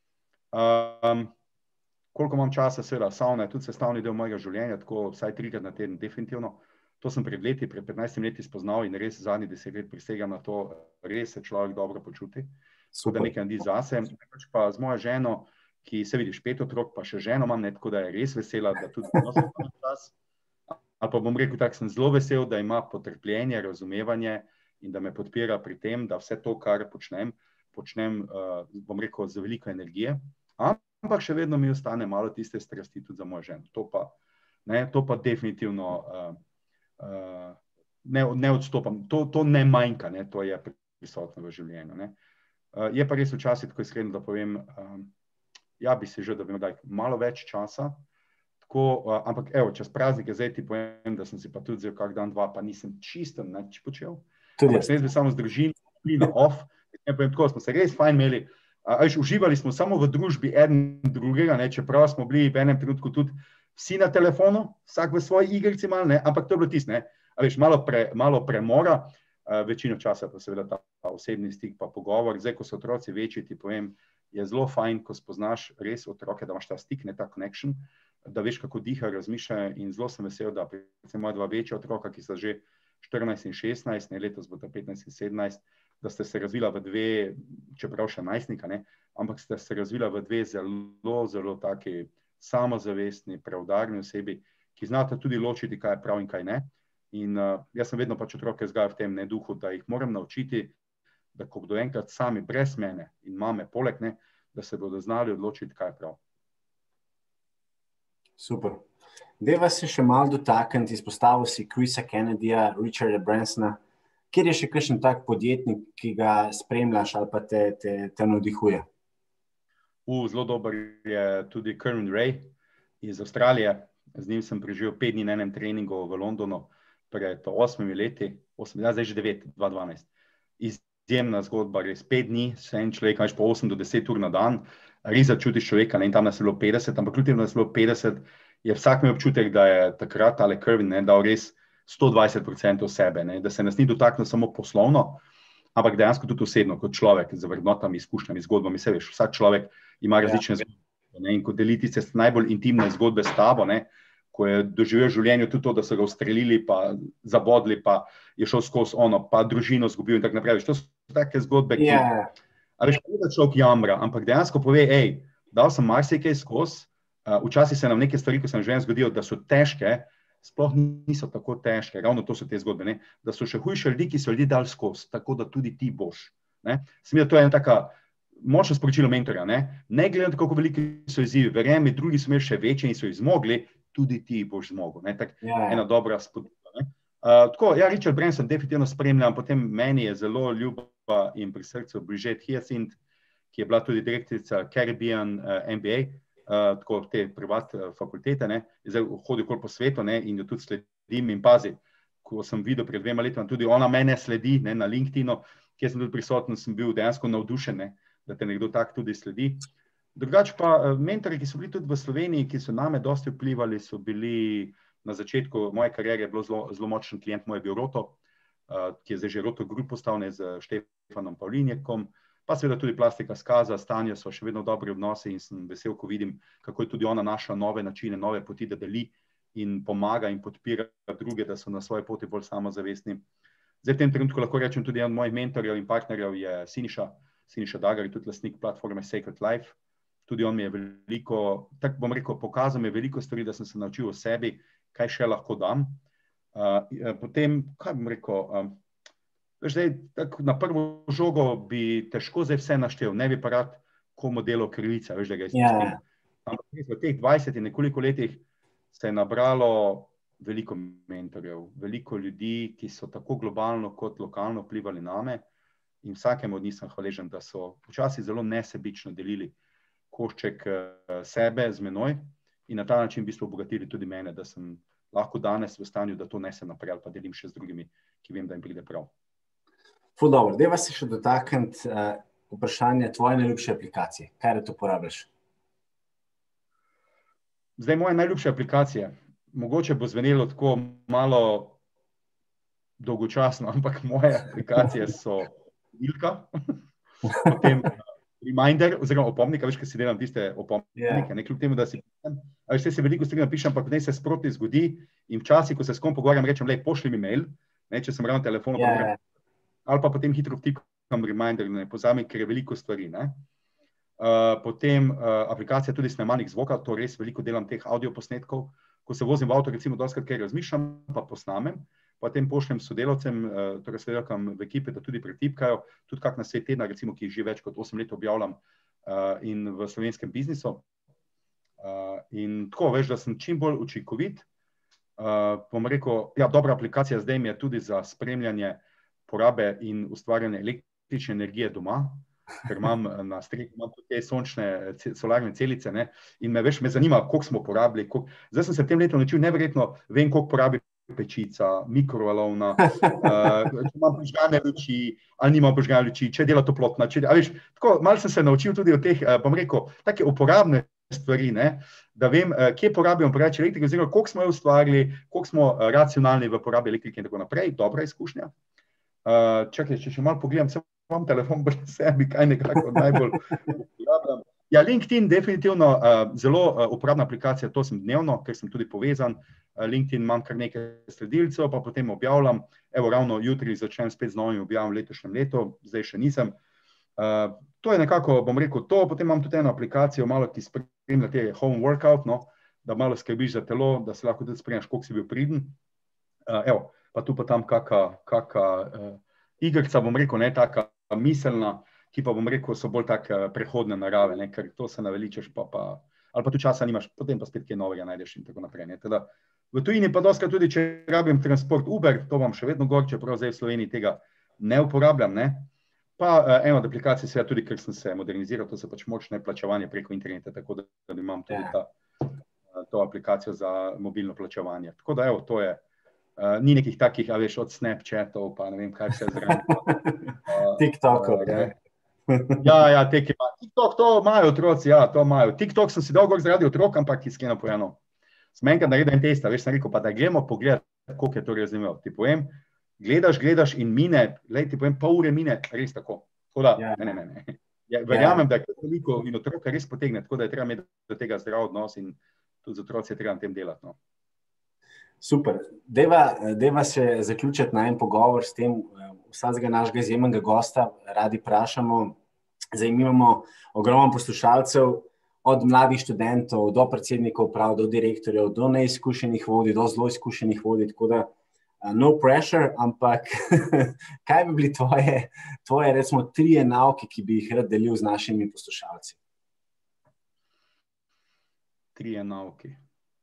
Um, koliko imam časa, seveda, savna je tudi sestavni del mojega življenja, tako vsaj trikrat na teden, definitivno. To sem pred leti, pred petnajstimi leti spoznal in res zadnji deset let prisegam na to, res se človek dobro počuti, tako da nekaj naredi zase. Pa z mojo ženo, ki se vidiš pet otrok, pa še ženo imam, ne, tako da je res vesela, da tudi nosim čas. Ali pa bom rekel tako, sem zelo vesel, da ima potrpljenje, razumevanje in da me podpira pri tem, da vse to, kar počnem, počnem, uh, bom rekel, z veliko energije. Ampak še vedno mi ostane malo tiste strasti tudi za mojo ženo. To pa, ne, to pa definitivno uh, uh, ne, ne odstopam. To, to ne manjka, ne, to je prisotno v življenju. Ne. Uh, je pa res včasih, tako iskreno, da povem, uh, ja bi se že, da bi imel malo več časa, tako, uh, ampak evo, čez praznike zdaj ti povem, da sem si pa tudi vzel kak dan, dva, pa nisem čisto nič počel. Ampak sem jaz bil samo z družino, na off, ne povem tako, smo se res fajn imeli, uh, až uživali smo samo v družbi eden drugega, ne, čeprav smo bili v enem trenutku tudi vsi na telefonu, vsak v svoji igrici mal, ne, ampak to je bilo tisto, ne, a veš, malo, pre, malo premora, uh, večino časa pa seveda ta, ta osebni stik pa pogovor. Zdaj, ko so otroci večji, ti povem, je zelo fajn, ko spoznaš res otroke, da imaš ta stik, ne ta connection, da veš, kako diha, razmišlja in zelo sem vesel, da predvsem moja dva večja otroka, ki sta že štirinajst in šestnajst, ne, letos bo ta petnajst in sedemnajst, da ste se razvila v dve, čeprav še najstnika, ne, ampak ste se razvila v dve zelo, zelo taki samozavestni, preudarni osebi, ki znate tudi ločiti, kaj je prav in kaj ne. In uh, jaz sem vedno pač otroke vzgajal v tem ne duhu, da jih moram naučiti, da ko bodo enkrat sami brez mene in mame poleg, ne, da se bodo znali odločiti, kaj je prav.
Super. Deva se še malo dotakniti, izpostavil si Chrisa Kennedyja, Richarda Bransona. Kjer je še kakšen tak podjetnik, ki ga spremljaš ali pa te, te, te navdihuje?
U, zelo dober je tudi Kerwin Rae iz Avstralije. Z njim sem preživel pet dni na enem treningu v Londonu pred osmimi leti, osem, ja, zdaj že devet, dva dvanajst. Izjemna zgodba, res pet dni, se en človek, imaš po osem do deset ur na dan, res začutiš človeka, ne, in tam nas je bilo petdeset, ampak kljub temu nas je bilo petdeset, je vsak imel občutek, da je takrat tale Kerwin, ne, dal res sto dvajset procentov sebe, ne, da se nas ni dotaknil samo poslovno, ampak dejansko tudi osebno, kot človek, z vrednotami, izkušnjami, zgodbami, se veš, vsak človek ima različne ja. zgodbe, ne, in ko deliti se najbolj intimne zgodbe s tabo, ne, ko je doživel v življenju tudi to, da so ga ustrelili, pa zabodli, pa je šel skozi ono, pa družino zgubil in tako naprej. To so take zgodbe, ki, yeah. a veš, da človek jamra, ampak dejansko pove, ej, dal sem marsikaj skozi, uh, včasih se nam neke stvari, ko se nam življenju zgodijo, da so težke, sploh niso tako težke, ravno to so te zgodbe, ne, da so še hujše ljudi, ki so ljudi dali skozi, tako da tudi ti boš. Ne, sem da to je ena taka močno sporočilo mentorja, ne, ne gledam, kako veliki so izzivi, verjemi, drugi so imeli še večje in so jih zmogli, tudi ti boš zmogel. Ne? Tak, yeah. Ena dobra spodbuda. Uh, tako, ja, Richard Branson definitivno spremljam, potem meni je zelo ljuba in pri srcu Brigitte Hyacint, ki je bila tudi direktorica Caribbean uh, M B A, uh, tako te privat uh, fakultete, ne? Zdaj hodi okoli po svetu, ne? In jo tudi sledim in pazi, ko sem videl pred dvema letoma, tudi ona mene sledi, ne? Na LinkedInu, kjer sem tudi prisoten, sem bil dejansko navdušen, ne? Da te nekdo tak tudi sledi. Drugače pa mentori, ki so bili tudi v Sloveniji, ki so name dosti vplivali, so bili na začetku moje kariere, je bilo zelo, zelo močen klient moj je bil Roto, uh, ki je zdaj že Roto Group postal, ne, z Štefanom Pavlinjekom, pa seveda tudi Plastika Skaza, Stanja so še vedno dobri odnosi in sem vesel, ko vidim, kako je tudi ona našla nove načine, nove poti, da deli in pomaga in podpira druge, da so na svoji poti bolj samozavestni. Zdaj v tem trenutku lahko rečem tudi en mojih mentorjev in partnerjev je Siniša, Siniša Dagar, je tudi lastnik platforme Sacred Life. Tudi on mi je veliko, tako bom rekel, pokazal mi je veliko stvari, da sem se naučil o sebi, kaj še lahko dam. Uh, potem, kaj bom rekel, um, zdaj, tako, na prvo žogo bi težko zdaj vse naštel, ne bi pa rad komu delal krivice, veš, da ga izpustim. Yeah. Ampak v teh dvajsetih in nekoliko letih se je nabralo veliko mentorjev, veliko ljudi, ki so tako globalno kot lokalno vplivali name in vsakemu od njih sem hvaležen, da so včasih zelo nesebično delili košček sebe z menoj in na ta način v bistvu obogatili tudi mene, da sem lahko danes v stanju, da to nesem naprej ali pa delim še z drugimi, ki vem, da jim pride prav.
Ful dobro, deva se še dotakniti uh, vprašanja tvoje najljubše aplikacije. Kaj da to uporabljaš?
Zdaj, moje najljubše aplikacije. Mogoče bo zvenelo tako malo dolgočasno, ampak moje aplikacije so Ilka, potem Reminder, oziroma opomnika, veš, kaj si delam tiste opomnike, yeah. Ne kljub temu, da si pišem, a veš, se veliko stvari napišem, ampak potem se sproti zgodi in včasih, ko se s kom pogovarjam, rečem, lej, pošli mi mail, ne, če sem ravno telefonu, yeah. Ali pa potem hitro vtipkam Reminder, ne pozami, ker je veliko stvari, ne. Uh, potem uh, aplikacija tudi snemalnik zvoka, to res veliko delam teh audioposnetkov, ko se vozim v avto, recimo doskrat kaj razmišljam, pa posnamem, potem pošljem sodelavcem, torej sodelavkam v ekipi, da tudi pretipkajo, tudi kak na svet tedna, recimo, ki že več kot osem let objavljam uh, in v slovenskem biznisu. Uh, in tako, veš, da sem čim bolj učinkovit. Uh, bom rekel, ja, dobra aplikacija zdaj mi je tudi za spremljanje porabe in ustvarjanje električne energije doma, ker imam na strehi, imam tudi te sončne solarne celice, ne, in me, veš, me zanima, koliko smo porabili, koliko... Zdaj sem se v tem letu naučil, neverjetno vem, koliko porabi pečica, mikrovalovna, uh, če imam požgane luči, ali nimam požgane luči, če dela toplotna, če, a veš, tako, malo sem se naučil tudi od teh, uh, bom rekel, take uporabne stvari, ne, da vem, uh, kje porabimo preveč elektrike, oziroma koliko smo jo ustvarili, koliko smo uh, racionalni v porabi elektrike in tako naprej, dobra izkušnja. Uh, čakaj, če še malo pogledam, sem imam telefon brez sebi, kaj nekako najbolj uporabljam. Ja, LinkedIn definitivno uh, zelo uh, uporabna aplikacija, to sem dnevno, ker sem tudi povezan. Uh, LinkedIn imam kar nekaj sledilcev, pa potem objavljam. Evo, ravno jutri začnem spet z novim objavom v letošnjem letu, zdaj še nisem. Uh, to je nekako, bom rekel, to. Potem imam tudi eno aplikacijo, malo ti spremlja te home workout, no, da malo skrbiš za telo, da se lahko tudi spremljaš, koliko si bil priden. Uh, evo, pa tu pa tam kaka, kaka uh, igrica, bom rekel, ne taka miselna, ki pa bom rekel, so bolj tak prehodne narave, ne, ker to se naveličeš, pa, pa, ali pa tu časa nimaš, potem pa spet kaj novega najdeš in tako naprej. Ne. Teda, v tujini pa doskrat tudi, če rabim transport Uber, to vam še vedno gor, čeprav zdaj v Sloveniji tega ne uporabljam, ne. Pa uh, eno od aplikacij seveda tudi, ker sem se moderniziral, to se pač močne plačevanje preko interneta, tako da, da imam tudi ta, uh, to aplikacijo za mobilno plačevanje. Tako da, evo, to je, uh, ni nekih takih, a veš, od Snapchatov, pa ne vem, kaj vse zraven. Uh,
TikTokov,
uh, ne. Ja, ja, teki ima. TikTok, to imajo otroci, ja, to imajo. TikTok sem si dal gor zaradi otrok, ampak iskreno povedano. Sem enkrat naredil en test, veš, sem rekel, pa da gremo pogledati, koliko je to razumel. Ti povem, gledaš, gledaš in mine, glej, ti povem, pol ure mine, res tako. Tako da, ja. ne, ne, ne. Ja, verjamem, da je veliko in otroka res potegne, tako da je treba imeti do tega zdrav odnos in tudi z otroci je treba na tem delati. No.
Super. Deva, deva se zaključiti na en pogovor s tem, vsakega našega izjemnega gosta radi vprašamo. Zdaj imamo ogromno poslušalcev, od mladih študentov do predsednikov uprav, do direktorjev, do neizkušenih vodij, do zelo izkušenih vodij, tako da uh, no pressure, ampak kaj bi bili tvoje, tvoje recimo trije nauki, ki bi jih rad delil z našimi poslušalci?
Trije nauki.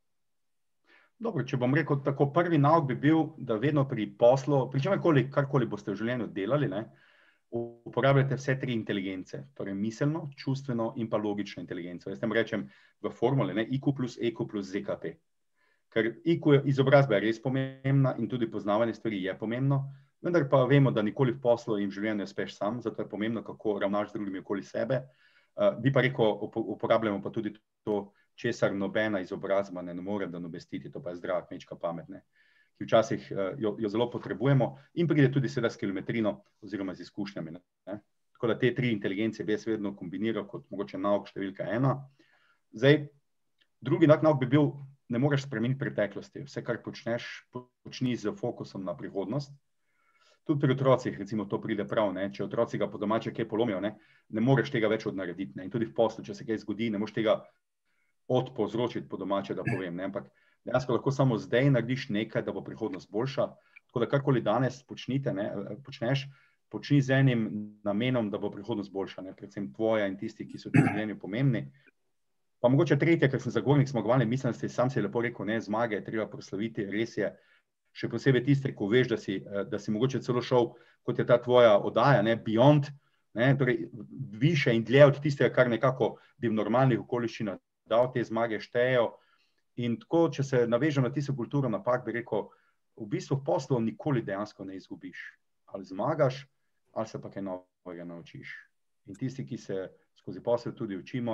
Dobro, če bom rekel, tako prvi nauk bi bil, da vedno pri poslu, pri čemkoli, karkoli boste v življenju delali, ne, uporabljate vse tri inteligence, torej miselno, čustveno in pa logično inteligenco. Jaz tem rečem v formule, ne, I Q plus E Q plus Z K P. Ker I Q izobrazba je res pomembna in tudi poznavanje stvari je pomembno, vendar pa vemo, da nikoli v poslu in v življenju ne uspeš sam, zato je pomembno, kako ravnaš z drugimi okoli sebe. Uh, bi pa rekel, uporabljamo pa tudi to, česar nobena izobrazba ne more nadomestiti, to pa je zdrava kmečka pamet, ne, ki včasih uh, jo, jo zelo potrebujemo in pride tudi seveda s kilometrino oziroma z izkušnjami. Ne. Tako da te tri inteligence bi jaz vedno kombiniral kot mogoče nauk številka ena. Zdaj, drugi nauk bi bil, ne moreš spremeniti preteklosti. Vse, kar počneš, počni z fokusom na prihodnost. Tudi pri otrocih, recimo, to pride prav, ne. Če otroci ga po domače kaj polomijo, ne, ne moreš tega več odnarediti. Ne. In tudi v poslu, če se kaj zgodi, ne moreš tega odpovzročiti po domače, da povem. Ne. Ampak dejansko lahko samo zdaj narediš nekaj, da bo prihodnost boljša. Tako da karkoli danes počnite, ne, počneš, počni z enim namenom, da bo prihodnost boljša, ne, predvsem tvoja in tisti, ki so v življenju pomembni. Pa mogoče tretje, ker sem zagovornik zmagovalne miselnosti, sam si je lepo rekel, ne, zmage je treba proslaviti, res je, še posebej tiste, ko veš, da si, da si mogoče celo šel, kot je ta tvoja oddaja, ne, beyond, ne, torej više in dlje od tistega, kar nekako bi v normalnih okoliščinah dal, te zmage štejejo. In tako, če se navežem na tisto kulturo napak, bi rekel, v bistvu v poslu nikoli dejansko ne izgubiš. Ali zmagaš, ali se pa kaj novega naučiš. In tisti, ki se skozi posel tudi učimo,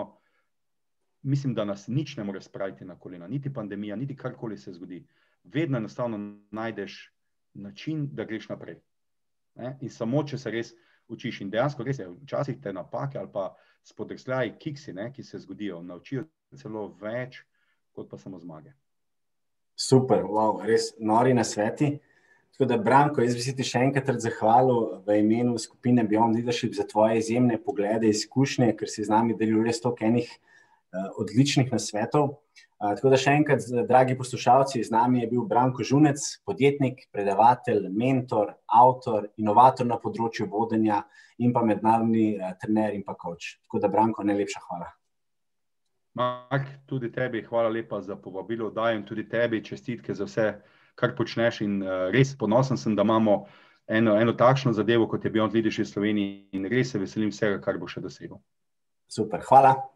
mislim, da nas nič ne more spraviti na kolena. Niti pandemija, niti karkoli se zgodi. Vedno enostavno najdeš način, da greš naprej. Ne? In samo, če se res učiš. In dejansko res je, včasih te napake ali pa spodrsljaji kiksi, ne, ki se zgodijo, naučijo celo več, kot pa samo zmage.
Super, wow, res nori nasveti. Tako da, Branko, jaz bi se ti še enkrat rad zahvalil v imenu skupine Beyond Leadership za tvoje izjemne poglede, izkušnje, ker si z nami delil res toliko enih uh, odličnih nasvetov. Uh, tako da še enkrat, dragi poslušalci, z nami je bil Branko Žunec, podjetnik, predavatelj, mentor, avtor, inovator na področju vodenja in pa mednarodni uh, trener in pa coach. Tako da, Branko, najlepša hvala.
Mark, tudi tebi hvala lepa za povabilo, dajem tudi tebi čestitke za vse, kar počneš in uh, res ponosen sem, da imamo eno, eno takšno zadevo, kot je Beyond Leadership v Sloveniji in res se veselim vsega, kar bo še dosegel.
Super, hvala.